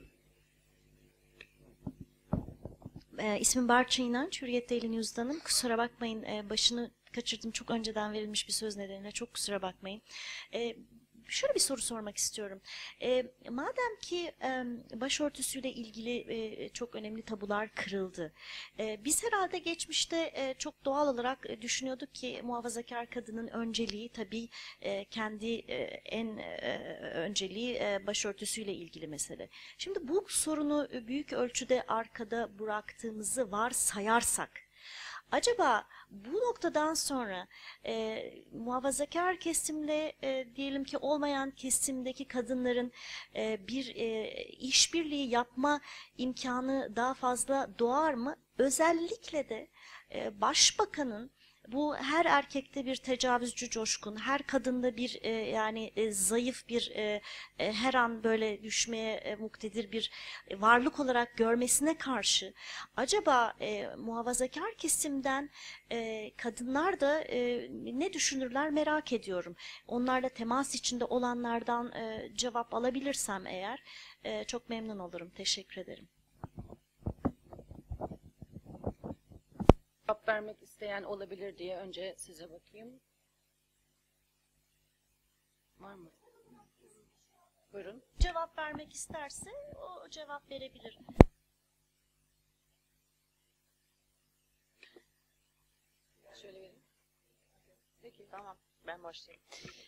İsmim Barça İnanç, Hürriyet Daily News'danım. Kusura bakmayın, başını kaçırdım. Çok önceden verilmiş bir söz nedeniyle. Çok kusura bakmayın. Şöyle bir soru sormak istiyorum. Madem ki başörtüsüyle ilgili çok önemli tabular kırıldı. Biz herhalde geçmişte çok doğal olarak düşünüyorduk ki muhafazakar kadının önceliği tabii kendi en önceliği başörtüsüyle ilgili mesele. Şimdi bu sorunu büyük ölçüde arkada bıraktığımızı varsayarsak, acaba bu noktadan sonra muhafazakar kesimle diyelim ki olmayan kesimdeki kadınların bir işbirliği yapma imkanı daha fazla doğar mı? Özellikle de başbakanın bu her erkekte bir tecavüzcü coşkun, her kadında bir zayıf bir her an böyle düşmeye muktedir bir varlık olarak görmesine karşı acaba muhafazakar kesimden kadınlar da ne düşünürler merak ediyorum. Onlarla temas içinde olanlardan cevap alabilirsem eğer çok memnun olurum. Teşekkür ederim. Cevap vermek isteyen olabilir diye önce size bakayım. Var mı? Buyurun. Cevap vermek isterse o cevap verebilir. Şöyle vereyim. Peki. Tamam, ben başlayayım.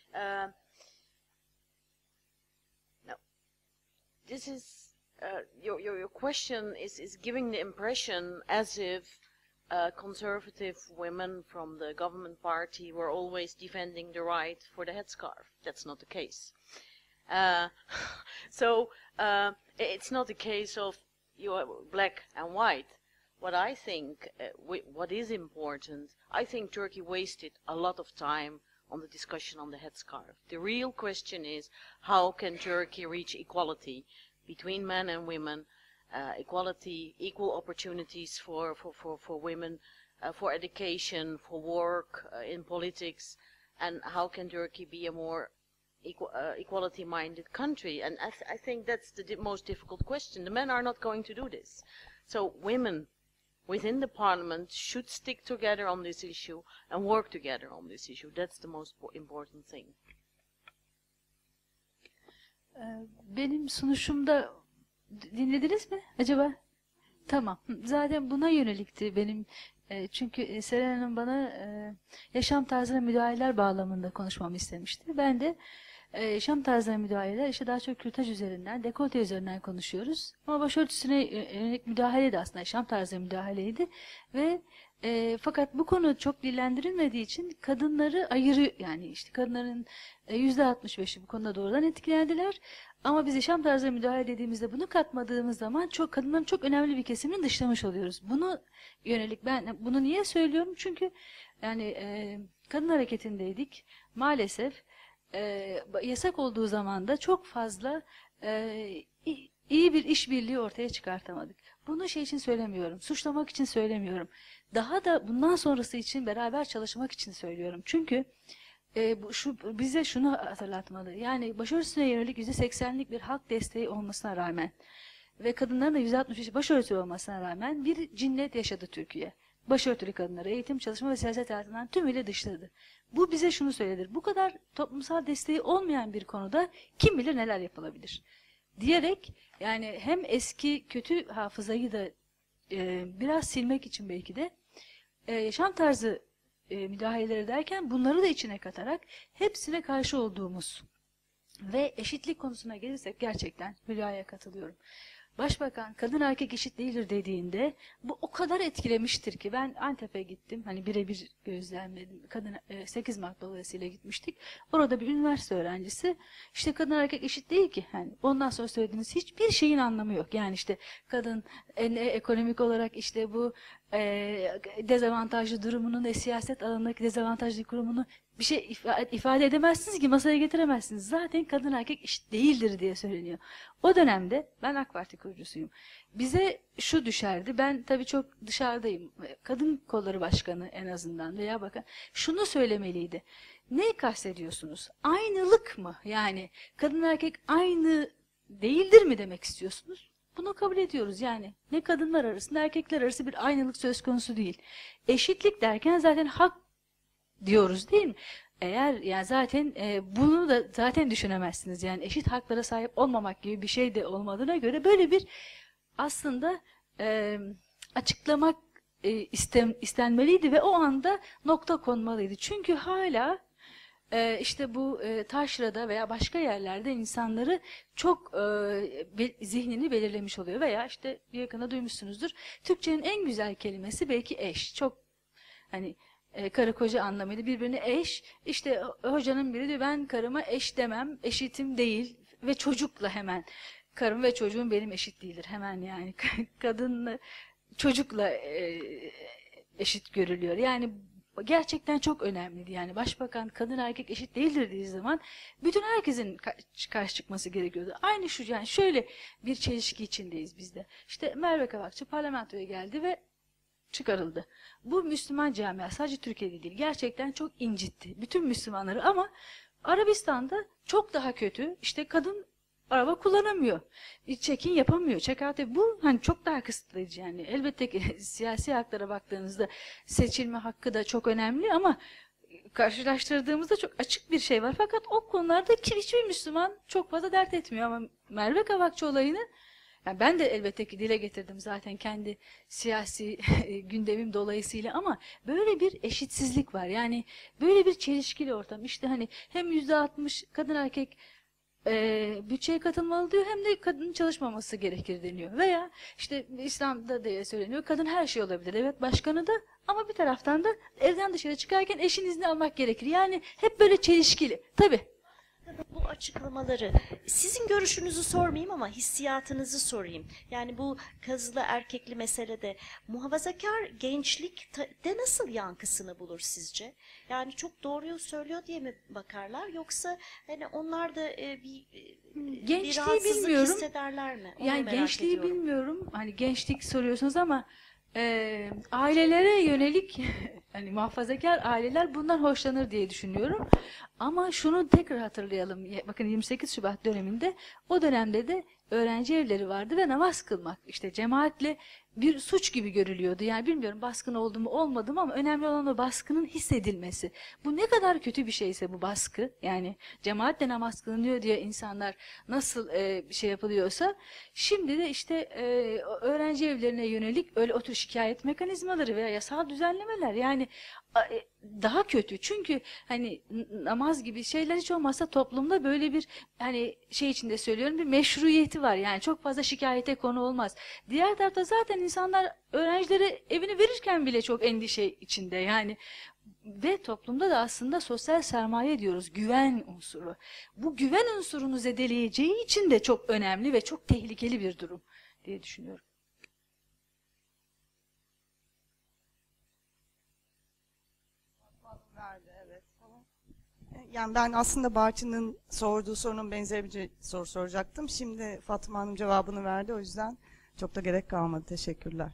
No. This is your question is giving the impression as if conservative women from the government party were always defending the right for the headscarf. That's not the case. It's not a case of black and white. What I think, what is important, I think Turkey wasted a lot of time on the discussion on the headscarf. The real question is, how can Turkey reach equality between men and women, equality, equal opportunities for women, for education, for work, in politics, and how can Turkey be a more equality-minded country? And I think that's the most difficult question. The men are not going to do this. So women within the parliament should stick together on this issue and work together on this issue. That's the most important thing. Benim sunuşumda dinlediniz mi acaba? Tamam. Zaten buna yönelikti benim. Çünkü Seren Hanım bana yaşam tarzına müdahaleler bağlamında konuşmamı istemişti. Ben de yaşam tarzına müdahaleler işte daha çok kürtaj üzerinden, dekolte üzerinden konuşuyoruz. Ama başörtüsüne yönelik müdahale de aslında yaşam tarzına müdahaleydi. Ve fakat bu konu çok dillendirilmediği için kadınları yani işte kadınların %65'i bu konuda doğrudan etkilendiler. Ama biz yaşam tarzına müdahale dediğimizde bunu katmadığımız zaman kadınların çok önemli bir kesimini dışlamış oluyoruz. Bunu yönelik ben bunu niye söylüyorum? Çünkü yani kadın hareketindeydik. Maalesef yasak olduğu zaman da çok fazla iyi bir işbirliği ortaya çıkartamadık. Bunu şey için söylemiyorum, suçlamak için söylemiyorum. Daha da bundan sonrası için beraber çalışmak için söylüyorum. Çünkü bize şunu hatırlatmalı. Yani başörtüsüne yönelik %80'lik bir halk desteği olmasına rağmen ve kadınların da %65 başörtülü olmasına rağmen bir cinnet yaşadı Türkiye. Başörtülü kadınları eğitim, çalışma ve siyaset hayatından tümüyle dışladı. Bu bize şunu söyledir. Bu kadar toplumsal desteği olmayan bir konuda kim bilir neler yapılabilir diyerek yani hem eski kötü hafızayı da biraz silmek için belki de yaşam tarzı müdahaleleri derken bunları da içine katarak hepsine karşı olduğumuz ve eşitlik konusuna gelirsek gerçekten Hülya'ya katılıyorum. Başbakan kadın erkek eşit değildir dediğinde bu o kadar etkilemiştir ki ben Antep'e gittim. Hani birebir gözlemledim. 8 Mart dolayısıyla gitmiştik. Orada bir üniversite öğrencisi işte kadın erkek eşit değil ki. Yani ondan sonra söylediğiniz hiçbir şeyin anlamı yok. Yani işte kadın ekonomik olarak işte bu dezavantajlı durumunu ve siyaset alanındaki dezavantajlı durumunu bir şey ifade edemezsiniz ki masaya getiremezsiniz. Zaten kadın erkek eşit değildir diye söyleniyor. O dönemde ben AK Parti kurucusuyum. Bize şu düşerdi. Ben tabii çok dışarıdayım. Kadın kolları başkanı en azından veya bakan şunu söylemeliydi. Neyi kastediyorsunuz? Aynılık mı? Yani kadın erkek aynı değildir mi demek istiyorsunuz? Bunu kabul ediyoruz yani. Ne kadınlar arasında erkekler arası bir aynılık söz konusu değil. Eşitlik derken zaten hak diyoruz değil mi? Eğer yani zaten bunu da zaten düşünemezsiniz. Yani eşit haklara sahip olmamak gibi bir şey de olmadığına göre böyle bir aslında açıklamak istenmeliydi ve o anda nokta konmalıydı. Çünkü hala işte bu taşrada veya başka yerlerde insanları çok zihnini belirlemiş oluyor. Veya işte yakında duymuşsunuzdur. Türkçenin en güzel kelimesi belki eş. Çok hani karı koca anlamıyla birbirine eş. İşte hocanın biri diyor ben karıma eş demem, eşitim değil ve çocukla hemen. Karım ve çocuğum benim eşit değildir hemen yani. Kadınla çocukla eşit görülüyor. Yani gerçekten çok önemliydi. Yani başbakan kadın erkek eşit değildir dediği zaman bütün herkesin karşı çıkması gerekiyordu. Aynı şu yani şöyle bir çelişki içindeyiz biz de. İşte Merve Kavakçı parlamentoya geldi ve çıkarıldı. Bu Müslüman camia sadece Türkiye'de değil gerçekten çok incitti bütün Müslümanları ama Arabistan'da çok daha kötü işte kadın araba kullanamıyor. Check-in yapamıyor. Check-out bu hani çok daha kısıtlayıcı yani. Elbette ki siyasi haklara baktığınızda seçilme hakkı da çok önemli ama karşılaştırdığımızda çok açık bir şey var. Fakat o konularda hiçbir Müslüman çok fazla dert etmiyor ama Merve Kavakçı olayını yani ben de elbette ki dile getirdim zaten kendi siyasi gündemim dolayısıyla ama böyle bir eşitsizlik var. Yani böyle bir çelişkili ortam. İşte hani hem %60 kadın erkek bütçeye katılmalı diyor hem de kadının çalışmaması gerekir deniyor. Veya işte İslam'da da söyleniyor kadın her şey olabilir. Evet başkanı da ama bir taraftan da evden dışarı çıkarken eşin izni almak gerekir. Yani hep böyle çelişkili. Tabii. Bu açıklamaları sizin görüşünüzü sormayayım ama hissiyatınızı sorayım. Yani bu kızlı erkekli meselede muhafazakar gençlik de nasıl yankısını bulur sizce? Yani çok doğruyu söylüyor diye mi bakarlar yoksa hani onlar da bir rahatsızlık hissederler mi? Onu Yani gençliği ediyorum. bilmiyorum. Hani gençlik soruyorsunuz ama ailelere yönelik hani muhafazakar aileler bundan hoşlanır diye düşünüyorum. Ama şunu tekrar hatırlayalım. Bakın 28 Şubat döneminde o dönemde de öğrenci evleri vardı ve namaz kılmak işte cemaatle bir suç gibi görülüyordu. Yani bilmiyorum baskın oldu mu olmadı mı ama önemli olan o baskının hissedilmesi. Bu ne kadar kötü bir şeyse bu baskı yani cemaatle namaz kılınıyor diye insanlar nasıl şey yapılıyorsa şimdi de işte öğrenci evlerine yönelik öyle o tür şikayet mekanizmaları veya yasal düzenlemeler yani daha kötü. Çünkü hani namaz gibi şeyler hiç olmazsa toplumda böyle bir hani şey içinde söylüyorum bir meşruiyeti var. Yani çok fazla şikayete konu olmaz. Diğer tarafta zaten insanlar öğrencilere evini verirken bile çok endişe içinde. Yani ve toplumda da aslında sosyal sermaye diyoruz. Güven unsuru. Bu güven unsurunu zedeleyeceği için de çok önemli ve çok tehlikeli bir durum diye düşünüyorum. Evet. Yani ben aslında Barçın'ın sorduğu sorunun benzeri bir soru soracaktım. Şimdi Fatma Hanım cevabını verdi. O yüzden çok da gerek kalmadı. Teşekkürler.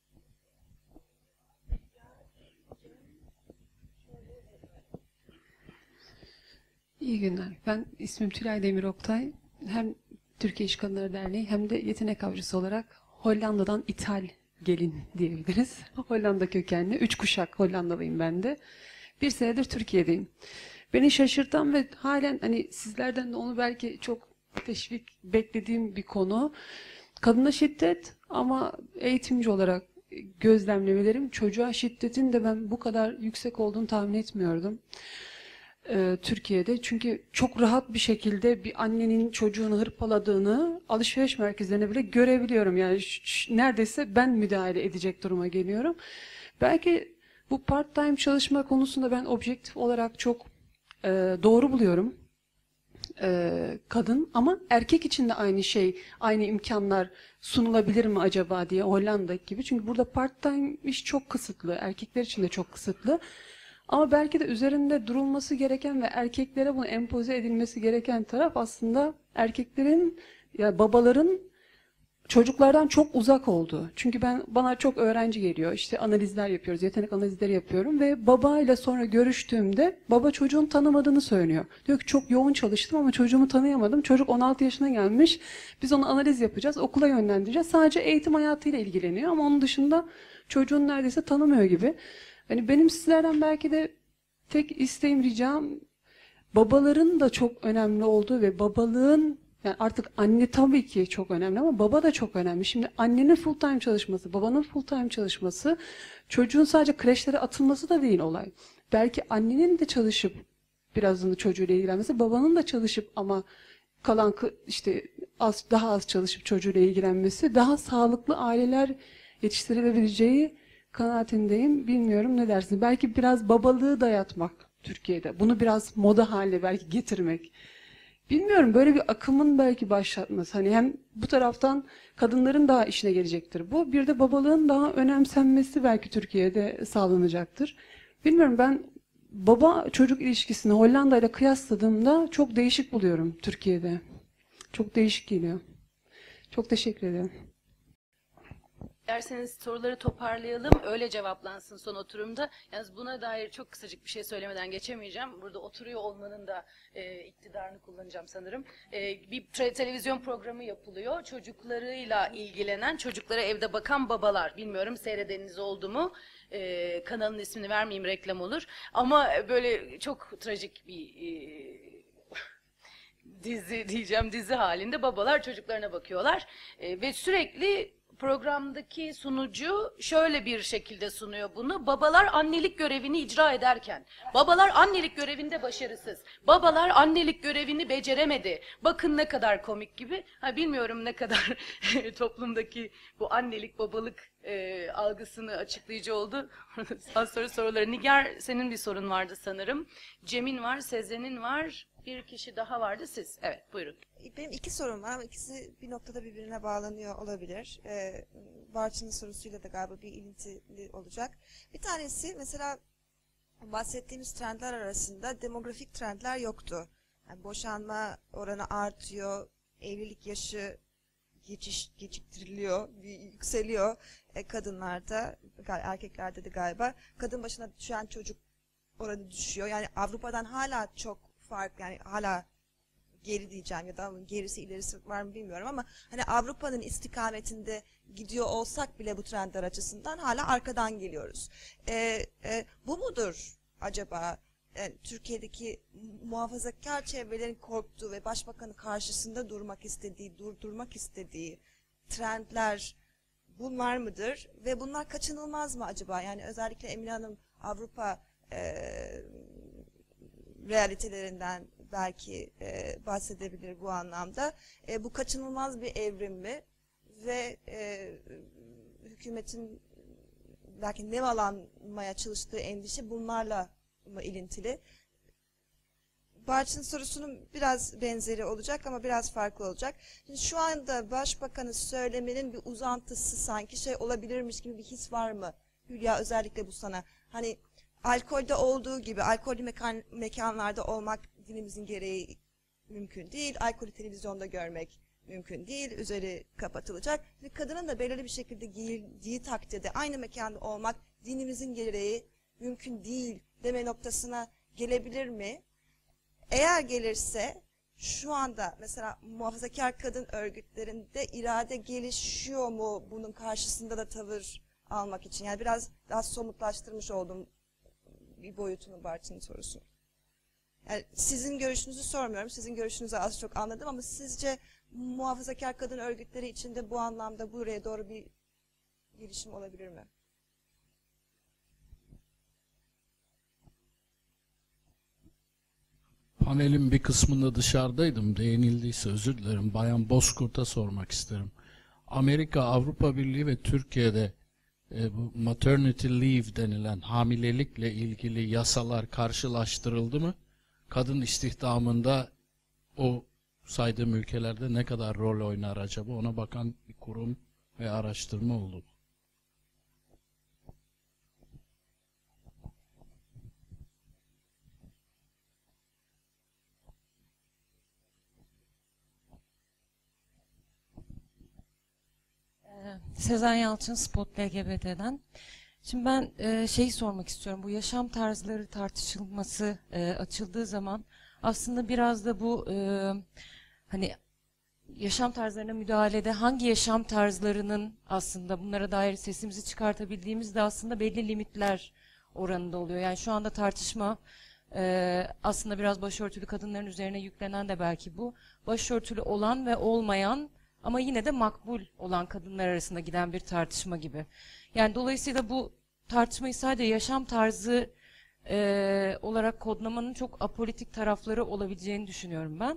İyi günler. Ben ismim Tülay Demir Oktay. Hem Türkiye İş Kadınları Derneği hem de yetenek avcısı olarak Hollanda'dan ithal gelin diyebiliriz. Hollanda kökenli. 3 kuşak Hollandalıyım ben de. 1 senedir Türkiye'deyim. Beni şaşırtan ve halen hani sizlerden de onu belki çok teşvik beklediğim bir konu. Kadına şiddet ama eğitimci olarak gözlemlemelerim, çocuğa şiddetin de ben bu kadar yüksek olduğunu tahmin etmiyordum. Türkiye'de. Çünkü çok rahat bir şekilde bir annenin çocuğunu hırpaladığını alışveriş merkezlerine bile görebiliyorum. Yani neredeyse ben müdahale edecek duruma geliyorum. Belki bu part-time çalışma konusunda ben objektif olarak çok doğru buluyorum. Kadın ama erkek için de aynı şey, aynı imkanlar sunulabilir mi acaba diye Hollanda'daki gibi. Çünkü burada part-time iş çok kısıtlı. Erkekler için de çok kısıtlı. Ama belki de üzerinde durulması gereken ve erkeklere bunu empoze edilmesi gereken taraf aslında erkeklerin, ya babaların çocuklardan çok uzak olduğu. Çünkü bana çok öğrenci geliyor. İşte analizler yapıyoruz, yetenek analizleri yapıyorum ve babayla sonra görüştüğümde baba çocuğun tanımadığını söylüyor. Diyor ki çok yoğun çalıştım ama çocuğumu tanıyamadım. Çocuk 16 yaşına gelmiş. Biz onu analiz yapacağız, okula yönlendireceğiz. Sadece eğitim hayatıyla ilgileniyor ama onun dışında çocuğun neredeyse tanımıyor gibi. Hani benim sizlerden belki de tek isteğim, ricam, babaların da çok önemli olduğu ve babalığın, yani artık anne tabii ki çok önemli ama baba da çok önemli. Şimdi annenin full time çalışması, babanın full time çalışması, çocuğun sadece kreşlere atılması da değil olay. Belki annenin de çalışıp birazını çocuğuyla ilgilenmesi, babanın da çalışıp ama kalan işte daha az çalışıp çocuğuyla ilgilenmesi, daha sağlıklı aileler yetiştirilebileceği kanaatindeyim. Bilmiyorum, ne dersiniz? Belki biraz babalığı dayatmak Türkiye'de. Bunu biraz moda haline belki getirmek. Bilmiyorum, böyle bir akımın belki başlatması. Hani hem bu taraftan kadınların daha işine gelecektir bu. Bir de babalığın daha önemsenmesi belki Türkiye'de sağlanacaktır. Bilmiyorum, ben baba çocuk ilişkisini Hollanda ile kıyasladığımda çok değişik buluyorum Türkiye'de. Çok değişik geliyor. Çok teşekkür ederim. Derseniz soruları toparlayalım, öyle cevaplansın son oturumda. Yalnız buna dair çok kısacık bir şey söylemeden geçemeyeceğim. Burada oturuyor olmanın da iktidarını kullanacağım sanırım. Bir televizyon programı yapılıyor. Çocuklarıyla ilgilenen, çocuklara evde bakan babalar. Bilmiyorum seyredeniniz oldu mu? Kanalın ismini vermeyeyim, reklam olur. Ama böyle çok trajik bir dizi diyeceğim, dizi halinde babalar çocuklarına bakıyorlar. Ve sürekli programdaki sunucu şöyle bir şekilde sunuyor bunu. Babalar annelik görevini icra ederken, babalar annelik görevinde başarısız, babalar annelik görevini beceremedi. Bakın ne kadar komik gibi. Bilmiyorum ne kadar toplumdaki bu annelik, babalık algısını açıklayıcı oldu. Sonra soruları. Nigar, senin bir sorun vardı sanırım. Cem'in var, Sezen'in var. Bir kişi daha vardı, siz. Evet, buyurun. Benim iki sorum var ama ikisi bir noktada birbirine bağlanıyor olabilir. Barçın'ın sorusuyla da galiba bir ilintili olacak. Bir tanesi mesela bahsettiğimiz trendler arasında demografik trendler yoktu. Yani boşanma oranı artıyor, evlilik yaşı geciktiriliyor, yükseliyor kadınlarda, erkeklerde de galiba. Kadın başına düşen çocuk oranı düşüyor. Yani Avrupa'dan hala çok fark, yani hala geri diyeceğim ya da gerisi ilerisi var mı bilmiyorum ama hani Avrupa'nın istikametinde gidiyor olsak bile bu trendler açısından hala arkadan geliyoruz. Bu mudur acaba Türkiye'deki muhafazakar çevrelerin korktuğu ve başbakanın karşısında durdurmak istediği trendler bunlar mıdır? Ve bunlar kaçınılmaz mı acaba? Yani özellikle Emine Hanım Avrupa realitelerinden belki bahsedebilir bu anlamda. Bu kaçınılmaz bir evrim mi? Ve hükümetin belki nemalanmaya çalıştığı endişe bunlarla mı ilintili? Barçın sorusunun biraz benzeri olacak ama biraz farklı olacak. Şimdi şu anda Başbakanın söyleminin bir uzantısı sanki şey olabilirmiş gibi bir his var mı? Hülya, özellikle bu sana. Hani alkolde olduğu gibi alkollü mekanlarda olmak dinimizin gereği mümkün değil. Alkolü televizyonda görmek mümkün değil. Üzeri kapatılacak. Ve kadının da belirli bir şekilde giyildiği takdirde aynı mekanda olmak dinimizin gereği mümkün değil deme noktasına gelebilir mi? Eğer gelirse şu anda mesela muhafazakar kadın örgütlerinde irade gelişiyor mu bunun karşısında da tavır almak için? Yani biraz daha somutlaştırmış oldum bir boyutunu Barçın'ın sorusu. Yani sizin görüşünüzü sormuyorum. Sizin görüşünüzü az çok anladım ama sizce muhafazakar kadın örgütleri içinde bu anlamda buraya doğru bir girişim olabilir mi? Panelin bir kısmında dışarıdaydım. Değinildiyse özür dilerim. Bayan Bozkurt'a sormak isterim. Amerika, Avrupa Birliği ve Türkiye'de bu maternity leave denilen hamilelikle ilgili yasalar karşılaştırıldı mı? Kadın istihdamında o saydığım ülkelerde ne kadar rol oynar acaba? Ona bakan bir kurum ve araştırma oldu mu? Sezen Yalçın, Spot LGBT'den. Şimdi ben şeyi sormak istiyorum. Bu yaşam tarzları tartışılması açıldığı zaman aslında biraz da bu hani yaşam tarzlarına müdahalede hangi yaşam tarzlarının aslında bunlara dair sesimizi çıkartabildiğimizde aslında belli limitler oranında oluyor. Yani şu anda tartışma aslında biraz başörtülü kadınların üzerine yüklenen de belki bu. Başörtülü olan ve olmayan ama yine de makbul olan kadınlar arasında giden bir tartışma gibi. Yani dolayısıyla bu tartışmayı sadece yaşam tarzı olarak kodlamanın çok apolitik tarafları olabileceğini düşünüyorum ben.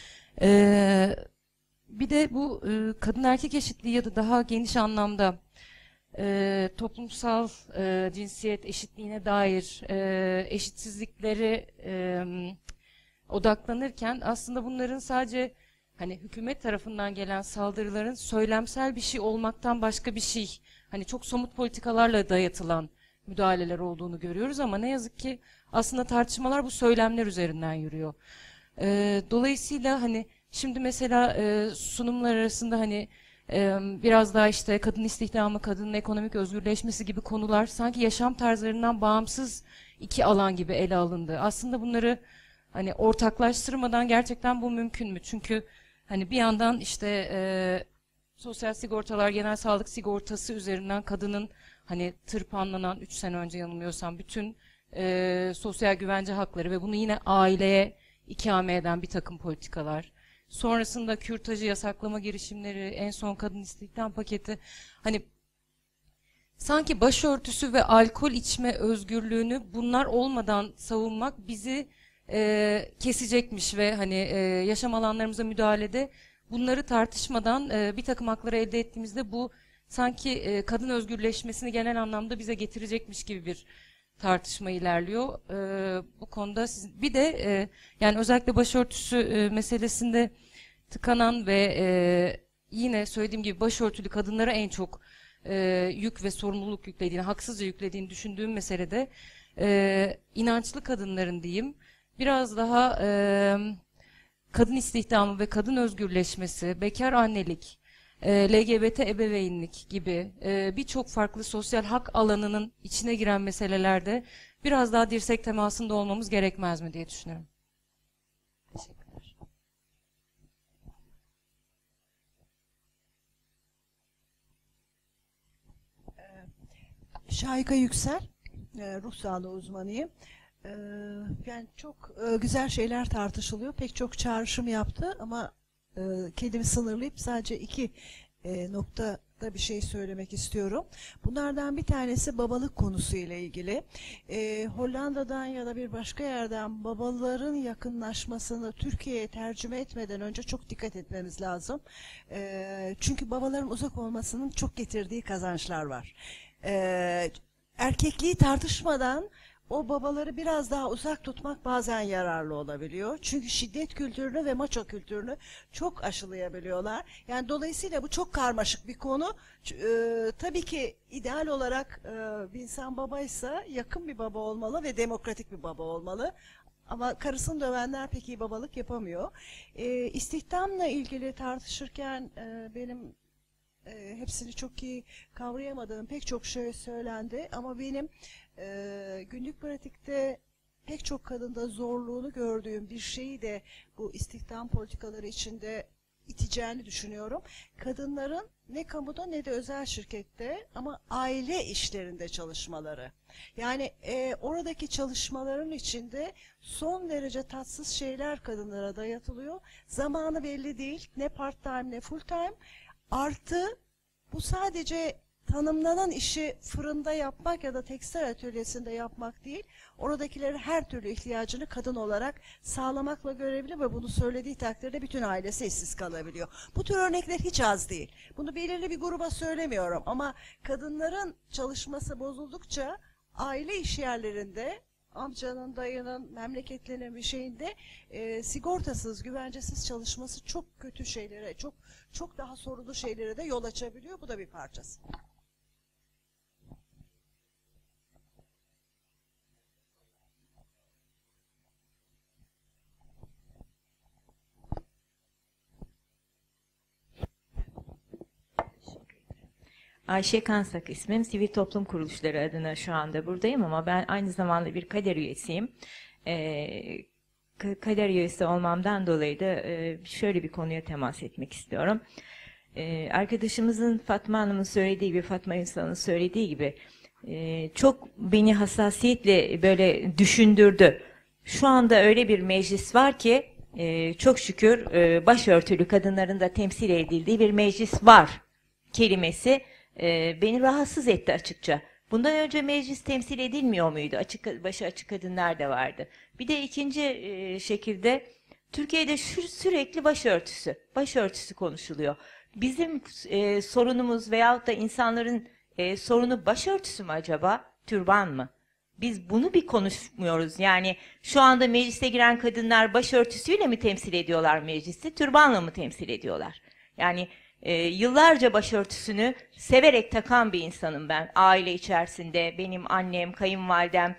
Bir de bu kadın erkek eşitliği ya da daha geniş anlamda toplumsal cinsiyet eşitliğine dair eşitsizlikleri odaklanırken aslında bunların sadece hani hükümet tarafından gelen saldırıların söylemsel bir şey olmaktan başka bir şey, hani çok somut politikalarla dayatılan müdahaleler olduğunu görüyoruz ama ne yazık ki aslında tartışmalar bu söylemler üzerinden yürüyor. Dolayısıyla hani şimdi mesela sunumlar arasında hani biraz daha işte kadın istihdamı, kadının ekonomik özgürleşmesi gibi konular sanki yaşam tarzlarından bağımsız iki alan gibi ele alındı. Aslında bunları hani ortaklaştırmadan gerçekten bu mümkün mü? Çünkü hani bir yandan işte sosyal sigortalar, genel sağlık sigortası üzerinden kadının hani tırpanlanan 3 sene önce yanılmıyorsam bütün sosyal güvence hakları ve bunu yine aileye ikame eden bir takım politikalar. Sonrasında kürtajı yasaklama girişimleri, en son kadın istihdam paketi. Hani sanki başörtüsü ve alkol içme özgürlüğünü bunlar olmadan savunmak bizi kesecekmiş ve hani yaşam alanlarımıza müdahalede bunları tartışmadan bir takım hakları elde ettiğimizde bu sanki kadın özgürleşmesini genel anlamda bize getirecekmiş gibi bir tartışma ilerliyor. Bu konuda bir de yani özellikle başörtüsü meselesinde tıkanan ve yine söylediğim gibi başörtülü kadınlara en çok yük ve sorumluluk yüklediğini, haksızca yüklediğini düşündüğüm meselede inançlı kadınların diyeyim biraz daha kadın istihdamı ve kadın özgürleşmesi, bekar annelik, LGBT ebeveynlik gibi birçok farklı sosyal hak alanının içine giren meselelerde biraz daha dirsek temasında olmamız gerekmez mi diye düşünüyorum. Teşekkürler. Şahika Yüksel, ruh sağlığı uzmanıyım. Yani çok güzel şeyler tartışılıyor. Pek çok çağrışım yaptı ama kendimi sınırlayıp sadece iki noktada bir şey söylemek istiyorum. Bunlardan bir tanesi babalık konusu ile ilgili. Hollanda'dan ya da bir başka yerden babaların yakınlaşmasını Türkiye'ye tercüme etmeden önce çok dikkat etmemiz lazım. Çünkü babaların uzak olmasının çok getirdiği kazançlar var. Erkekliği tartışmadan o babaları biraz daha uzak tutmak bazen yararlı olabiliyor. Çünkü şiddet kültürünü ve maço kültürünü çok aşılayabiliyorlar. Yani dolayısıyla bu çok karmaşık bir konu. Tabii ki ideal olarak bir insan babaysa yakın bir baba olmalı ve demokratik bir baba olmalı. Ama karısını dövenler pek iyi babalık yapamıyor. İstihdamla ilgili tartışırken benim hepsini çok iyi kavrayamadığım pek çok şey söylendi. Ama benim günlük pratikte pek çok kadında zorluğunu gördüğüm bir şeyi de bu istihdam politikaları içinde iteceğini düşünüyorum. Kadınların ne kamuda ne de özel şirkette ama aile işlerinde çalışmaları. Yani oradaki çalışmaların içinde son derece tatsız şeyler kadınlara dayatılıyor. Zamanı belli değil. Ne part time ne full time. Artı bu sadece tanımlanan işi fırında yapmak ya da tekstil atölyesinde yapmak değil, oradakilerin her türlü ihtiyacını kadın olarak sağlamakla görevli ve bunu söylediği takdirde bütün ailesi işsiz kalabiliyor. Bu tür örnekler hiç az değil. Bunu belirli bir gruba söylemiyorum ama kadınların çalışması bozuldukça aile işyerlerinde, amcanın, dayının, memleketlerinin bir şeyinde sigortasız, güvencesiz çalışması çok kötü şeylere, çok daha sorunlu şeylere de yol açabiliyor. Bu da bir parçası. Ayşe Kansak ismim. Sivil toplum kuruluşları adına şu anda buradayım ama ben aynı zamanda bir kader üyesiyim. Kader üyesi olmamdan dolayı da şöyle bir konuya temas etmek istiyorum. Arkadaşımızın Fatma Hanım'ın söylediği gibi, Fatma Ünsal'ın söylediği gibi çok beni hassasiyetle böyle düşündürdü. Şu anda öyle bir meclis var ki çok şükür başörtülü kadınların da temsil edildiği bir meclis var kelimesi beni rahatsız etti açıkça. Bundan önce meclis temsil edilmiyor muydu? Başı açık kadınlar da vardı. Bir de ikinci şekilde Türkiye'de sürekli başörtüsü konuşuluyor. Bizim sorunumuz veyahut da insanların sorunu başörtüsü mü acaba? Türban mı? Biz bunu bir konuşmuyoruz. Yani şu anda meclise giren kadınlar başörtüsüyle mi temsil ediyorlar meclisi? Türbanla mı temsil ediyorlar? Yani yıllarca başörtüsünü severek takan bir insanım ben. Aile içerisinde benim annem, kayınvalidem,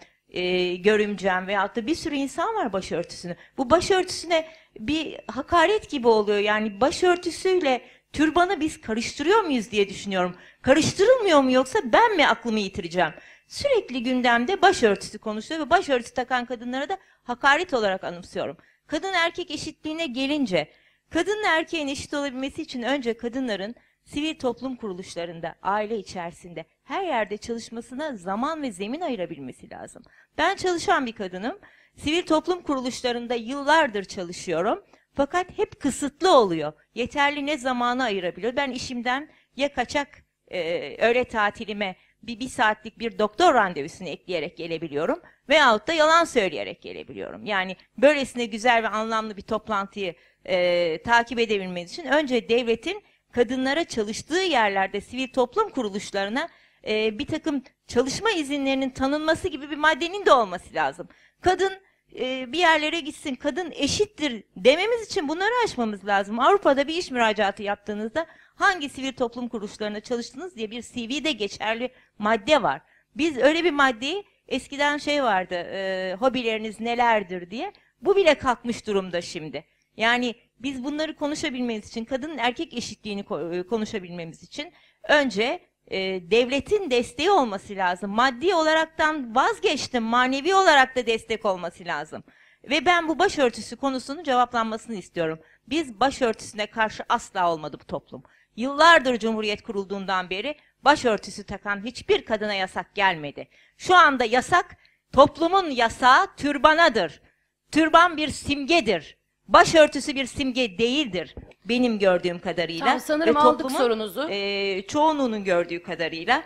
görümcem veyahut da bir sürü insan var başörtüsünü. Bu başörtüsüne bir hakaret gibi oluyor. Yani başörtüsüyle türbanı biz karıştırıyor muyuz diye düşünüyorum. Karıştırılmıyor mu yoksa ben mi aklımı yitireceğim? Sürekli gündemde başörtüsü konuşuluyor ve başörtüsü takan kadınlara da hakaret olarak anımsıyorum. Kadın erkek eşitliğine gelince, kadınla erkeğin eşit olabilmesi için önce kadınların sivil toplum kuruluşlarında, aile içerisinde, her yerde çalışmasına zaman ve zemin ayırabilmesi lazım. Ben çalışan bir kadınım. Sivil toplum kuruluşlarında yıllardır çalışıyorum. Fakat hep kısıtlı oluyor. Yeterli ne zamanı ayırabiliyor? Ben işimden ya kaçak öğle tatilime bir saatlik bir doktor randevusunu ekleyerek gelebiliyorum veyahut da yalan söyleyerek gelebiliyorum. Yani böylesine güzel ve anlamlı bir toplantıyı takip edebilmeniz için önce devletin kadınlara çalıştığı yerlerde sivil toplum kuruluşlarına bir takım çalışma izinlerinin tanınması gibi bir maddenin de olması lazım. Kadın bir yerlere gitsin, kadın eşittir dememiz için bunları aşmamız lazım. Avrupa'da bir iş müracaatı yaptığınızda hangi sivil toplum kuruluşlarına çalıştınız diye bir CV'de geçerli madde var. Biz öyle bir maddeyi eskiden vardı, hobileriniz nelerdir diye. Bu bile kalkmış durumda şimdi. Yani biz bunları konuşabilmemiz için, kadın erkek eşitliğini konuşabilmemiz için önce devletin desteği olması lazım. Maddi olaraktan vazgeçtim, manevi olarak da destek olması lazım. Ve ben bu başörtüsü konusunun cevaplanmasını istiyorum. Biz başörtüsüne karşı asla olmadı bu toplum. Yıllardır Cumhuriyet kurulduğundan beri başörtüsü takan hiçbir kadına yasak gelmedi. Şu anda yasak, toplumun yasağı türbanadır. Türban bir simgedir. Başörtüsü bir simge değildir benim gördüğüm kadarıyla. Tamam, sanırım aldık sorunuzu. Çoğunluğunun gördüğü kadarıyla.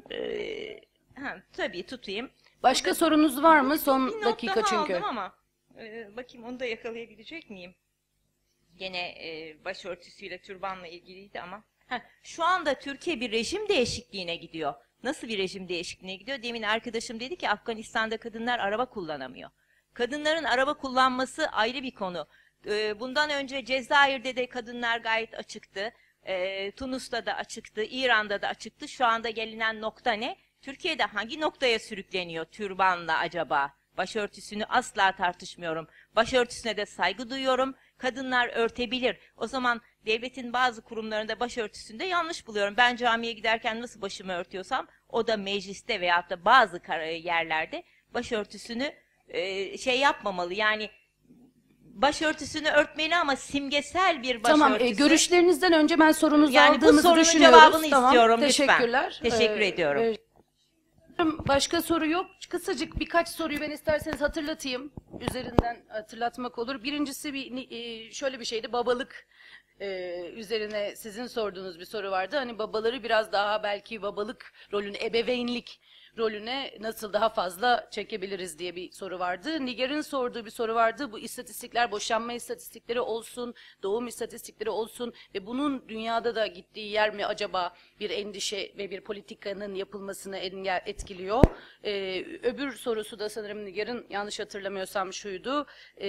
Tabii tutayım. Başka sorunuz var mı? Son bir dakika not daha çünkü. aldım ama bakayım onu da yakalayabilecek miyim? Gene başörtüsüyle türbanla ilgiliydi ama. Şu anda Türkiye bir rejim değişikliğine gidiyor. Nasıl bir rejim değişikliğine gidiyor? Demin arkadaşım dedi ki Afganistan'da kadınlar araba kullanamıyor. Kadınların araba kullanması ayrı bir konu. Bundan önce Cezayir'de de kadınlar gayet açıktı. Tunus'ta da açıktı, İran'da da açıktı. Şu anda gelinen nokta ne? Türkiye'de hangi noktaya sürükleniyor türbanla acaba? Başörtüsünü asla tartışmıyorum. Başörtüsüne de saygı duyuyorum. Kadınlar örtebilir. O zaman devletin bazı kurumlarında başörtüsünde yanlış buluyorum. Ben camiye giderken nasıl başımı örtüyorsam o da mecliste veyahut da bazı yerlerde başörtüsünü yapmamalı. Yani başörtüsünü örtmeli ama simgesel bir başörtüsü. Tamam, görüşlerinizden önce ben sorunuzu yani aldığımızı bu düşünüyoruz. cevabını tamam, istiyorum teşekkürler. Lütfen. Teşekkür ediyorum. Başka soru yok. Kısacık birkaç soruyu ben isterseniz hatırlatayım. Üzerinden hatırlatmak olur. Birincisi şöyle bir şeydi. Babalık üzerine sizin sorduğunuz bir soru vardı. Hani babaları biraz daha belki babalık rolünü, ebeveynlik rolüne nasıl daha fazla çekebiliriz diye bir soru vardı. Nigar'ın sorduğu bir soru vardı. Bu istatistikler, boşanma istatistikleri olsun, doğum istatistikleri olsun ve bunun dünyada da gittiği yer mi acaba bir endişe ve bir politikanın yapılmasını etkiliyor? Öbür sorusu da sanırım Nigar'ın, yanlış hatırlamıyorsam şuydu.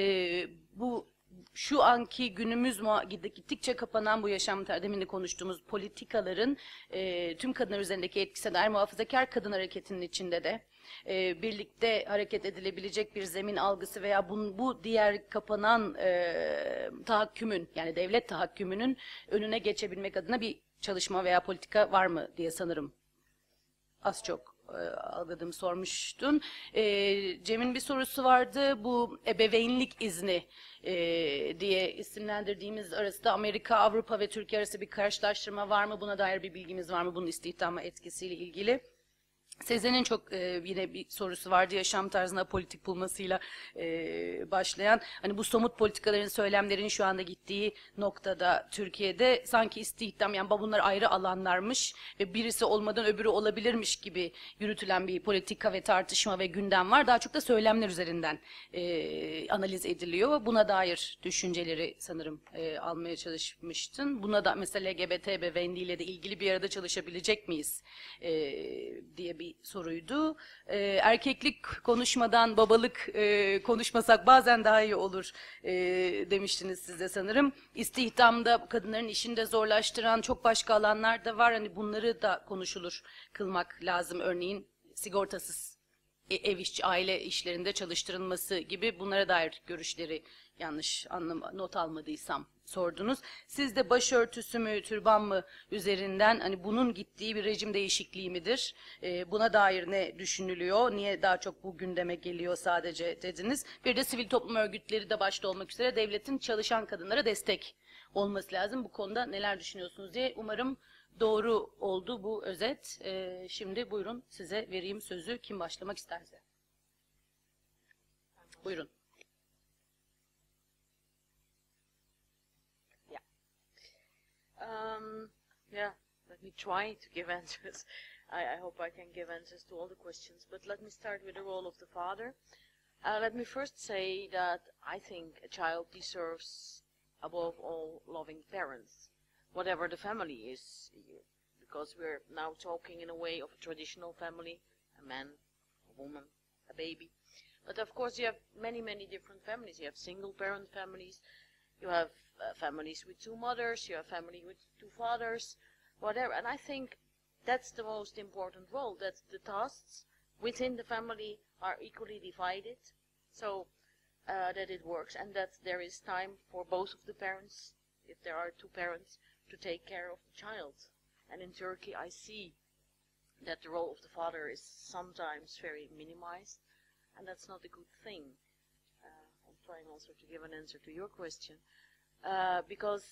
Bu şu anki günümüz gittikçe kapanan bu yaşam, demin de konuştuğumuz politikaların tüm kadınlar üzerindeki etkisine dair muhafazakar kadın hareketinin içinde de birlikte hareket edilebilecek bir zemin algısı veya bu diğer kapanan tahakkümün, yani devlet tahakkümünün önüne geçebilmek adına bir çalışma veya politika var mı diye sanırım az çok algıladım, sormuştun. Cem'in bir sorusu vardı. Bu ebeveynlik izni diye isimlendirdiğimiz arasında Amerika, Avrupa ve Türkiye arası bir karşılaştırma var mı? Buna dair bir bilgimiz var mı? Bunun istihdama etkisiyle ilgili. Sezen'in çok yine bir sorusu vardı, yaşam tarzına politik bulmasıyla başlayan. Hani bu somut politikaların, söylemlerin şu anda gittiği noktada Türkiye'de sanki istihdam, yani bunlar ayrı alanlarmış ve birisi olmadan öbürü olabilirmiş gibi yürütülen bir politika ve tartışma ve gündem var. Daha çok da söylemler üzerinden analiz ediliyor. Buna dair düşünceleri sanırım almaya çalışmıştın. Buna da mesela LGBT ebeveynliğiyle de ilgili bir arada çalışabilecek miyiz diye bir soruydu. Erkeklik konuşmadan babalık konuşmasak bazen daha iyi olur demiştiniz siz de sanırım. İstihdamda kadınların işini de zorlaştıran çok başka alanlar da var. Hani bunları da konuşulur kılmak lazım. Örneğin sigortasız ev işçi, aile işlerinde çalıştırılması gibi, bunlara dair görüşleri yanlış not almadıysam sordunuz. Siz de başörtüsü mü, türban mı üzerinden, hani bunun gittiği bir rejim değişikliği midir? Buna dair ne düşünülüyor? Niye daha çok bu gündeme geliyor sadece dediniz? Bir de sivil toplum örgütleri de başta olmak üzere devletin çalışan kadınlara destek olması lazım. Bu konuda neler düşünüyorsunuz diye, umarım doğru oldu bu özet. Şimdi buyurun, size vereyim sözü. Kim başlamak isterse. Buyurun. Yeah, let me try to give answers. I hope I can give answers to all the questions, but let me start with the role of the father. Let me first say that I think a child deserves, above all, loving parents, whatever the family is, because we're now talking in a way of a traditional family, a man, a woman, a baby. But of course you have many, many different families. You have single parent families, you have families with two mothers, you have family with two fathers, whatever. And I think that's the most important role, that the tasks within the family are equally divided, so that it works, and that there is time for both of the parents, if there are two parents, to take care of the child. And in Turkey I see that the role of the father is sometimes very minimized, and that's not a good thing. I'm trying also to give an answer to your question. Because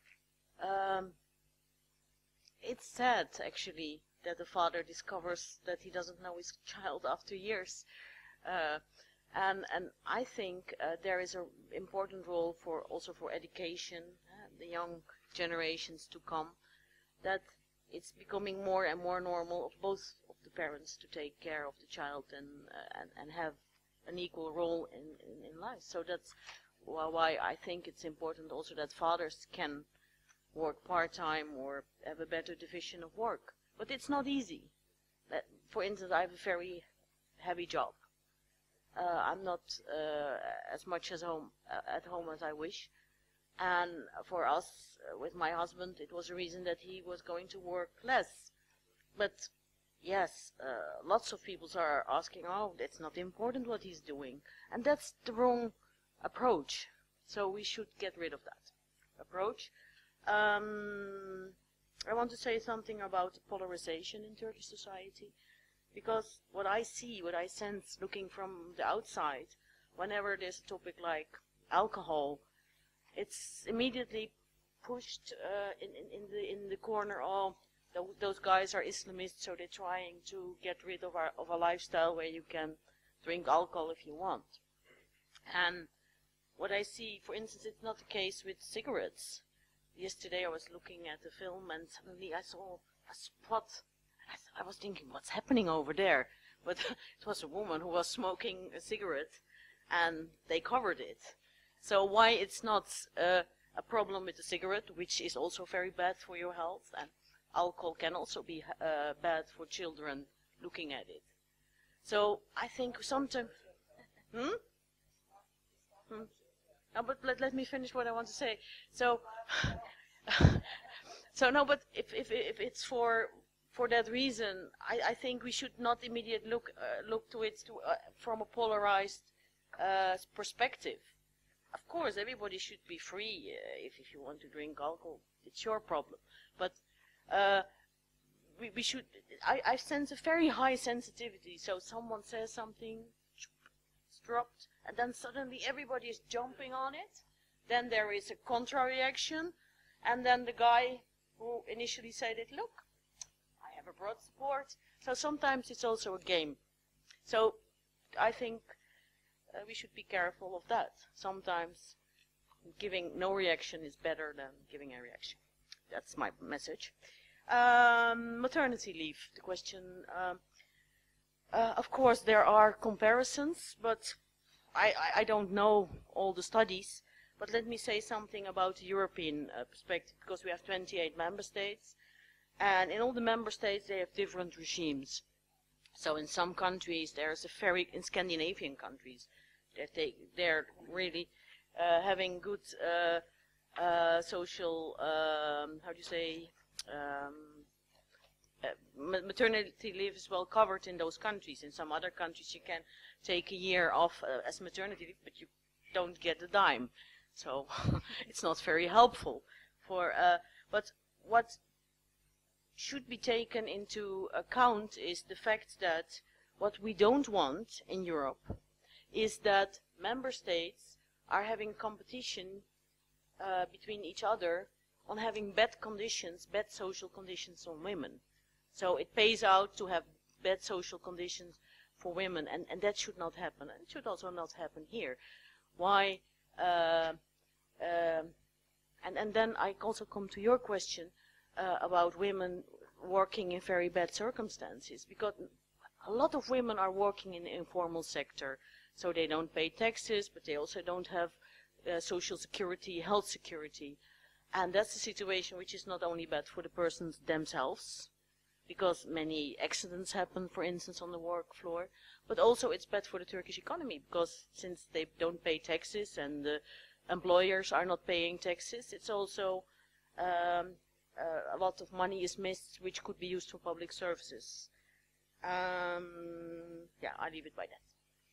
it's sad, actually, that the father discovers that he doesn't know his child after years. And I think there is an important role also for education, the young generations to come, that it's becoming more and more normal of both of the parents to take care of the child and have an equal role in life. So that's why I think it's important also that fathers can work part-time or have a better division of work. But it's not easy. For instance, I have a very heavy job. I'm not as much at home as I wish. And for us, with my husband, it was a reason that he was going to work less. But yes, lots of people are asking, oh, it's not important what he's doing. And that's the wrong approach. So we should get rid of that approach. I want to say something about polarization in Turkish society, because what I see, what I sense looking from the outside, whenever there's a topic like alcohol, it's immediately pushed in the corner. Oh, those guys are Islamists, so they're trying to get rid of a lifestyle where you can drink alcohol if you want. And what I see, for instance, it's not the case with cigarettes. yesterday I was looking at the film and suddenly I saw a spot. I was thinking, what's happening over there? But it was a woman who was smoking a cigarette and they covered it. So why it's not a problem with the cigarette, which is also very bad for your health, and alcohol can also be bad for children looking at it. So I think sometimes... No, but let me finish what I want to say. So, so no, but if it's for that reason, I think we should not immediately look to it from a polarized perspective. Of course, everybody should be free. If you want to drink alcohol, it's your problem. But we should. I sense a very high sensitivity. So someone says something, it's dropped, and then suddenly everybody is jumping on it. Then there is a contra-reaction, and then the guy who initially said it, look, I have a broad support. So sometimes it's also a game. So I think we should be careful of that. Sometimes giving no reaction is better than giving a reaction. That's my message. Maternity leave, the question. Of course, there are comparisons, but I don't know all the studies. But let me say something about the European perspective, because we have 28 member states, and in all the member states they have different regimes. So in some countries there's in Scandinavian countries, they're really having good social, how do you say, maternity leave is well covered in those countries. In some other countries you can take a year off as maternity leave, but you don't get a dime. So it's not very helpful. But what should be taken into account is the fact that what we don't want in Europe is that member states are having competition between each other on having bad conditions, bad social conditions on women. So it pays out to have bad social conditions for women, and that should not happen. And it should also not happen here. Why? And then I also come to your question about women working in very bad circumstances, because a lot of women are working in the informal sector, so they don't pay taxes, but they also don't have social security, health security, and that's a situation which is not only bad for the persons themselves, because many accidents happen, for instance, on the work floor, but also it's bad for the Turkish economy, because since they don't pay taxes and the employers are not paying taxes, it's also a lot of money is missed which could be used for public services. Yeah, I'll leave it by that.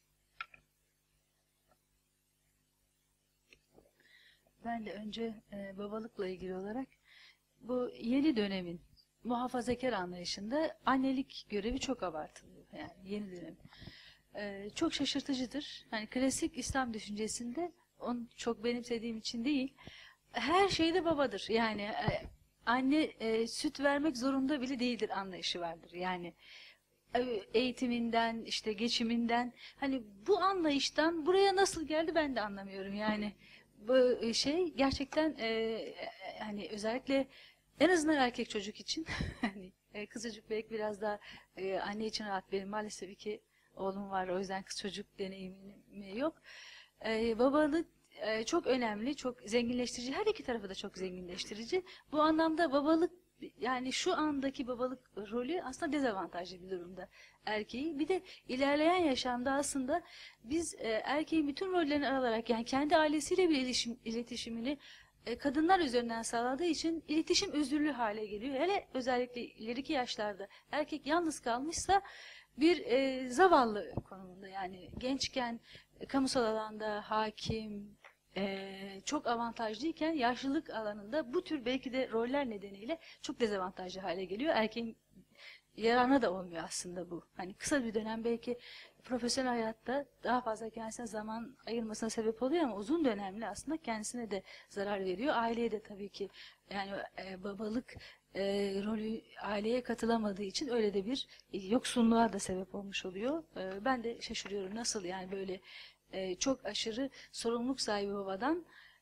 Ben de önce babalıkla ilgili olarak bu yeni dönemin muhafazakar anlayışında annelik görevi çok abartılıyor. Yani yeni dönem. Çok şaşırtıcıdır. Hani klasik İslam düşüncesinde onu çok benimsediğim için değil, her şeyde babadır. Yani anne süt vermek zorunda bile değildir anlayışı vardır. Yani eğitiminden, işte geçiminden, hani bu anlayıştan buraya nasıl geldi ben de anlamıyorum. Yani bu şey gerçekten hani özellikle en azından erkek çocuk için hani kızcık belki biraz daha anne için rahat, benim maalesef 2 oğlum var, o yüzden kız çocuk deneyimi yok. Babalık çok önemli, çok zenginleştirici, her iki tarafı da çok zenginleştirici. Bu anlamda babalık, yani şu andaki babalık rolü aslında dezavantajlı bir durumda erkeği. Bir de ilerleyen yaşamda aslında biz erkeğin bütün rollerini alarak, yani kendi ailesiyle bir iletişimini kadınlar üzerinden sağladığı için iletişim özürlü hale geliyor. Hele özellikle ileriki yaşlarda erkek yalnız kalmışsa bir zavallı konumunda, yani gençken kamusal alanda hakim, çok avantajlıyken yaşlılık alanında bu tür belki de roller nedeniyle çok dezavantajlı hale geliyor. Erkeğin yararına da olmuyor aslında bu. Hani kısa bir dönem belki profesyonel hayatta daha fazla kendisine zaman ayırmasına sebep oluyor ama uzun dönemli aslında kendisine de zarar veriyor. Aileye de tabii ki, yani babalık rolü aileye katılamadığı için öyle de bir yoksunluğa da sebep olmuş oluyor. Ben de şaşırıyorum nasıl yani böyle çok aşırı sorumluluk sahibi babadan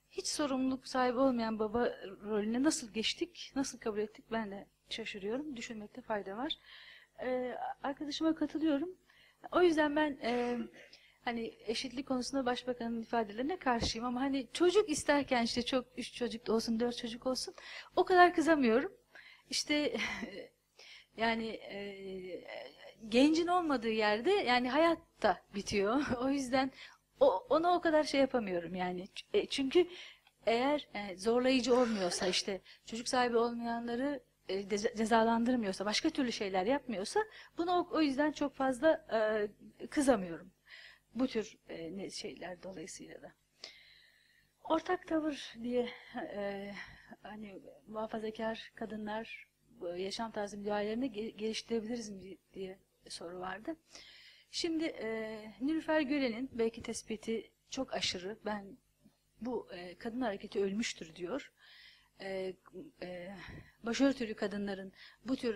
hiç sorumluluk sahibi olmayan baba rolüne nasıl geçtik, nasıl kabul ettik ben de şaşırıyorum. Düşünmekte fayda var. Arkadaşıma katılıyorum. O yüzden ben hani eşitlik konusunda başbakanın ifadelerine karşıyım ama hani çocuk isterken işte çok 3 çocuk olsun 4 çocuk olsun o kadar kızamıyorum. İşte yani gencin olmadığı yerde yani hayat da bitiyor. O yüzden ona o kadar şey yapamıyorum yani. Çünkü eğer zorlayıcı olmuyorsa işte çocuk sahibi olmayanları cezalandırmıyorsa, başka türlü şeyler yapmıyorsa buna o yüzden çok fazla kızamıyorum. Bu tür şeyler dolayısıyla da. Ortak tavır diye hani muhafazakar kadınlar yaşam tarzı müdahalelerini geliştirebiliriz mi diye soru vardı. Şimdi Nilüfer Gören'in belki tespiti çok aşırı. Ben bu kadın hareketi ölmüştür diyor. Başörtülü kadınların bu tür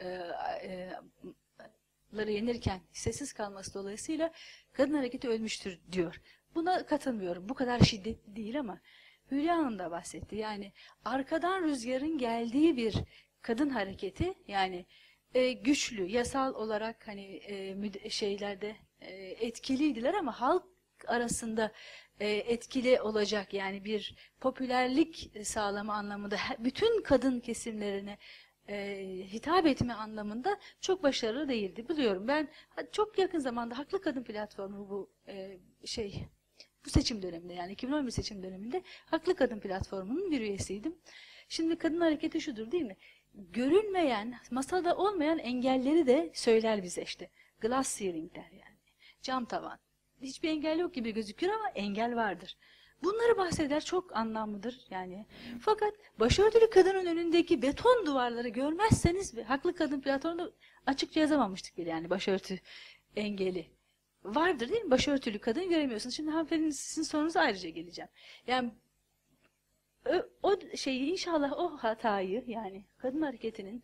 hakları yenirken sessiz kalması dolayısıyla kadın hareketi ölmüştür diyor. Buna katılmıyorum. Bu kadar şiddetli değil ama Hülya Hanım da bahsetti. Yani arkadan rüzgarın geldiği bir kadın hareketi yani güçlü, yasal olarak hani şeylerde etkiliydiler ama halk arasında etkili olacak yani bir popülerlik sağlama anlamında bütün kadın kesimlerine hitap etme anlamında çok başarılı değildi. Biliyorum ben çok yakın zamanda Haklı Kadın Platformu bu bu seçim döneminde yani 2011 seçim döneminde Haklı Kadın Platformu'nun bir üyesiydim. Şimdi kadın hareketi şudur değil mi? Görünmeyen, masada olmayan engelleri de söyler bize işte. Glass ceiling der yani. Cam tavan. Hiçbir engel yok gibi gözüküyor ama engel vardır. Bunları bahseder, çok anlamlıdır yani. Fakat başörtülü kadının önündeki beton duvarları görmezseniz Haklı Kadın Platformu'nda açıkça yazamamıştık bile yani başörtü engeli. Vardır değil mi? Başörtülü kadın göremiyorsunuz. Şimdi hanımefendinin sizin sorunuza ayrıca geleceğim. Yani o şeyi inşallah o hatayı yani kadın hareketinin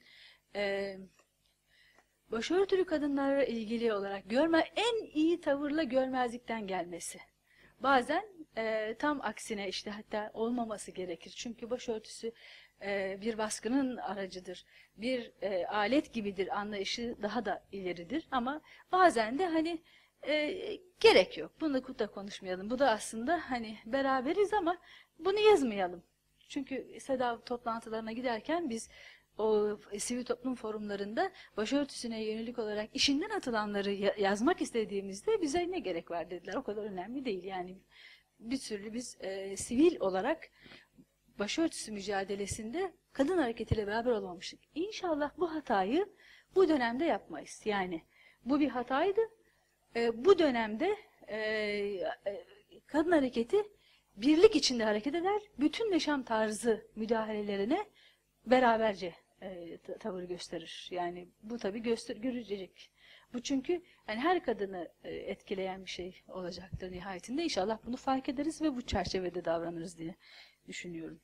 başörtülü kadınlarla ilgili olarak en iyi tavırla görmezlikten gelmesi. Bazen tam aksine işte hatta olmaması gerekir. Çünkü başörtüsü bir baskının aracıdır. Bir alet gibidir anlayışı daha da ileridir. Ama bazen de hani gerek yok. Bunu da konuşmayalım. Bu da aslında hani beraberiz ama bunu yazmayalım. Çünkü SEDAV toplantılarına giderken biz o sivil toplum forumlarında başörtüsüne yönelik olarak işinden atılanları yazmak istediğimizde bize ne gerek var dediler. O kadar önemli değil. Yani bir türlü biz sivil olarak başörtüsü mücadelesinde kadın hareketiyle beraber olmamıştık. İnşallah bu hatayı bu dönemde yapmayız. Yani bu bir hataydı. Bu dönemde kadın hareketi birlik içinde hareket eder. Bütün yaşam tarzı müdahalelerine beraberce tavır gösterir. Yani bu tabii görecek. Bu çünkü yani her kadını etkileyen bir şey olacaktır nihayetinde. İnşallah bunu fark ederiz ve bu çerçevede davranırız diye düşünüyorum.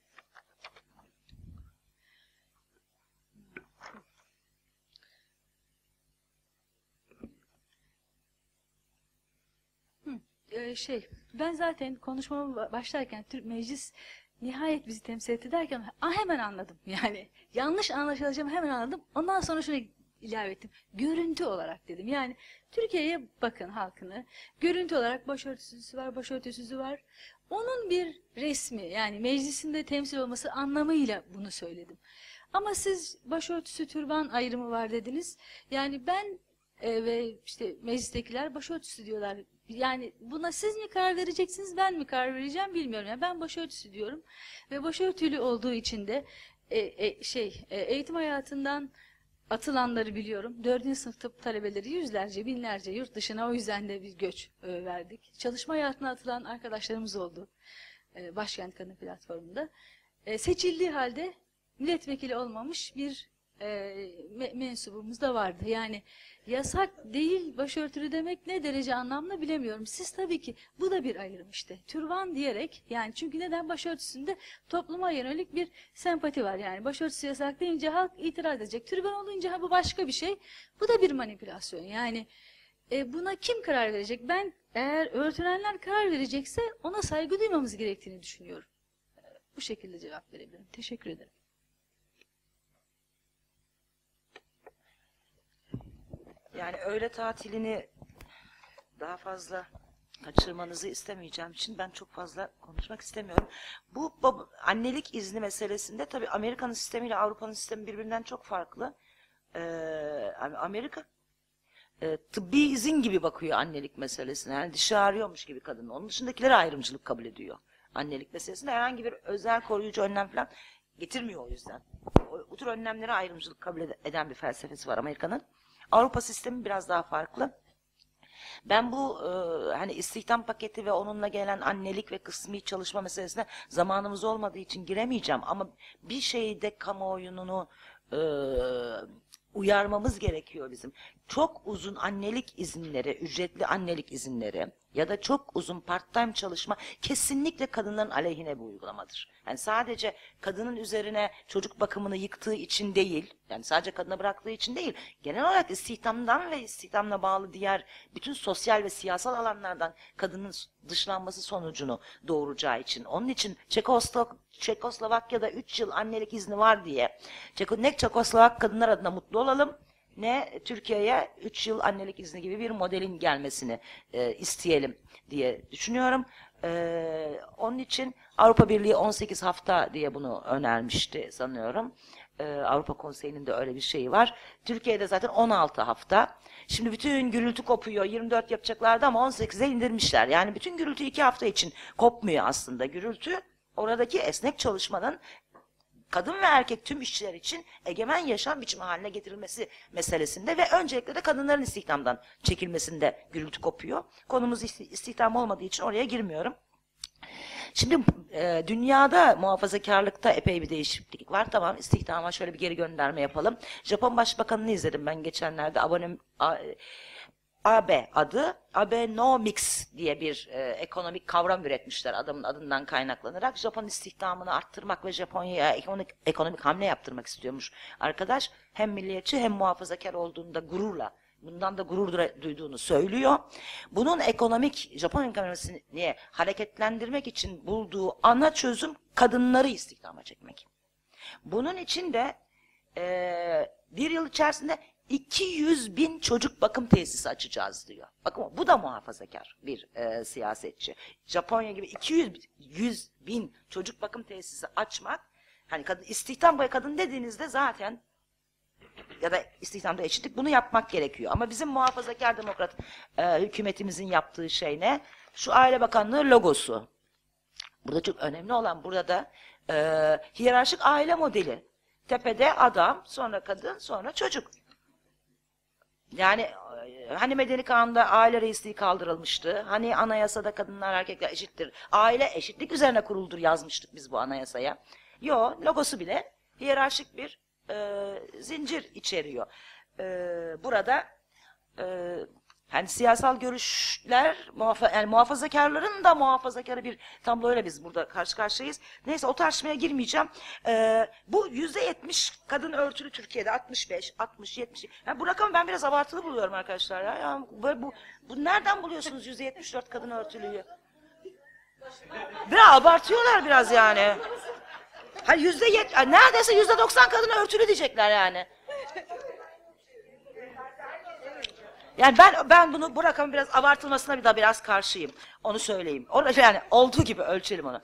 Ben zaten konuşmama başlarken Türk Meclis nihayet bizi temsil etti derken hemen anladım. Yani yanlış anlaşılacağımı hemen anladım. Ondan sonra şunu ilave ettim. Görüntü olarak dedim. Yani Türkiye'ye bakın halkını. Görüntü olarak başörtüsüzü var, başörtüsüzü var. Onun bir resmi yani meclisinde temsil olması anlamıyla bunu söyledim. Ama siz başörtüsü türban ayrımı var dediniz. Yani ben ve işte meclistekiler başörtüsü diyorlar. Yani buna siz mi karar vereceksiniz, ben mi karar vereceğim bilmiyorum. Yani ben başörtüsü diyorum ve başörtülü olduğu için de eğitim hayatından atılanları biliyorum. 4. sınıf tıp talebeleri yüzlerce, binlerce yurt dışına o yüzden de bir göç verdik. Çalışma hayatına atılan arkadaşlarımız oldu Başkent Kadın Platformu'nda. Seçildiği halde milletvekili olmamış bir mensubumuz da vardı. Yani yasak değil başörtülü demek ne derece anlamlı bilemiyorum. Siz tabii ki bu da bir ayrım işte. Türban diyerek yani çünkü neden başörtüsünde topluma yönelik bir sempati var. Yani başörtüsü yasak deyince halk itiraz edecek. Türban olunca bu başka bir şey. Bu da bir manipülasyon. Yani buna kim karar verecek? Ben eğer öğretmenler karar verecekse ona saygı duymamız gerektiğini düşünüyorum. Bu şekilde cevap verebilirim. Teşekkür ederim. Yani öğle tatilini daha fazla kaçırmanızı istemeyeceğim için ben çok fazla konuşmak istemiyorum. Bu annelik izni meselesinde tabii Amerika'nın sistemiyle Avrupa'nın sistemi birbirinden çok farklı. Amerika tıbbi izin gibi bakıyor annelik meselesine. Yani dişi ağrıyormuş gibi kadının. Onun dışındakileri ayrımcılık kabul ediyor. Annelik meselesinde herhangi bir özel koruyucu önlem falan getirmiyor o yüzden. O tür önlemlere ayrımcılık kabul eden bir felsefesi var Amerika'nın. Avrupa sistemi biraz daha farklı. Ben bu hani istihdam paketi ve onunla gelen annelik ve kısmi çalışma meselesine zamanımız olmadığı için giremeyeceğim. Ama bir şeyde kamuoyunu uyarmamız gerekiyor bizim. Çok uzun annelik izinleri, ücretli annelik izinleri ya da çok uzun part-time çalışma kesinlikle kadınların aleyhine bir uygulamadır. Yani sadece kadının üzerine çocuk bakımını yıktığı için değil, yani sadece kadına bıraktığı için değil, genel olarak istihdamdan ve istihdamla bağlı diğer bütün sosyal ve siyasal alanlardan kadının dışlanması sonucunu doğuracağı için. Onun için Çekoslovakya'da 3 yıl annelik izni var diye ne Çekoslovak kadınlar adına mutlu olalım, ne Türkiye'ye 3 yıl annelik izni gibi bir modelin gelmesini isteyelim diye düşünüyorum. Onun için Avrupa Birliği 18 hafta diye bunu önermişti sanıyorum. Avrupa Konseyi'nin de öyle bir şeyi var. Türkiye'de zaten 16 hafta. Şimdi bütün gürültü kopuyor. 24 yapacaklardı ama 18'e indirmişler. Yani bütün gürültü 2 hafta için kopmuyor aslında. Gürültü oradaki esnek çalışmanın kadın ve erkek tüm işçiler için egemen yaşam biçimi haline getirilmesi meselesinde ve öncelikle de kadınların istihdamdan çekilmesinde gürültü kopuyor. Konumuz istihdam olmadığı için oraya girmiyorum. Şimdi dünyada muhafazakarlıkta epey bir değişiklik var. Tamam, istihdama şöyle bir geri gönderme yapalım. Japon Başbakanı'nı izledim ben geçenlerde. Abe adı, Abenomics diye bir ekonomik kavram üretmişler adamın adından kaynaklanarak. Japon istihdamını arttırmak ve Japonya'ya ekonomik hamle yaptırmak istiyormuş arkadaş. Hem milliyetçi hem muhafazakar olduğunu da gururla, bundan da gurur duyduğunu söylüyor. Bunun Japon ekonomisini hareketlendirmek için bulduğu ana çözüm kadınları istihdama çekmek. Bunun için de bir yıl içerisinde 200.000 çocuk bakım tesisi açacağız diyor. Bakın bu da muhafazakar bir siyasetçi. Japonya gibi 200.000 çocuk bakım tesisi açmak, hani kadın, istihdam ve kadın dediğinizde zaten ya da istihdamda eşitlik, bunu yapmak gerekiyor. Ama bizim muhafazakar demokrat hükümetimizin yaptığı şey ne? Şu Aile Bakanlığı logosu. Burada çok önemli olan burada hiyerarşik aile modeli. Tepede adam, sonra kadın, sonra çocuk. Yani hani Medeni Kanun'da aile reisliği kaldırılmıştı. Hani anayasada kadınlar erkekler eşittir. Aile eşitlik üzerine kuruldur yazmıştık biz bu anayasaya. Yo, logosu bile hiyerarşik bir zincir içeriyor. Burada hani siyasal görüşler, yani muhafazakarların da muhafazakarı bir tabloyla biz burada karşı karşıyayız. Neyse, o tartışmaya girmeyeceğim. Bu %70 kadın örtülü Türkiye'de, 65, 60, 70. Yani bu rakamı ben biraz abartılı buluyorum arkadaşlar. Ya bu nereden buluyorsunuz %74 kadın örtülüyü? Biraz abartıyorlar biraz yani. Hani neredeyse %90 kadın örtülü diyecekler yani. Yani ben bu rakamın biraz abartılmasına da biraz karşıyım. Onu söyleyeyim. Yani olduğu gibi ölçelim onu.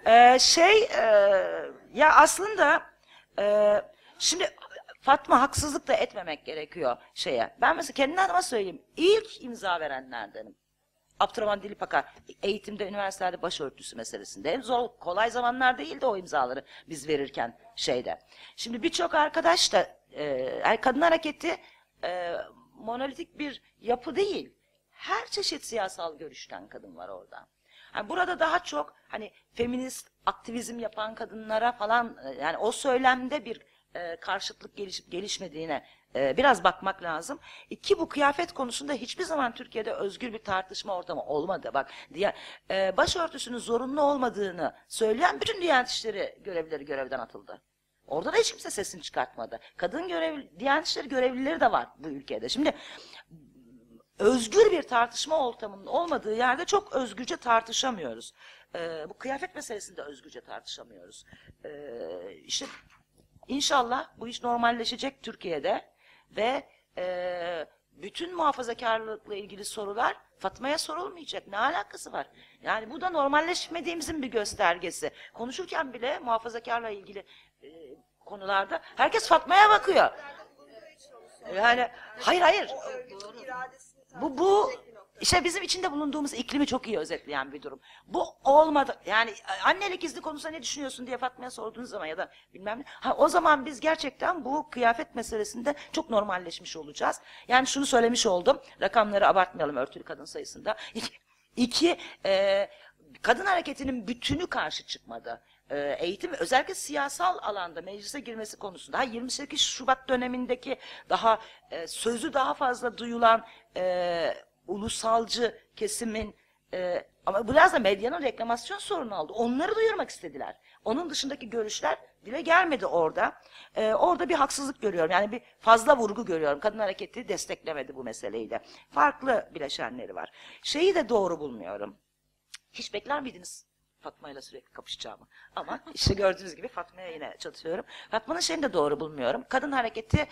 Ya aslında şimdi Fatma, haksızlık da etmemek gerekiyor şeye. Ben mesela kendi adıma söyleyeyim. İlk imza verenlerdenim. Abdurrahman Dilipak'a eğitimde, üniversitelerde başörtüsü meselesinde. En zor, kolay zamanlar değildi o imzaları biz verirken şeyde. Şimdi birçok arkadaş da kadın hareketi monolitik bir yapı değil. Her çeşit siyasal görüşten kadın var orada. Yani burada daha çok hani feminist aktivizm yapan kadınlara falan, yani o söylemde bir karşıtlık gelişip gelişmediğine biraz bakmak lazım. Bu kıyafet konusunda hiçbir zaman Türkiye'de özgür bir tartışma ortamı olmadı. Bak, başörtüsünün zorunlu olmadığını söyleyen bütün Diyanet İşleri görevlileri görevden atıldı. Orada da hiç kimse sesini çıkartmadı. Diyanet İşleri görevlileri de var bu ülkede. Şimdi özgür bir tartışma ortamının olmadığı yerde çok özgürce tartışamıyoruz. Bu kıyafet meselesinde özgürce tartışamıyoruz. İşte inşallah bu iş normalleşecek Türkiye'de ve bütün muhafazakarlıkla ilgili sorular Fatma'ya sorulmayacak. Ne alakası var? Yani bu da normalleşmediğimizin bir göstergesi. Konuşurken bile muhafazakarla ilgili konularda herkes Fatma'ya bakıyor. Yani hayır. Bu işte bizim içinde bulunduğumuz iklimi çok iyi özetleyen bir durum. Bu olmadı. Yani annelik izni konusunda ne düşünüyorsun diye Fatma'ya sorduğunuz zaman ya da bilmem ne. O zaman biz gerçekten bu kıyafet meselesinde çok normalleşmiş olacağız. Yani şunu söylemiş oldum. Rakamları abartmayalım örtülü kadın sayısında. İki, kadın hareketinin bütünü karşı çıkmadı. Eğitim özellikle siyasal alanda meclise girmesi konusunda 28 Şubat dönemindeki daha sözü daha fazla duyulan ulusalcı kesimin ama biraz da medyanın reklamasyon sorunu oldu. Onları duyurmak istediler. Onun dışındaki görüşler dile gelmedi orada. Orada bir haksızlık görüyorum. Yani bir fazla vurgu görüyorum. Kadın hareketi desteklemedi bu meseleyi de. Farklı bileşenleri var. Şeyi de doğru bulmuyorum. Hiç bekler miydiniz Fatma ile sürekli kapışacağımı? Ama işte gördüğünüz gibi Fatma'ya yine çatıyorum. Fatma'nın şeyini de doğru bulmuyorum. Kadın hareketi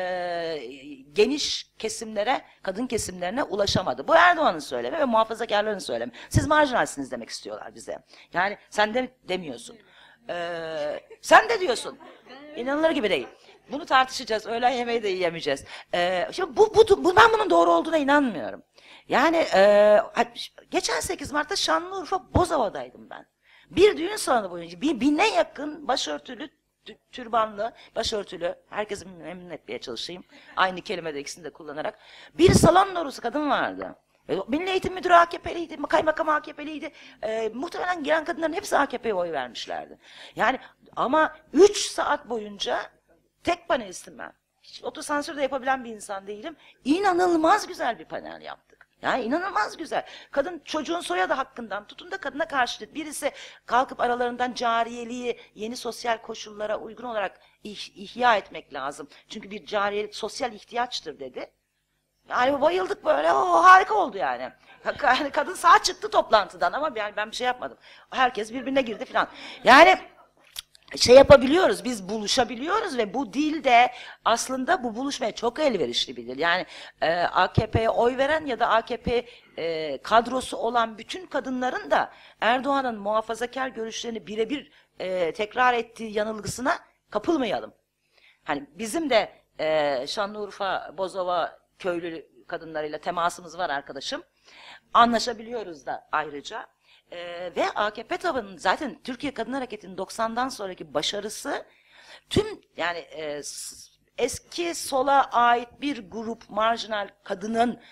geniş kesimlere, kadın kesimlerine ulaşamadı. Bu Erdoğan'ın söylemi ve muhafazakarların söylemi. Siz marjinalsiniz demek istiyorlar bize. Yani sen de demiyorsun. Sen de diyorsun. İnanılır gibi değil. Bunu tartışacağız. Öğlen yemeği de yiyemeyeceğiz. Şimdi ben bunun doğru olduğuna inanmıyorum. Yani geçen 8 Mart'ta Şanlıurfa Bozova'daydım ben. Bir düğün salonu boyunca bine yakın başörtülü, türbanlı, başörtülü, herkesi memnun etmeye çalışayım. Aynı kelimede ikisini de kullanarak. Bir salon dolusu kadın vardı. Milli Eğitim Müdürü AKP'liydi, kaymakam AKP'liydi. Muhtemelen gelen kadınların hepsi AKP'ye oy vermişlerdi. Yani ama 3 saat boyunca tek panelistim ben. Hiç otosansür de yapabilen bir insan değilim. İnanılmaz güzel bir panel yaptık. Yani inanılmaz güzel. Kadın çocuğun soyadı hakkından tutun da kadına karşı birisi kalkıp aralarından cariyeliği yeni sosyal koşullara uygun olarak ihya etmek lazım. Çünkü bir cariyelik sosyal ihtiyaçtır dedi. Yani bayıldık böyle. Harika oldu yani. Kadın sağ çıktı toplantıdan ama ben bir şey yapmadım. Herkes birbirine girdi falan. Yani şey yapabiliyoruz, biz buluşabiliyoruz ve bu dil de aslında bu buluşmaya çok elverişli bir dil. Yani AKP'ye oy veren ya da AKP kadrosu olan bütün kadınların da Erdoğan'ın muhafazakar görüşlerini birebir tekrar ettiği yanılgısına kapılmayalım. Hani bizim de Şanlıurfa, Bozova köylü kadınlarıyla temasımız var arkadaşım. Anlaşabiliyoruz da ayrıca. Ve AKP tabanının zaten Türkiye Kadın Hareketi'nin 90'dan sonraki başarısı tüm yani eski sola ait bir grup marjinal kadının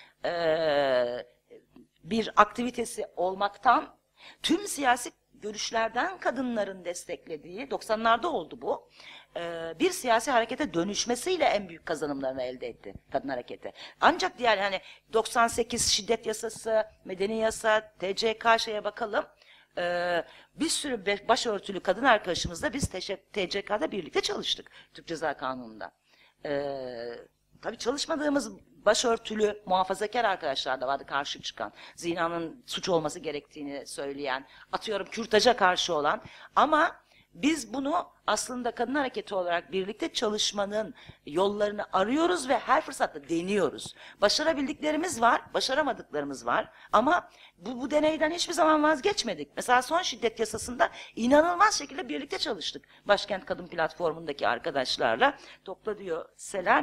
bir aktivitesi olmaktan tüm siyasi görüşlerden kadınların desteklediği 90'larda oldu bu. Bir siyasi harekete dönüşmesiyle en büyük kazanımlarını elde etti kadın hareketi. Ancak diğer hani 98 şiddet yasası, medeni yasa, TCK şeye bakalım. Bir sürü başörtülü kadın arkadaşımızla biz TCK'da birlikte çalıştık Türk Ceza Kanunu'nda. Tabii çalışmadığımız başörtülü muhafazakar arkadaşlar da vardı karşı çıkan. Zinanın suç olması gerektiğini söyleyen, atıyorum kürtaja karşı olan ama biz bunu aslında kadın hareketi olarak birlikte çalışmanın yollarını arıyoruz ve her fırsatta deniyoruz. Başarabildiklerimiz var, başaramadıklarımız var ama bu deneyden hiçbir zaman vazgeçmedik. Mesela son şiddet yasasında inanılmaz şekilde birlikte çalıştık. Başkent Kadın Platformu'ndaki arkadaşlarla. Topla diyor Selen.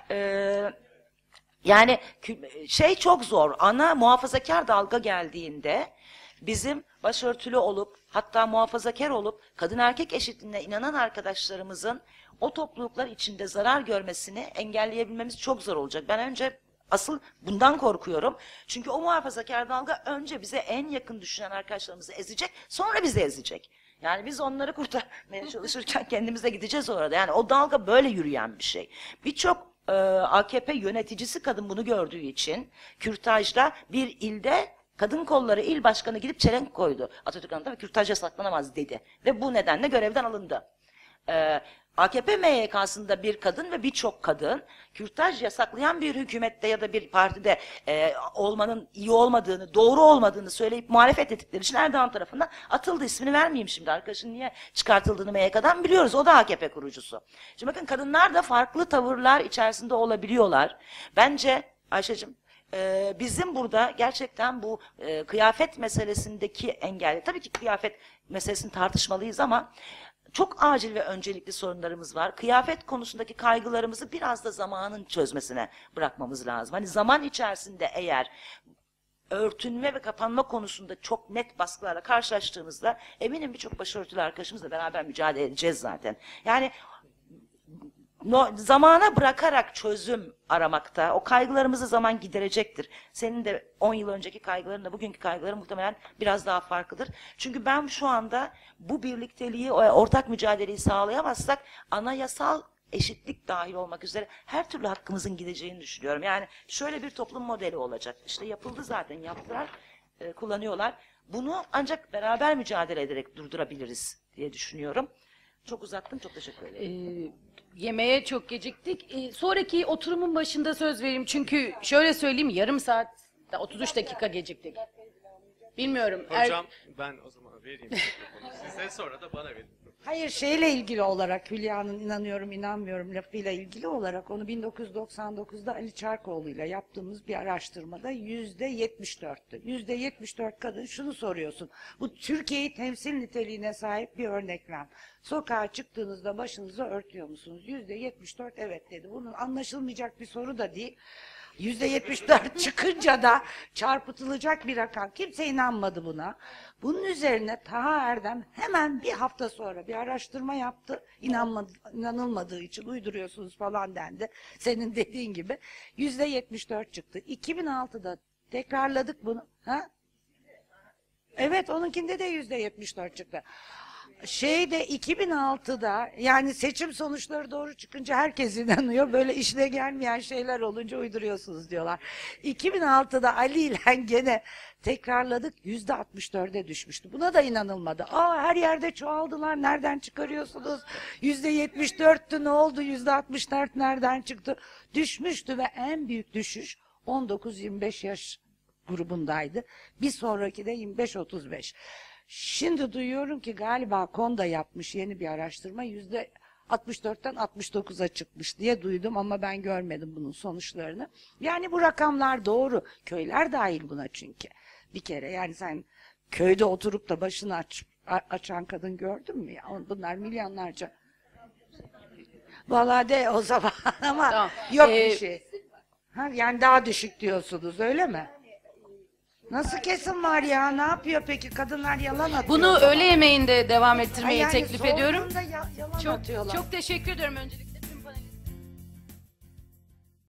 Yani şey çok zor. Ana muhafazakar dalga geldiğinde bizim başörtülü olup hatta muhafazakar olup kadın erkek eşitliğine inanan arkadaşlarımızın o topluluklar içinde zarar görmesini engelleyebilmemiz çok zor olacak. Ben önce asıl bundan korkuyorum. Çünkü o muhafazakar dalga önce bize en yakın düşünen arkadaşlarımızı ezecek, sonra bizi ezecek. Yani biz onları kurtarmaya çalışırken kendimiz de gideceğiz orada. Yani o dalga böyle yürüyen bir şey. Birçok AKP yöneticisi kadın bunu gördüğü için kürtajda bir ilde kadın kolları il başkanı gidip çelenk koydu. Atatürk Anıtı'na ve kürtaj yasaklanamaz dedi. Ve bu nedenle görevden alındı. AKP MYK'sında bir kadın ve birçok kadın kürtaj yasaklayan bir hükümette ya da bir partide olmanın iyi olmadığını, doğru olmadığını söyleyip muhalefet ettikleri için Erdoğan tarafından atıldı. İsmini vermeyeyim şimdi. Arkadaşın niye çıkartıldığını MYK'dan biliyoruz. O da AKP kurucusu. Şimdi bakın, kadınlar da farklı tavırlar içerisinde olabiliyorlar. Bence Ayşe'cim, bizim burada gerçekten bu kıyafet meselesindeki engelli, tabii ki kıyafet meselesini tartışmalıyız ama çok acil ve öncelikli sorunlarımız var. Kıyafet konusundaki kaygılarımızı biraz da zamanın çözmesine bırakmamız lazım. Hani zaman içerisinde eğer örtünme ve kapanma konusunda çok net baskılarla karşılaştığımızda eminim birçok başörtülü arkadaşımızla beraber mücadele edeceğiz zaten. Yani zamana bırakarak çözüm aramakta, o kaygılarımızı zaman giderecektir. Senin de 10 yıl önceki kaygılarınla bugünkü kaygıların muhtemelen biraz daha farklıdır. Çünkü ben şu anda bu birlikteliği, ortak mücadeleyi sağlayamazsak anayasal eşitlik dahil olmak üzere her türlü hakkımızın gideceğini düşünüyorum. Yani şöyle bir toplum modeli olacak. İşte yapıldı zaten, yaptılar, kullanıyorlar. Bunu ancak beraber mücadele ederek durdurabiliriz diye düşünüyorum. Çok uzattım, çok teşekkür ederim. Yemeğe çok geciktik. Sonraki oturumun başında söz vereyim. Çünkü şöyle söyleyeyim, yarım saat, 33 dakika geciktik. Bilmiyorum. Hocam ben o zaman vereyim size, sonra da bana verin. Hayır, şeyle ilgili olarak, Hülya'nın inanıyorum inanmıyorum lafıyla ilgili olarak, onu 1999'da Ali Çarkoğlu'yla yaptığımız bir araştırmada %74'tü. %74 kadın şunu soruyorsun: bu Türkiye'yi temsil niteliğine sahip bir örneklem. Sokağa çıktığınızda başınızı örtüyor musunuz? %74 evet dedi. Bunun anlaşılmayacak bir soru da değil. %74 çıkınca da çarpıtılacak bir rakam. Kimse inanmadı buna. Bunun üzerine Taha Erdem hemen bir hafta sonra bir araştırma yaptı. İnanılmadığı için uyduruyorsunuz falan dendi. Senin dediğin gibi. %74 çıktı. 2006'da tekrarladık bunu. Ha? Evet, onunkinde de %74 çıktı. 2006'da, yani seçim sonuçları doğru çıkınca herkes inanıyor. Böyle işine gelmeyen şeyler olunca uyduruyorsunuz diyorlar. 2006'da Ali ile gene tekrarladık, %64'e düşmüştü. Buna da inanılmadı. Her yerde çoğaldılar, nereden çıkarıyorsunuz? %74'tü, ne oldu? %64 nereden çıktı? Düşmüştü ve en büyük düşüş 19-25 yaş grubundaydı. Bir sonraki de 25-35. Şimdi duyuyorum ki galiba KONDA yapmış yeni bir araştırma, %64'ten 69'a çıkmış diye duydum ama ben görmedim bunun sonuçlarını. Yani bu rakamlar doğru. Köyler dahil buna çünkü. Bir kere yani sen köyde oturup da başını açan kadın gördün mü ya? Bunlar milyonlarca. Vallahi de o zaman ama tamam. Yok bir şey. Yani daha düşük diyorsunuz, öyle mi? Nasıl kesim var ya? Ne yapıyor peki? Kadınlar yalan atıyor. Bunu öğle yemeğinde devam ettirmeyi teklif ediyorum. Yalan atıyorlar. Çok teşekkür ediyorum öncelikle.